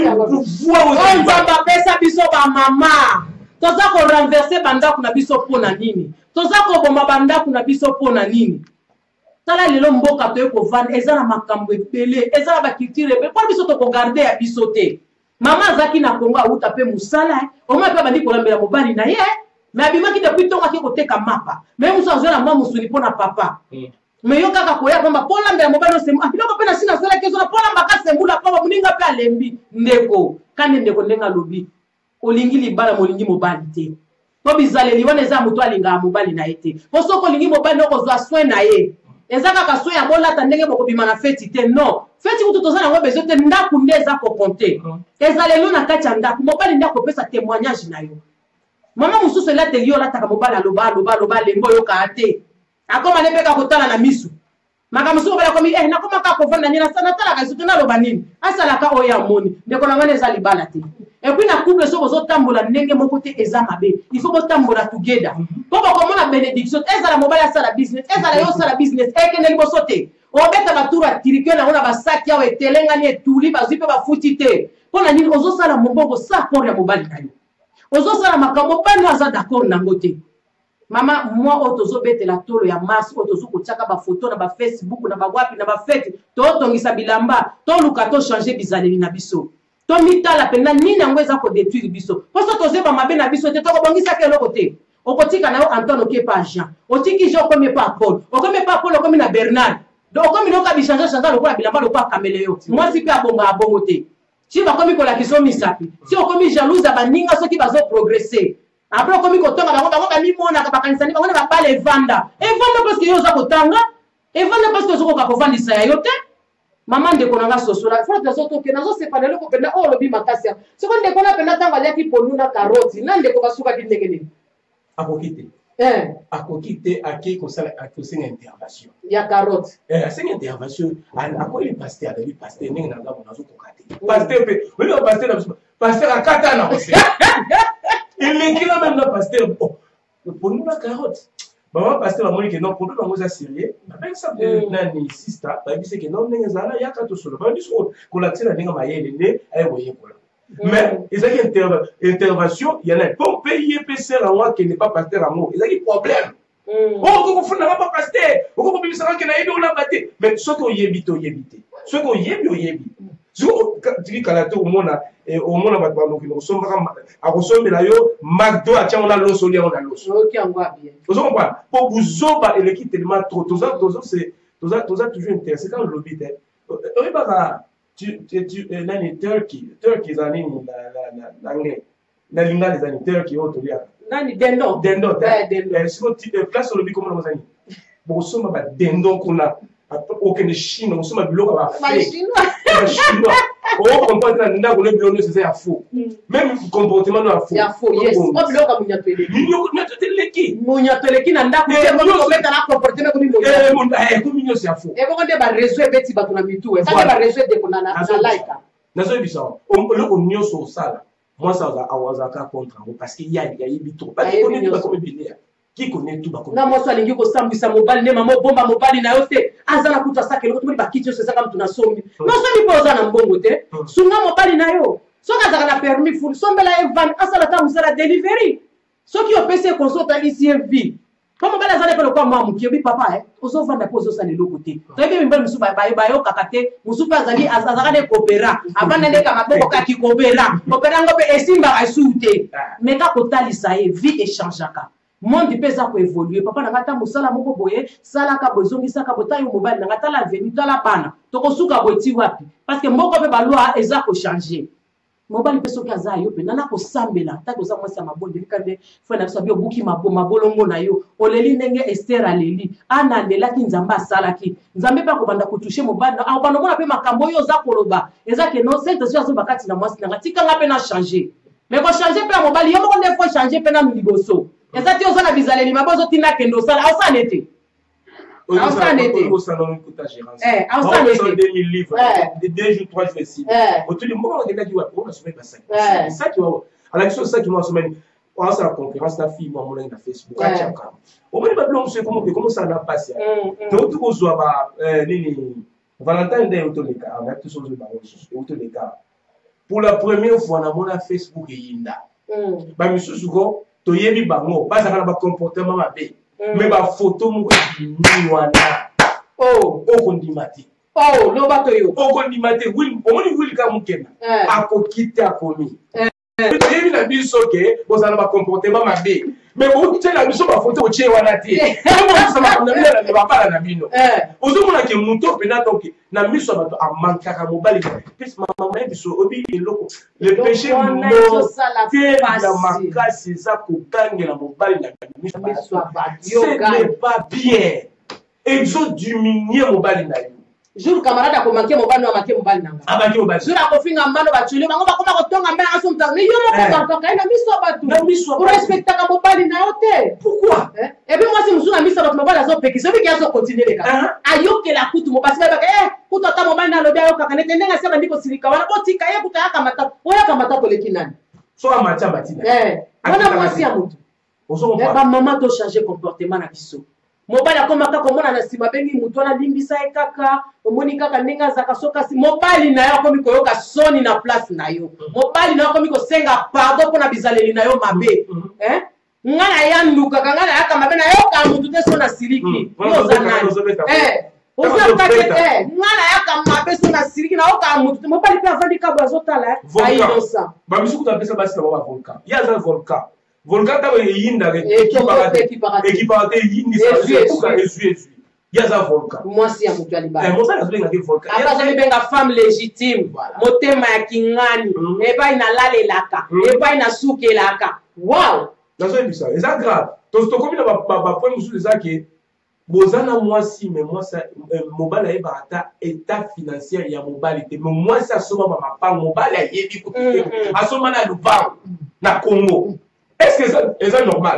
on va pesa biso ba mama toza ko renverser banda kuna biso pona nini toza ko bomba banda kuna biso pona nini tala lelo mboka to ko van ezala makambo ebele ezala ba culture ebele kwa biso to ko garder ya biso te mama zaki na Kongo auta pe musala o ma pe bandi ko lambela mobali na ye mais abimaki depuis tonga ki ko teka mapa mais muso azela mwa musuni pona papa mais yo kaka ko ya kwamba pola mbela mobali no semu biloko pe na sina sala kezo na pola mbaka sembula papa muninga pe alembi ndeko kande ndeko ndenga lobi olingi libala molingi mobali te po bizaleli wana eza mutu alinga mobali na ye te po soko olingi mobali no kozwa soin na ye eza kaka soin ya bolata ndenge bokobima na feti te non feti kutu toza nango bezo te ndaku nde eza kokonte ezalelo na kati ya ndaku mobali nde akopesa témoignage na yo mama mosusu elateli yo olataka mobali aloba aloba aloba alembo oyokaa te akoma nde mpe kakotala na misu makambo mosusu mobali akomi eh nakoma kaka kovanda nini natalaka lisu te naloba nini asalaka oyo amoni ndeko na ngana eza libala te epuis na couple so bozotambola ndenge moko te eza mabe il faut botambola together po bokomona bénédiction ezala mobali asala business ezala yo osala business ekende liboso te obeta baturu atirike nango na basaki awa etelengani etuli bazwi mpe bafuti te mpo na nini ozosala mobongo sa accord ya mobali na yo ozosala makambo bano aza d'accord nango te mama moi oyo tozobetela tolo ya mars oyo tozokotiaka bafoto na bafacebook na bawapi na bafete totongisa bilamba toluka tochange bizaleli na biso tomitala mpenza nini yango eza kodétruire biso mposo tozeba mabe na biso te tokobongisaka eloko te okotika na yo Antoine okie pa Jean otiki Jean okomi pa Paul okomi pa Paul okomi na Bernard okomi noka bichange change lokola bilamba lokola kameleyo mwasi mpe abonga abongo te si bakomi kolakisa misapi si okomi jalouse baninga soki bazoprogresse après okomi kotonga bango bango bamimonaka bakanisani bango na babala evanda evanda parceke yo oza kotanga evanda parceke ozokoka kovandisa ya yo te mama ndeko nanga sosola fo nazotoke nazosepana eloko mpena oyo olobi makasi ya soko ndeko na mpena ntango aliaki ponu na karoti na ndeko basukaki ndenge nini akoki te akoki te ake kosenga intervention ya carotte asenga intervention akoyi paster alobi paster ndenge na ngambo nazokoka te paster mpe oyoka paster na biso paster akata na kose ilingila même na paster ponu na carotte maman pasteur amoni que non problème bango eza sérieux avec ça nani sister bayebisi ke non ndenge ezala yaka tosolo bayebisi kolakisa na ndenge mayele nde ayekoyekola mais ezalaki intervention yana po mpe ye mpe sere yango akende pa pasteur yango ezalaki problème okoki kofundaka pa pasteur okoki kobimisaka ke nayebi olamba te mais soki oyebi te oyebi te soki oyebi oyebi soki kala te omona omona bato banokino kosombaka akosombela yo macdo atiango na loso oliango na loso ozokomprendre mpo buzoba eleki tellement trop toza toza toujours intéressé quand olobi te oyebaka nani turkey turkey eza nini na nge na lingala eza ni turkey oyo toliaka nani dendon dendon siko place olobi komona kozani bokosomba badendon kuna okende chine okosomba biloko bachinois okomporte na ndako le biloko nyonso eza ya faux même comportement no ya fauxmunyato eleki na ndako obeta na comportement komi nyonso ya faux eboko nde bareseau ebeti bato na mitu esaka bareseau edeko na laika nazoyebisa eloko nyonso osala mwasi azalaka contre yango parce que yayebi trop bakomi bilea qui connaît tout bakomi na mwasi alingi kosambwisa mobali nde mama obomba mobali na yo te aza na kutu asaka eloko tomoni bakiti nyonso ezaka mutu na sombi nosomi mpe oza na mbongo te sunga mobali na yo soki azalaka na permis ful sombela ye vane asala ta mosala delivery soki opesi ekonsota isi ye vie po mobali aza na mpe lokwa mwa moki obi papa ozovanda mpe ozosala eloko te toyebi mibali mosusu bayokaka te mosusu mpe azali azalaka nde kopera avanda ndeka maboko kaki kopera kopera yango mpe esimbaka esu te meka kotalisa ye vie echangeaka monde mpe eza koévolue papa na nga ta mosala moko boye salaka boye ezongisaka boye ta yo mobali na nga tala aveni tala bana tokosuka boye ti wapi parce que moko mpe balwa eza kochange mobali mpe soki aza yo mpe nana kosambela taki oza mwasi ya mabonde likande fo na biso abi obuki mabolongo na yo oleli ndenge ester aleli ana alelaki nzambe asalaki nzambe mpe akobanda kotushe mobali akobanda omona mpe makambo oyo oza koloba eza ke no saint esprit azoba kati na mwasi na nga tikanga mpe na change mais ko changer pe mobali yo ko ne faut changer pe na liboso ezati oza na bizaleli mabozo tinda kendo sala au ça n'était au ça n'était au salon écoute ta gérance eh au ça n'était deux mille livres deux jours trois jours six autour du moment on a dit on a soumis pas ça c'est ça qui va à la question ça qui m'a soumis on a la concurrence la fille moi mon na Facebook a chaka au moins pas blonde c'est comment comment ça n'a passé donc tout ko ba nini Valentin Day autour des cas on a tout sur le baron autour des cas pour la première fois na mon Facebook yinda ba misusu ko to yebi bango ba ça na comportement mabe mais ba photo mu ni wana oh o kondimati oh lo ba to yo o kondimati will o moni will ka mukena akokita komi to yebi na biso ke bo ça na ba comportement mabe mais vous tu la biso ba photo o che wana ti comment ça ma na mina na ba para na bino ozo mona ke muto pena donc na miso ba to amankaka mobali plus mama ma biso obi eloko le péché mortel la makasi za kokangela mobali na miso ba c'est pas bien exode diminuer mobali na yo jour camarade ko manquer mobali no manquer mobali nanga abaki mobali jour ko finga mbano ba chule bango ba koma ko tonga mbana aso mtanga yo mo ko ka ina miso ba tu na miso pour respecter ka mobali na yote pourquoi et puis moi si mzuna miso ba mobali aso peki so biki aso continuer le ka ayoke la kutu mobali ba eh kutu ta mobali na lobi ayoka kana tendenga sema ndiko silika wana botika ye kuta yaka mata oya kama mata ko leki nani so amacha batina eh wana mwasi ya mutu oso ba ba maman to changer comportement na biso mobali akomaka komona na sima bengi mutu ana limbisa e kaka omoni kaka ndinga zaka soka si mobali na yo akomi koyoka soni na place na yo mobali na yo akomi kosenga pardon pona bizaleli na yo mabe eh ngana ya nduka ngana ya kama bena yo ka mutu te sona siliki yo zanani eh oza kakete ngana ya kama mabe sona siliki na yo ka mutu mobali pe avandi kabo azotala ai dosa ba misuku ta pesa basi na ba volcan ya za volcan volcan ta yinda équiparate yindi ça esu yaza volcan moi si ya mutu alibala eh mosa nazolenga ke volcan apa ça benga femme légitime motema ya kingani eba ina lalelaka eba ina sukelaka wow nazo ebisa eza grave to to komi na ba ba point musu eza ke bozana mwasi mais mwasi mobali ayeba ata état financier ya mobali te mais mwasi asoma ba mapango mobali ayebi kutu asoma na lubango na Congo. Est-ce que ça est normal?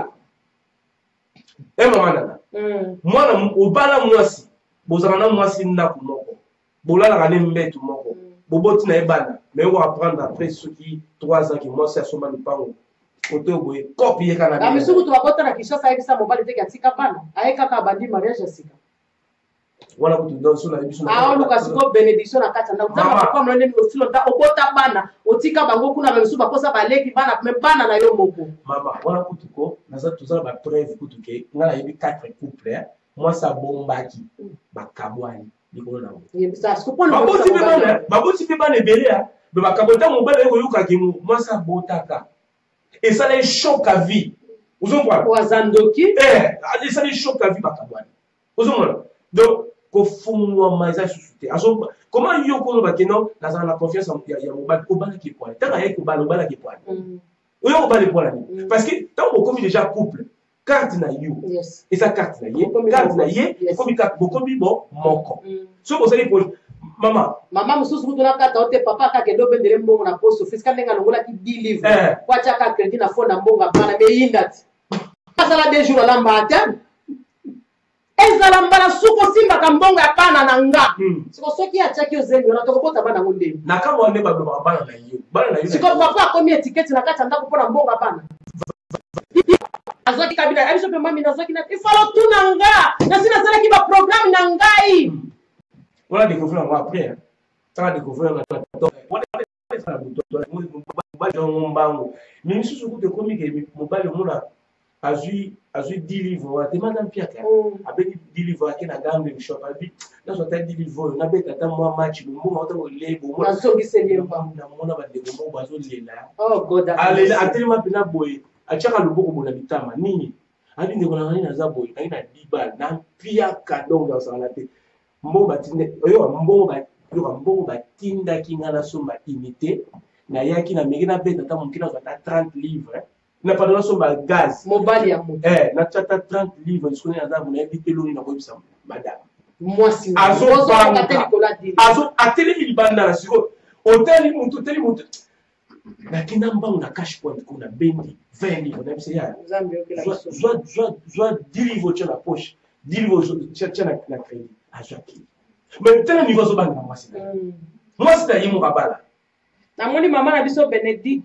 Eh maman nana. Moi na obala mwasi. Bozana mwasi ndako moko. Bolala ngane mbetu moko. Boboti na ebana. Mais on va apprendre après ceux qui trois ans qui moi c'est asoma le pango. Kote boye copier kana. Na misuku to bakota na Kinshasa ebisa mobali te katika bana. Aeka ka bandi mariage asika. Wala kutu don so na biso na. Ah luka siko bénédiction na kata na utaka kwa mlonde ni osilo nda okota bana otika bango kuna mesu bakosa baleki bana me bana na yo moko. Mama wala kutu ko naza tuzala ba preuve kutu ke ngala yebi quatre couples moi ça bombaki bakabwani likolo na ngo. Yebisa siko pona baboti pe bana baboti pe bana ebele ya be bakabota mobala yo yoka ke moi ça botaka et ça les choque à vie. Vous comprenez? Wazandoki eh ça les choque à vie bakabwani. Vous comprenez? Donc kofungwa maza susute aso comment yo ko ba kenon na za la confiance ya ya mobile ko bana ki point tanga ye ko bana bana ki point oyo ko bana point parce que tant qu'on comme déjà couple carte na you et sa carte na ye carte na ye comme carte beaucoup bon moko so ko sali pour maman maman mususu kutu na kata ote papa ka ke do bendele mbongo na poste fiscal nenga longola ki dix livres kwa chaka credit na fonda mbonga bana me yindati pasala deux jours la matin ezala mbala suko simba kambongo ya bana na nga siko soki ya chaki ozeni na tokota bana ngonde na kama wande ba bana na yo bana na yo siko papa akomi etiquette na kati ndako pona mbongo ya bana azoki kabila abiso pe mami nazoki na ifalo tuna nga na sina sala ki ba programme na ngai wala découvrir moi après ça découvrir na to wala ça buto ba jo mbango mimi susu ku te komi ke mobile mona azui azui dix livres wa te madame piaka abeki dix livres ke na gambe shop abi na so ta dix livres na beta ta moi match mo mo ta ko lebo mo na so giseli mba na mona ba de mo ba zo lela oh god ale atelema pina boy achaka loboko bona bitama nini abi ndeko na nani na za boy na diba na piaka donc dans ça la te mbo batinde oyo mbo ba yo mbo batinda kinga na so ma imité na yaki na mekina beta ta mukina za ta trente livres na pas sur ma gaz mobile ya moto eh na tata trente livres je connais à vous invité l'eau na ko bisa madame moi si azo azo ateli il banda la siko hôtel mutu teli mutu lakini namba una cash point kuna bendi vingt livres na bise ya soit soit soit dix livres tu la poche dix livres tu tu na na crédit à chaque mais tel niveau zo banga moi c'est moi c'est yimo kabala na moni mama na biso Bénédicte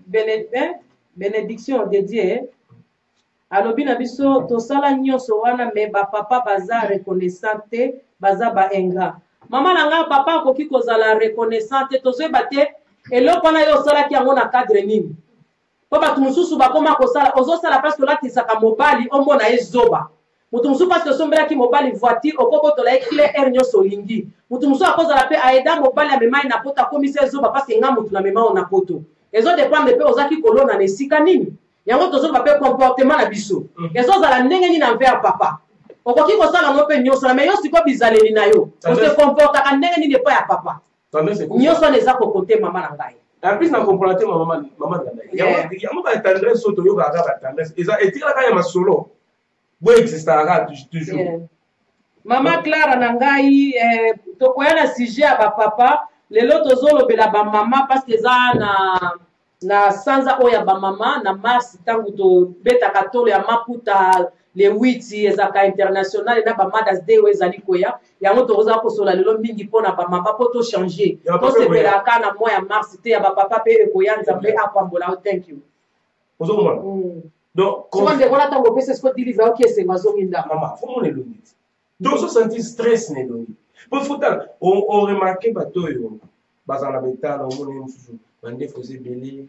bénédiction de Dieu alobi na biso tosala nyonso wana me ba papa baza reconnaissante baza ba enga mama na nga papa akoki kozala reconnaissante tozoyeba te eloko wana yo osalaki yango na cadre nini po bato mosusu bakoma kosala ozosala parce que olatisaka mobali omona ye zoba moto mosusu parce que osombelaki mobali voiture okobotola ye clair nyonso olingi moto mosusu akozala mpe aeda mobali amemai na poto akomisi ye zoba parce que nga motu na memao na poto ezodépendre mpe ozaki kolona na esika nini yango tozoloba mpe comportement na biso ezozala ndenge nini na mvers papa okoki kosala ngo mpe nyonso na me yo siko bizaleli na yo ose comportaka ndenge nini epai ya papa nyonso wana eza kokote mama na ngai en plus na comprendre te mama mama na ngai yango ba tendresse oto yo ba ba tendresse eza etikala ya masolo bo existera toujours mama Clara na ngai tokoya na sujet ya ba papa lelo tozolobela ba mama parce que eza na na sanza oya ba mama na mars tangu to beta katolo ya maputa le huit ezaka international na ba mothers day ezali koya yango toza kosola lelo mingi pona ba mama po to changer to sepela kana mois ya mars te ya ba papa pe ekoya nzambe apambola. Thank you ozo mona donc comment de voilà tango pese ko deliver OK c'est mazonginda mama faut mon elongi donc so sentir stress ne elongi pour foutal on on remarquer bato yo bazana betala on mona mususu bande faisait belé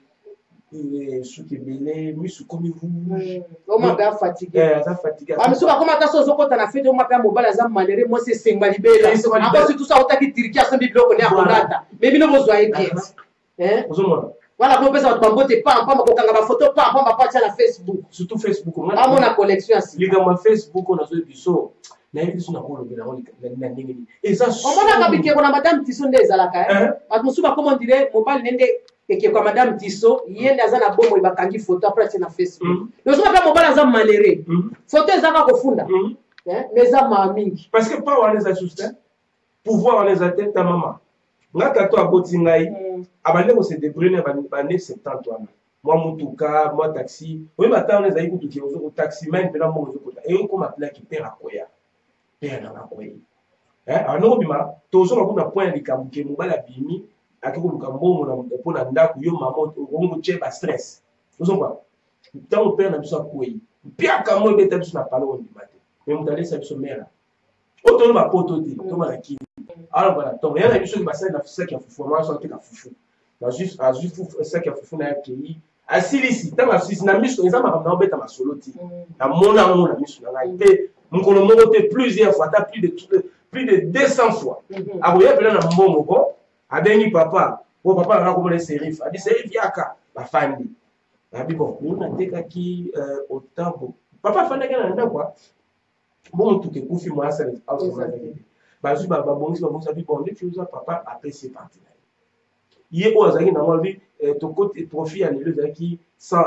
suki belé misu komi rouge on m'a bien fatigué eh ça fatigué ba misu ba koma ta sozo kota na fete on m'a bien mobala za malere moi c'est sengba libela encore surtout ça otaki tiriki a sembi bloko ne akondata mais bino bozwa epiet hein ozo mona voilà ko pesa ba mbote pa pa ko kanga ba photo pa pa pa na Facebook surtout Facebook on a mon collection asi liga ma Facebook on a zo biso na hivi suna ko lobela on na ndenge ni et ça on mona ka bike ko na madame Tiso ndeza ka hein at musuba comment dire mobile nende eke kwa madame Tiso yende azana bomo ibakangi photo après na Facebook le soir pas mobile aza malere photo ezaka kofunda hein mais za ma mingi parce que pas on les a sustain pouvoir on les atteint ta maman ngaka to aboti ngai abande ko se débrouiller ba ne septante wana moi mutuka moi taxi oui matin on les a écouté qui au taxi même pela mo zo kota et ko matla ki pera koya pera na koya hein ano bima to zo ko na point likamuke mobala bimi akiko lukambo na mpona ndako yo mama okongo cheba stress ozo kwa tango pera na biso koyi pia kamo beta biso na palo on dimate mais mutale sa biso mera oto ma poto ti to ma ki alors voilà donc il y a des choses qui passent dans le sac à foufou moi je suis à foufou là juste à juste sac à foufou na ki asilisi tama sisi na miso ezama comme na beta ma solo ti na mona mona miso na ngai pe mukolo moko te plusieurs fois ta plus de plus de deux cents fois aboya pela na mbongo ko abengi papa o papa na ko le serif a dit serif yaka ba fandi na bi bon nous na teka ki autant papa fanda kana nda kwa bon tout que kufi moi ça bazu ba ba bongi ba bongi abi bon les choses papa apprécié parti là yé o azaki na moi bi to côté profit ya le zaki cent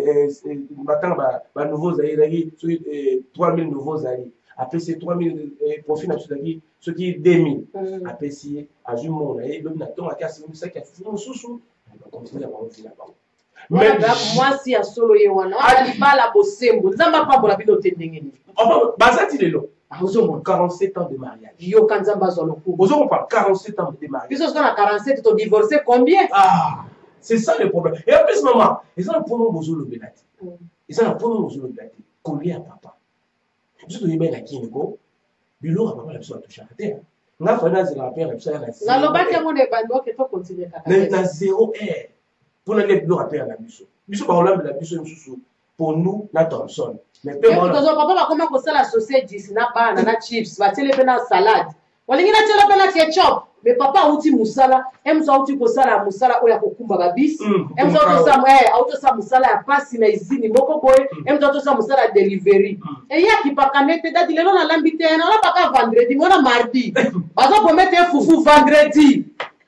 matin ba ba nouveaux zaki trois mille nouveaux zaki après ces trois mille profit na zaki ce qui deux mille apprécié azu mon et le na ton a cassé ça qui a fait sous on continue à voir là mais moi si a solo ye wana ali bala bosembo nzamba pa bola bino tendengeni enfin bazati lelo Ozo quarante-sept ans de mariage. Yo kanzamba zolo ku. Ozo pas quarante-sept ans de mariage. Biso sona quarante-sept to divorcé combien? Ah, c'est ça le problème. Et en plus maman, et ça le problème bozo le belati. Et ça le problème bozo le belati. Collé à papa. Biso to yeba na kiniko. Bilo à papa la biso a touché à terre. Nga fana zela père la biso na. Na lobaki ngone bando ke to continuer kaka. Na zéro air. Pour na le bilo à père la biso. Biso ba olambe la biso mususu pour nous na Thomson. Mais papa va comment ça la sausage na bana na chips va tele pena salade walingi na tele pena ketchup mais papa uti musala emzo uti ko sala musala oya kokumba babisi emzo to sa eh auto sa musala ya pasi na izini moko boy emzo to sa musala delivery et ya ki pakamete dadi lelo na lambite na la paka vendredi mona mardi bazo ko mettre fufu vendredi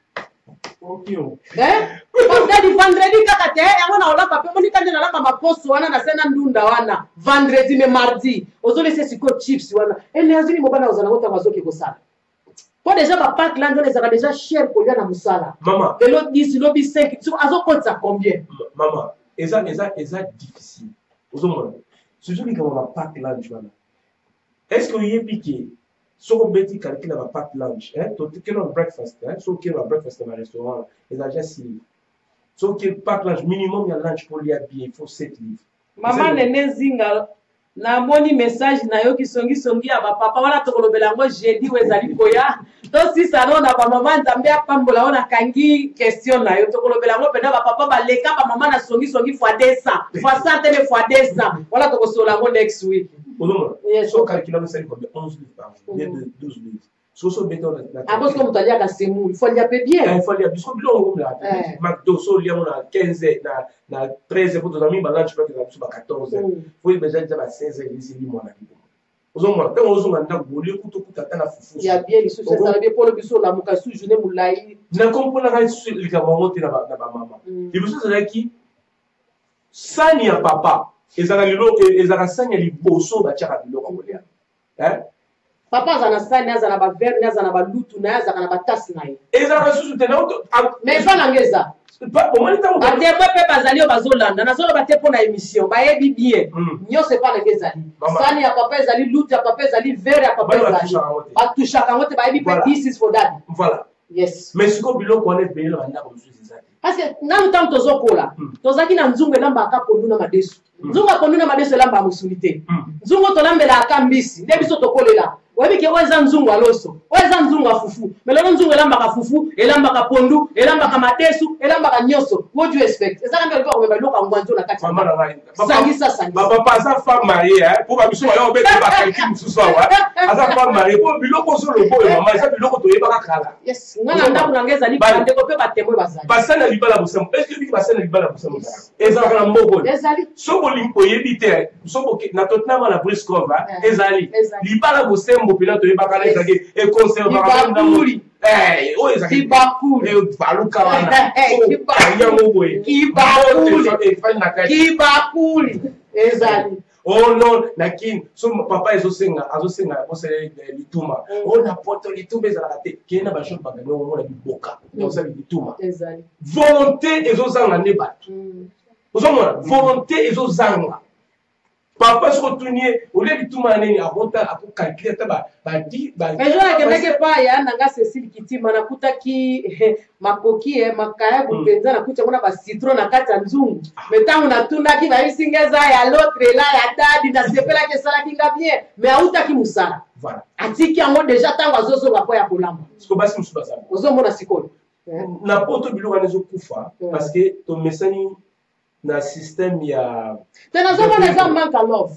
okay eh parce que vendredi kaka te yango na ola papa moni kanje na la ma poste wana na sena ndunda wana vendredi mais mardi ozo laisser siko chips wana et les azini mo bana ozana ngota mazoki ko sala Pour déjà, ma pack là, on est déjà cher pour y aller à Moussala. Maman. Et l'autre dix, l'autre cinq, tu as ça combien? Maman, et ça, et ça, et ça difficile. Vous avez surtout quand on a pack lunch, voilà. Est-ce que vous avez piqué? Si on met calcul à pack lunch, hein, tu as un breakfast, hein, si on a un breakfast dans un restaurant, ils ont déjà six livres. Si on a un pack lunch, minimum, il y a lunch pour lui habiller, il faut sept livres. Maman, nene zinga. Na moni message na yo ki songi songi ya ba papa wana tokolobela ngo jeudi wezali koya to si sano na ba mama nzambe apambola ona kangi question na yo tokolobela ngo pena ba papa ba leka ba mama na songi songi fois deux cents fois cent tele fois deux cents wala tokosola ngo next week. Bonjour. Yes. So calculer ça combien onze livres par jour, bien de douze livres. So so béton na. Ah parce que vous allez à Semou, il faut y appeler bien. Il faut y appeler parce que bilon on a McDo so li on a quinze na na treize pour dos amis balance pas que ça soit quatorze. Faut déjà déjà seize ici li moi na kibo. Ozo moi tant ozo nganda boli kuto kutata na fufu. Il y a bien les sous ça bien pour le biso la mukasu journée moulai. Na comprendre ka su li ka monter na ba na ba mama. Et biso ça qui sani ya papa ezaka lilo ezaka sani ya liboso ba tchaka biloko kolia. Hein? Papa zana sani azana ba verre azana ba lutu na azana ba tasse na ye. Ezana susu tena mais pas ngeza. Pas au moins temps. Ba te pe bazali o bazolanda na zolo ba te pona émission ba yebi bien. Nyo c'est pas ngeza. Sani ya papa ezali lutu ya papa ezali verre ya papa ezali. Ba toucha kangote ba yebi pe this is for that. Voilà. Yes. Mais ce ko biloko on est belé banda ko susu ezali. Parce que na mutam tozokola. Tozaki na nzungu elamba aka pondu na madesu. Nzungu pondu na madesu elamba musulite. Nzungu tolambela aka mbisi nde biso tokolela. Webi ke weza nzungu aloso, weza nzungu afufu. Melolo nzungu elamba ka fufu, elamba ka pondu, elamba ka matesu, elamba ka nyoso. What do you expect? Ezaka mbele kwa kumeba loka ngwanzo na kati. Mama na ngai. Sangisa sangisa. Papa pasa femme mariée hein, pour ba biso ya obete ba calcul mususu wa. Asa femme mariée pour biloko so lobo mama, esa biloko to yeba ka kala. Yes, ngana ndaku na ngeza liba ndeko pe ba temwe bazali. Basana libala busamo. Est-ce que biki basana libala busamo? Ezaka na mbogo. Ezali. Soko limpo yebite, soko na totna na Briskova, ezali. Libala busamo pila to yeba ka et conservateur Kibakuli. Eh, oh ezali. Kibakuli. Et baluka wana. Kibakuli. Kibakuli. Kibakuli. Ezali. Oh non, nakin, so papa ezo senga, azo senga bosele lituma. Oh na poto lituma ezala te. Kena ba shot bagano mo na biboka. Oza lituma. Ezali. Volonté ezo zanga ne batu. Ozo mona, volonté ezo zanga. Papa se retourner au lieu de tout maner à bonta à pour calculer ba ba di ba. Mais je ne sais pas ya nanga Cécile Kiti manakuta ki makoki eh makaya kupenza na kucha kuna ba citron na kata nzungu. Mais tant on a tunda ki ba isingeza ya l'autre là ya dadi na sepela ke sala kinga bien mais auta ki musala. Voilà. Atiki yango déjà tango azozo ngako ya kolamba. Siko basi musubasa. Ozo mona sikolo. Na poto biloko nezo kufa parce que ton message na système ya tena zo mona za manka love.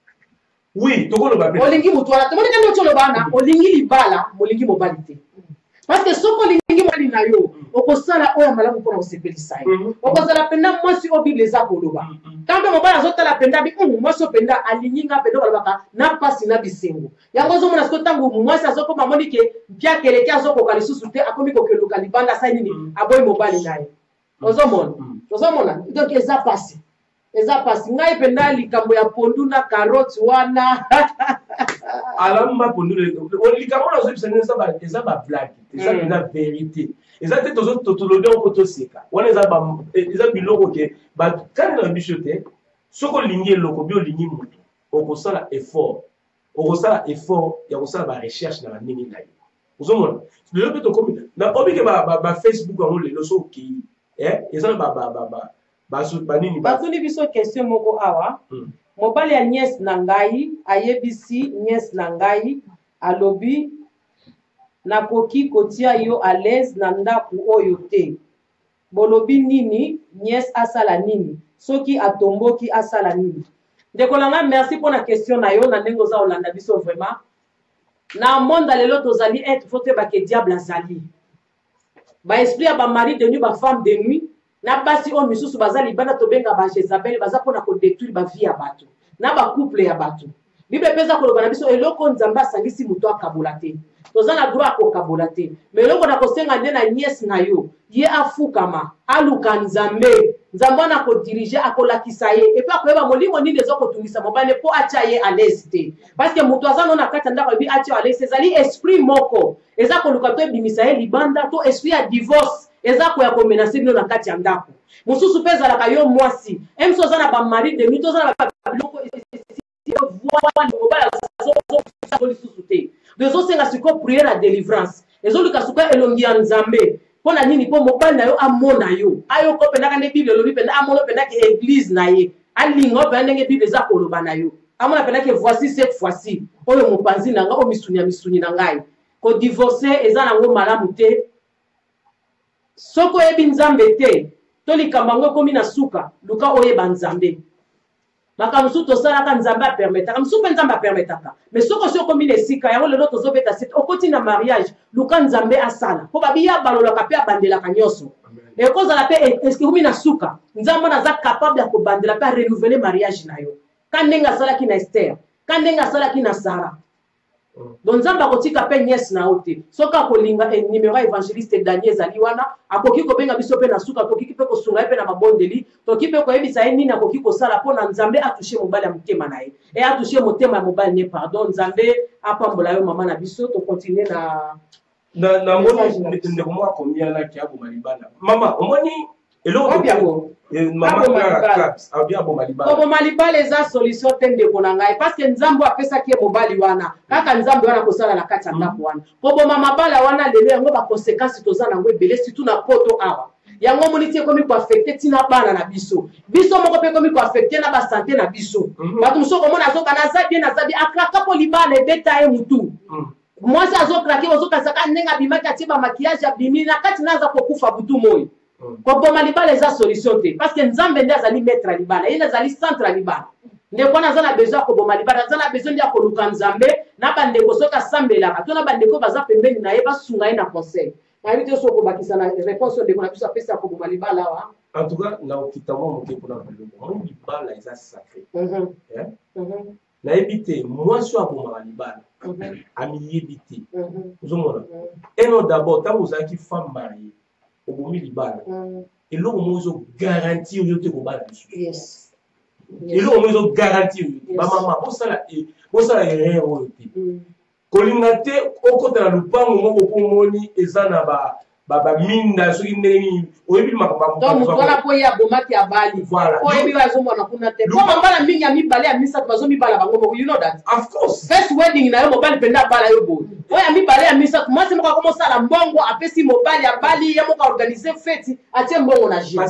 Oui, tokolo ba. Olingi mutwala to mona kando cholo bana olingi libala molingi mobilité. Parce que soko olingi mali na yo okosala oya malamu pona osepelisa ye. Okozala penda mwasi o bible za koloba. Kambe mobala zotala penda bi um mwasi o penda alinyinga penda balabaka na pasi na bisengo. Yango zo mona siko tango mwasi azoko mamoni ke bia keleke azoko kalisusu te akomi ko keluka libanda sa nini aboy mobali naye. Ozomona. Ozomona. Donc eza pasi. Eza pasi ngai penda likambo ya pondu na carotte wana. Alamba pondu le likambo na zo bisana eza ba eza ba blague. Eza na vérité. Eza te tozo totolode on poto seka. Wana eza ba eza biloko ke ba kana na bichote soko lingi loko bio lingi mutu. Okosala effort. Okosala effort ya kosala ba recherche na ningi ngai. Ozomona. Le beto komi na obike ba ba Facebook ngo le loso ki eh eza ba ba ba ba ba su ba nini ba tuni biso question moko awa mobali ya nièce na ngai ayebisi nièce na ngai alobi nakoki kotia yo à l'aise na ndaku oyo te bolobi nini nièce asala nini soki atomboki asala nini ndeko langa merci pour la question na yo na ndengo za olanda biso vraiment na monde lelo tozali être faut te ba ke diable azali ba esprit ba mari de nuit ba femme de nuit na basi o misusu bazali bana to benga ba Jezabel baza pona ko détruire ba vie ya bato na ba couple ya bato bible pesa ko lobana biso eloko nzamba sangisi muto akabola te tozana droit ko kabola te mais eloko na kosenga nde na nièce na yo ye afukama aluka nzambe nzamba na ko diriger akolakisa ye et puis akoyeba molimo nini ezoko tungisa mobane po acha ye à l'aise te parce que muto azana na kata ndako bi acha à l'aise ezali esprit moko eza koluka to ebimisa ye libanda to esprit ya divorce eza koya komenase bino na kati ya ndako mosusu mpe ezalaka yo mwasi emso oza na bamari de nuit oza na babiloko lisusu te ezosenga sikoyo priere ya délivrance ezoluka sikoyo elongi ya nzambe mpo na nini mpo mobali na yo amona yo ayoko mpendaka nde bible elobi mpenda amona mpendaka église na ye alinga mpenda ndenge bible eza koloba na yo amona mpendaka voici cette fois-ci oyo mopanzi na ngai oyo misuni ya misuni na ngai kodivorce eza nango malamu te soki oyebi nzambe te to likambo yango ekomi na suka luka oyeba nzambe makambo mosusu tosalaka nzambe apermetaka mosusu mpe nzambe apermetaka mais soki osi okomi na esika yango lelo tozobeta site okoti na mariage luka nzambe asala mpo babiya balolaka mpe abandelaka nyonso ekozala mpe ekomi na suka nzambe wana aza capable ya kobandela mpe arenouvele mariage na yo ka ndenge asalaki na Esther ka ndenge asalaki na Sara donc nzambe akotika mpe nyesi na yo te soki akolinga numéro ya évangéliste Daniel ezali wana akoki kobenga biso mpe na suka tokoki mpe kosunga ye mpe na mabondeli tokoki mpe koyebisa ye nini akoki kosala mpo na nzambe atushe mobali ya motema na ye e atushe motema ya mobali ne pardon nzambe apambola yo mama na biso tokontinue na namoni ndeko moko akomianaki aboma libanda mama omoni eloko koboma libala eza solution te ndeko na ngai parceke nzambe apesaki ye mobali wana kaka nzambe wana kosala na kati ya ndako wana koboma mabala wana lelo yango bakonsekansi toza nango ebele surtout na poto awa yango moni ti ekomi koaffecte ntina bana na biso biso moko mpe ekomi koaffecte na basante na biso bato mosusu komona azoka naza bien naza bien akraka mpo libala ebeta ye mutu mwasi azokrake ozokasaka ndenge abimaki atie bamakiyage abimi na kati na aza kokufa butu moi koboma libala eza solution te parce que nzambe nde azali maître ya libala ye azali centre ya libala ndeko wana aza na besoin ya koboma libala aza na besoin nde ya koluka nzambe na bandeko soki asambelaka to na bandeko baza pembeni na ye basunga ye na conseil nayebi te so okobakisa na réponse ndeko na biso apesi ya koboma libala awa en tout cas na okita mwa moke mpona biloko mo libala eza sacré nayebi te mwasi oyo abomaka libala amiyebi te ozomona eno d'abord ntango ozalaki femme mariée obomi libala eloko moko ezogarantir yo te kobala lisusu eloko moko ezogarantir yo te bamama bosala erreur oyo te kolinga te okota na lupango moko mpo omoni eza na baminda soki ndenge nini oyebi makambowana mpo ye abomaki abali oyebi bazomona kuna te po bambala mingi ya mibale ya misato bazomibala bango moko you know that of course first wedding na yo mobali mpenza abala yo boye oyo ya mibale ya misato mwasi moko akomosala mbongo apesi mobali abali ye moko aorganize feti atie mbongo na je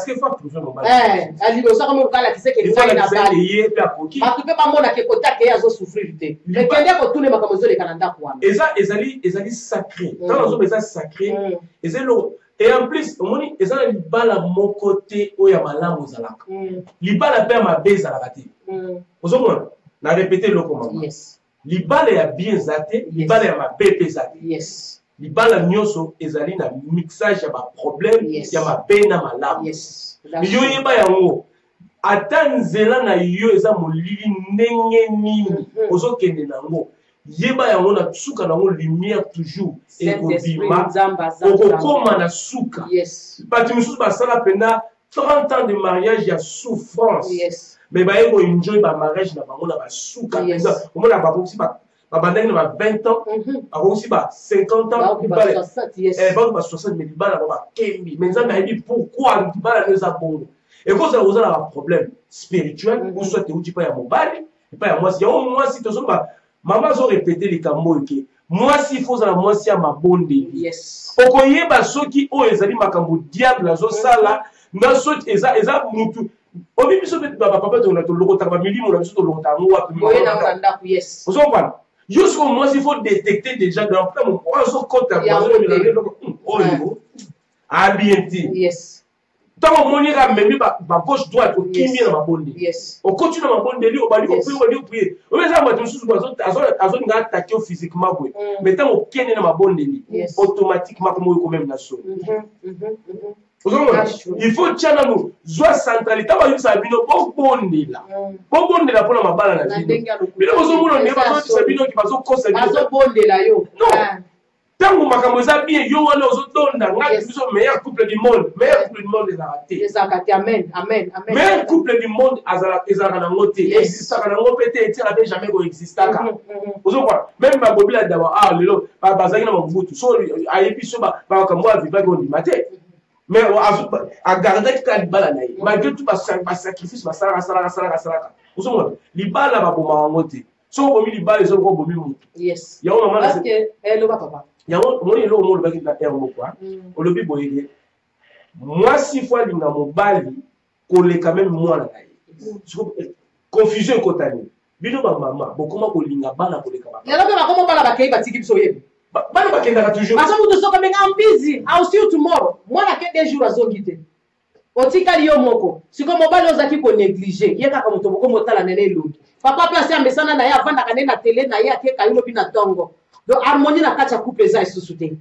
aliosaka moko kalakiseke ngai na bali bato mpe bamonake kotake ye azosouffrir te ekende kotune makambo ezoleka na ndako wana ezali sacré ntango nazoba eza sacré eza et en plus omoni eza na libala moko te oyo ya malamu ezalaka libala mpe ya mabe ezalaka te ozomona na répété eloko mama libala ya bien eza te libala ya mabe mpe eza te libala nyonso ezali na mixage ya baproblème ya mabe na malamu yo yeba yango ata nzela na yo eza molili ndenge nini ozokende nango yeba yango na suka nango lumière toujours ekobima okokoma na suka bato misusu basala mpena trente ans de mariage ya souffrance mais baye koenjoy bamariage na bango na basuka mpenza omona bakoki babandaki na ba vingt ans bakoki ba cinquante ans bato ba soixante mais libala bango bakembi mais nzambe ayebi pourquoi libala no eza bongo ekozala kozala na baproblème spirituel ou soit euti epai ya mobali epai ya mwasi yango mwasi tozoba mama zo répéter likambo ke mwasi ifo ozala mwasi ya mabondeli okoyeba soki oyo ezali makambo diable azosala nga soki eza eza mutu obi biso mpe bapapa tolokotaka bamilimo na biso tolokota yango wapi ozomona yo siko mwasi ifo détecter déjà grand problème oyo azokota oyo abien te ntango omoni ka memi bagauche droite okimi na mabondeli okoti na mabondeli obali oprie oprie obeza bato mosusu azolinga atake yo physiquement boye mais ntango okende na mabondeli automatiquement komo oyo komeme na soni ozomona il faut tia nano zwa centralité ntango ayebisaka bino bobondela bobondela mpona mabala na bino bino bozomona ndenge bazotisa bino ki bazokosa bazobondela yo non Tant que makambo eza bien yo wana ozotonda ngaki biso meilleur couple du monde, meilleur couple du monde ezala te. Ezala te, amen, amen, amen. Meilleur couple du monde ezala ezala nango te. Existaka nango pe te etira pe jamais ko existaka. Ozokwa même ba bobila d'abord ah lelo ba bazaki na mabutu so ayebi so ba ba kamwa vivre ko ndimate. Mais à garder ka libala na ye. Malgré tout ba sacrifice ba sala sala sala sala. Ozomona libala ba boma nango te. So omi libala ezo ko bomi mutu. Yes. Ya ona mana parce que elle va papa. Yango moni lo mo lobaki na terme quoi olobi boyele moi six fois linga mobali koleka même moi na ye confusion kotani bino ba mama bokoma kolinga bana koleka ba yalo ba komo bana bakei batiki biso yebe bana bakenda toujours parce que to soka menga busy I'll see you tomorrow moi na ke deux jours azongite otika liyo moko siko mobali ozaki ko négliger yeka ka moto boko motala nene longi papa place ambesana na ye avanda kanena na télé na ye akeka yilo bina tongo. Donc harmonie na kati ya couple eza isusu te.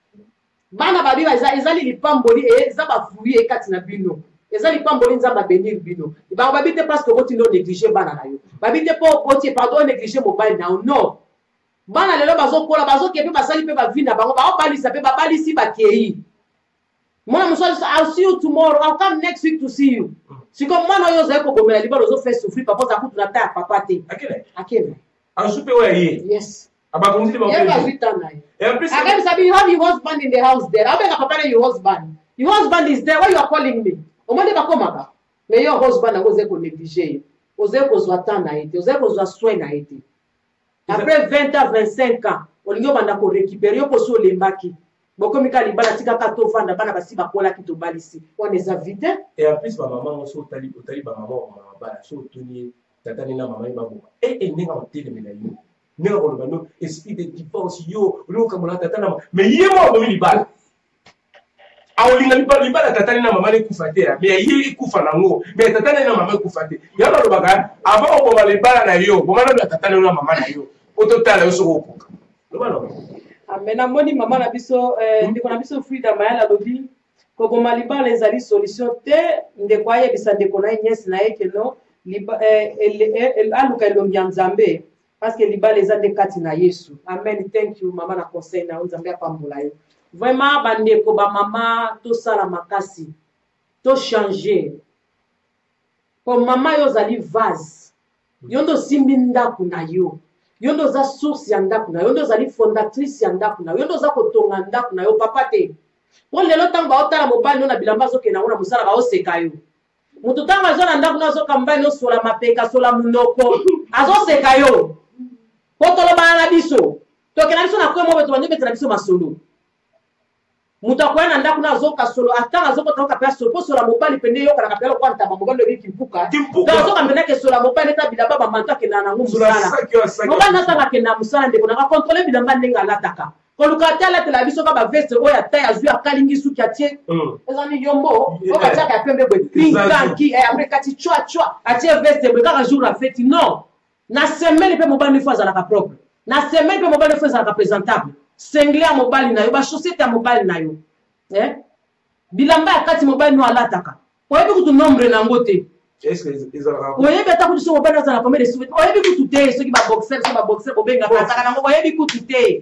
Bana babi eza ezali lipamboli e eza ba fruit e kati na bino. Eza lipamboli nzamba benir bino. Ba babi te parce que boti no négliger bana na yo. Babi te po boti pardon négliger mobile na non. Bana lelo bazo kola bazo kepe basali pe ba vina bango ba balisa pe ba balisi ba kei. Mwana musali I'll see you tomorrow. I'll come next week to see you. Si comme mwana yo zeko bomela libalo zo faire souffrir papa za kutu na ta papa te. Akele. Akele. En soupe wa ye. Yes. Aba konzi ba. Yeah, I can say you have your husband in the house there. How beg a papa your husband? Your husband is there. Why you are calling me? Omande ba komaka. Mais your husband a osé ko négliger. Osé ko zo attendre na été. Osé ko zo soin na été. Après vingt à vingt-cinq ans, olingo banda ko récupérer ko so lembaki. Boko mika libala tika ka to vanda bana basi ba kola ki to balisi. On les a vidés. Et en plus ba maman so tali tali ba maman ba ba so tuni tatani na maman ba bo. Eh eh nenga hôtel me la yo. Nenga ko no esprit de divorce yo lo kamola tatana mais yemo ba mi libala. Aolinga libala libala tatani na maman ekufa te mais yi ekufa nango mais tatani na maman ekufa te. Ya ba lo baka avant ko ba libala na yo bo mana tatani na maman na yo. Au total yo so ko. Lo ba lo. Amen. Amoni mama na biso eh ndiko na biso Frida Mayala lobi ko boma libala ezali solution te ndeko aye bisa ndeko na nyesi na yeke no liba eh el aluka elongi nzambe parce que libala ezande kati na Yesu. Amen. Thank you mama na conseil na nzambe apambola yo. Vraiment bandeko ba mama to sala makasi to changer. Ko mama yo zali vase. Yondo simbi ndaku na yo. Yondo za source ya ndaku na yondo zali fondatrice ya ndaku na yondo za kotonga ndaku na yo papa te. Po lelo tango ba otala mobali no na bilamba zo ke na ona musala ba oseka yo. Mutu tango zo na ndaku na zo kambali no sola mapeka sola munoko azo seka yo. Po tolo ba na biso. To ke na biso na ko mo beto banyo betela biso masolo. Mutu akoya na ndaku na zo ka solo atanga zo ko tango ka pesa solo po sola mobali pende yo kana ka pela kwanta ba mobali lobi kimpuka. Da zo ka mbena ke sola mobali ta bilamba ba manta ke na na ngumsala. Mobali na tanga ke na musala ndeko na ka contrôler bilamba ndenga lataka. Koluka tala tela biso ka ba veste oya taille azui akalingi suki atie. Ezani yombo o ka taka pembe bwe kringa ki e après kati chwa chwa atie veste bwe ka jour la fête non. Na semaine pe mobali fois za la propre. Na semaine pe mobali fois za la présentable. Sengle ya mobali na yo ba chaussette ya mobali na yo. Eh? Bilamba ya kati mobali no alataka. Oyebi kutu nombre na ngote. Est-ce que ils ont oyebi ata kutu so mobali na za combien de sous. Oyebi kutu te soki ba boxer so ba boxer ko benga ataka na ngo oyebi kutu te.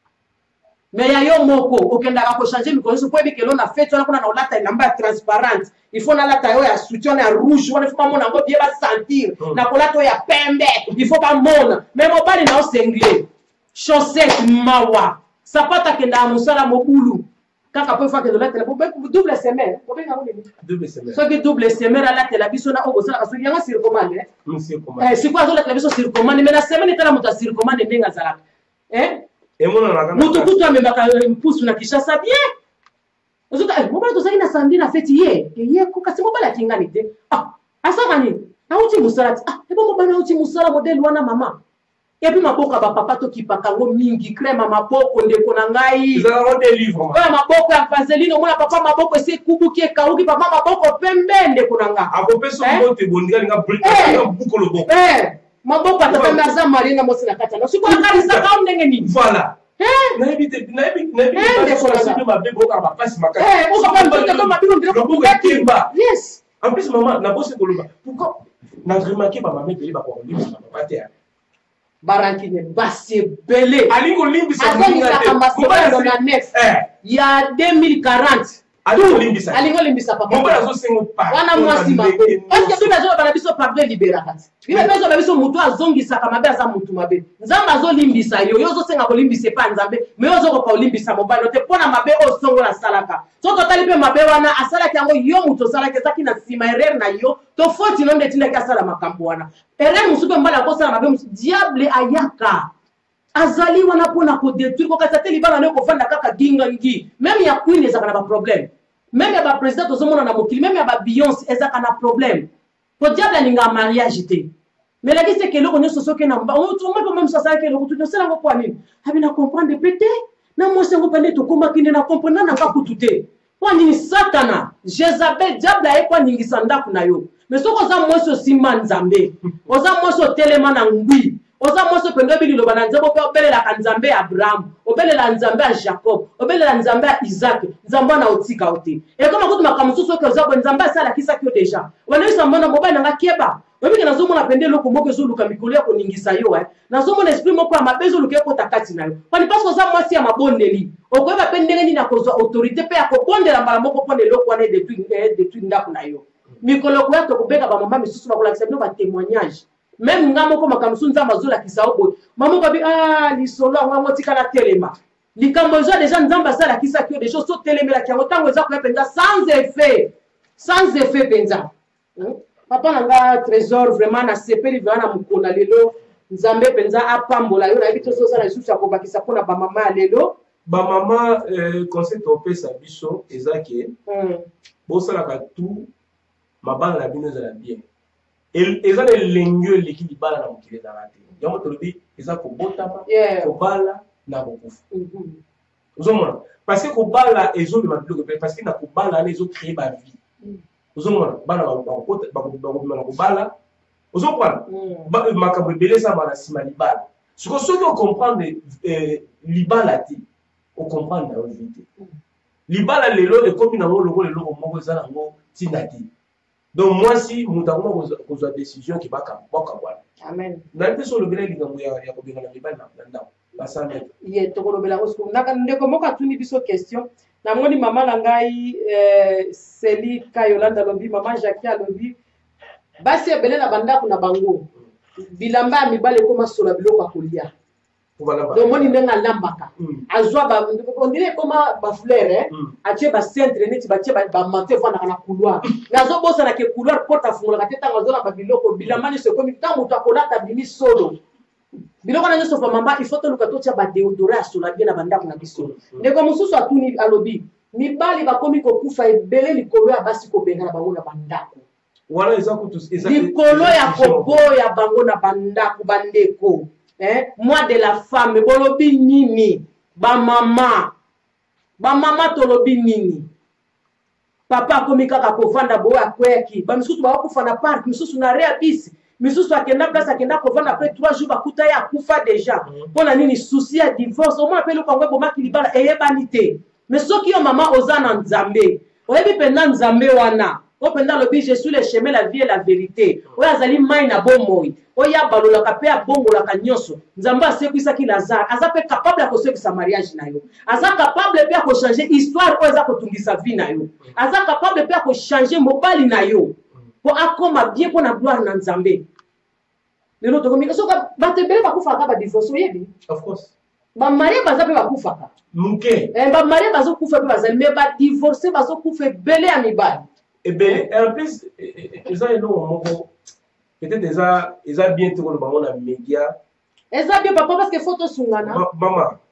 Mais ya yo moko okendaka ko changer mikolo so po ebi kelo na fête wana kuna na olata ilamba transparente. Il faut na lata yo ya soutien ya rouge wana faut pas mona ngo bien ba sentir. Na kolata ya pembe, il faut pas mona. Mais mobali na o sengle. Chaussette mawa sapata kenda musala mobulu kaka po fa ke de la tele double semaine ko benga ngoni double semaine so que double semaine la tele biso na obo sala kaso yanga circomande monsieur commande eh si quoi zo la tele biso circomande mais la semaine tala muta circomande ndenga zala eh et mona na mutu kutu amebaka mpusu na Kishasa bien ozuka eh mobali to saki na samedi na fête ye ye ko kasi mobali akingani te ah asaka ni auti musala ah ebo mobali auti musala modèle wana mama. Et puis ma boka ba papa to kipaka ngo mingi crème maboko ndeko na ngai. Ils ont des livres. Ba maboko ya vaseline mona papa maboko ese kubuki e kauki papa maboko pembe ndeko na nga. Akope so mote bonga nga brika nga buko lo boko. Eh, maboko atata maza marina mosi na kata. No siko akali saka ndenge ni. Voilà. Eh, na ebite na ebite na ebite ba so ba bebo ka ba passe makaka. Eh, o papa mtoto kama mabiko ndeko boko kimba. Yes. En plus maman na bosse koloba. Pourquoi na remarqué ba maman peli ba ko libre ba papa te. barankine basi belé alingo limbisa azongisaka masolo na nef ya deux mille quarante alingo limbisa alingo limbisa papa moko azosengo pa wana mwasi mabe parce que bibezo bana biso pardon libéra kati bibezo biso mutu azongisaka mabe aza mutu mabe nzamba azolimbisa yo yo zosenga kolimbisa pa nzambe me yo zoko kolimbisa mobali te pona mabe o songo la salaka so totali pe mabe wana asala yango yo mutu sala ke saki na sima erreur na yo to foti no ndetina ka sala makambo wana erreur musupe mbala ko sala mabe diable ayaka azali wana pona ko détruire ko kasa te libana ne ko fanda kaka gingangi même ya queen ezaka na ba problème même ya ba président tozomona na mokili même ya ba Beyoncé ezaka na problème ko diable ninga mariage te mais la question que loko nyoso soke na mba on to même ça ça que loko tout ça ngo kwa nini habina comprendre pété na mo sengo pande to koma kinde na comprendre na ka kutute kwa nini satana Jezabel diable ay kwa ningi sanda kuna yo mais soko za mo so simba nzambe oza mo so telema na ngwi oza mo so pendo bili loba na nzambe ko belela ka nzambe Abraham obelela nzambe ya Jacob obelela nzambe ya Isaac nzambe na otika ote e kama kutu makamusu soke oza bo nzambe sala kisa kyo deja wana isa mbona mobile nga keba obi na zomo na pende loko moko zo luka mikolo ya koningisa yo eh na zomo na esprit moko ya mabezo luka ko takati na yo kwani parce que oza mwasi ya mabondeli okoyeba pendele ni na kozwa autorité pe ya kobondela mbala moko pone loko wana de twin de twin ndako na yo mikolo ko ya to kobeka ba mama misusu bakola kisabino ba témoignage même ngamo ko makamsu nzamba zola kisao maman babi ah lisolo ngamo tikala telema likambo zo déjà nzamba sala kisa kyo des choses so telemela kyango tango za ko penza sans effet sans effet penza papa nanga trésor vraiment na sepeli vana mukona lelo nzambe penza apambola yo na bito so sala isusu akobakisa pona ba mama lelo ba mama concept opesa biso ezake bo sala ka tout mabala la bino za la bien eza le lengyo leki libala na mokili na rate yango tolobi eza kobotama kobala na kokufa ozomona parce que kobala ezobima biloko pe parce que na kobala na ezocrée ba vie ozomona bana bakobima na kobala ozomona makambo ebele esama na nsima libala siko soki ocomprendre libala te ocomprendre na yo vie te libala lelo ekomi nango loko leloko moko eza nango ntina te. Donc moi si mutagoma kozwa décision qui baka baka bwana. Amen. Na mpeso lobela likambo ya ya kobinga na libala na ndao. Basa met. Ye to lobela ko siko naka ndeko moka tuni biso question. Na moni mama na ngai eh Seli Kayolanda lobi mama Jackie lobi. Basi ebele na banda kuna bango. Bilamba mibale koma sola biloko akolia. Donc moni ndenga lambaka. Azwa ba on dirait comment ba fleur hein. Atie ba centre neti ba tie ba manté vana na couloir. Nazo bosa na ke couloir porte afungula kateta ngazo na ba biloko bilamba ni se komi tango utakolata bimi solo. Biloko na nyoso fa mama il faut to lukato tia ba déodorant sola bien na banda kuna biso. Ndeko mususu atuni alobi. Mibali ba komi ko kufa ebele likolo ya basi ko benga na bango na bandako. Wala eza kutu eza likolo ya koboya bango na bandako bandeko. Eh, moi de la femme, bolobi nini, ba mama, ba mama tolobi nini. Papa komika ka kovanda bo akweki, ba misusu ba kufana park, misusu na rea bisi, misusu akenda place akenda kovanda après trois jours ba kuta ya kufa déjà. Pona nini souci ya divorce, au moins appelle ko ngwe boma kilibala eyebanite. Mais soki yo mama ozana nzambe, oyebi penda nzambe wana. Openda lobi je suis le chemin la vie et la vérité. Oya azali mai na bomoi. Oya balola kapé a bongo la kanyoso. Nzamba asekwisa ki Lazare. Aza pe capable ya kosekisa mariage na yo. Aza capable pe ko changer histoire oza kotungisa vie na yo. Aza capable pe ko changer mobali na yo. Po akoma bien pour na gloire na Nzambe. Lelo to komika so ka batebele ba kufa ka ba divorce yebi. Of course. Ba marié baza pe ba kufa ka. Muke. Eh ba marié bazo kufa pe bazali mais ba divorcer bazo kufa belé ya mibali. Et bien, en plus, ils ont peut-être déjà, ils ont bien tourné dans les médias. Ils ont bien, papa, parce que photo sungana. Maman,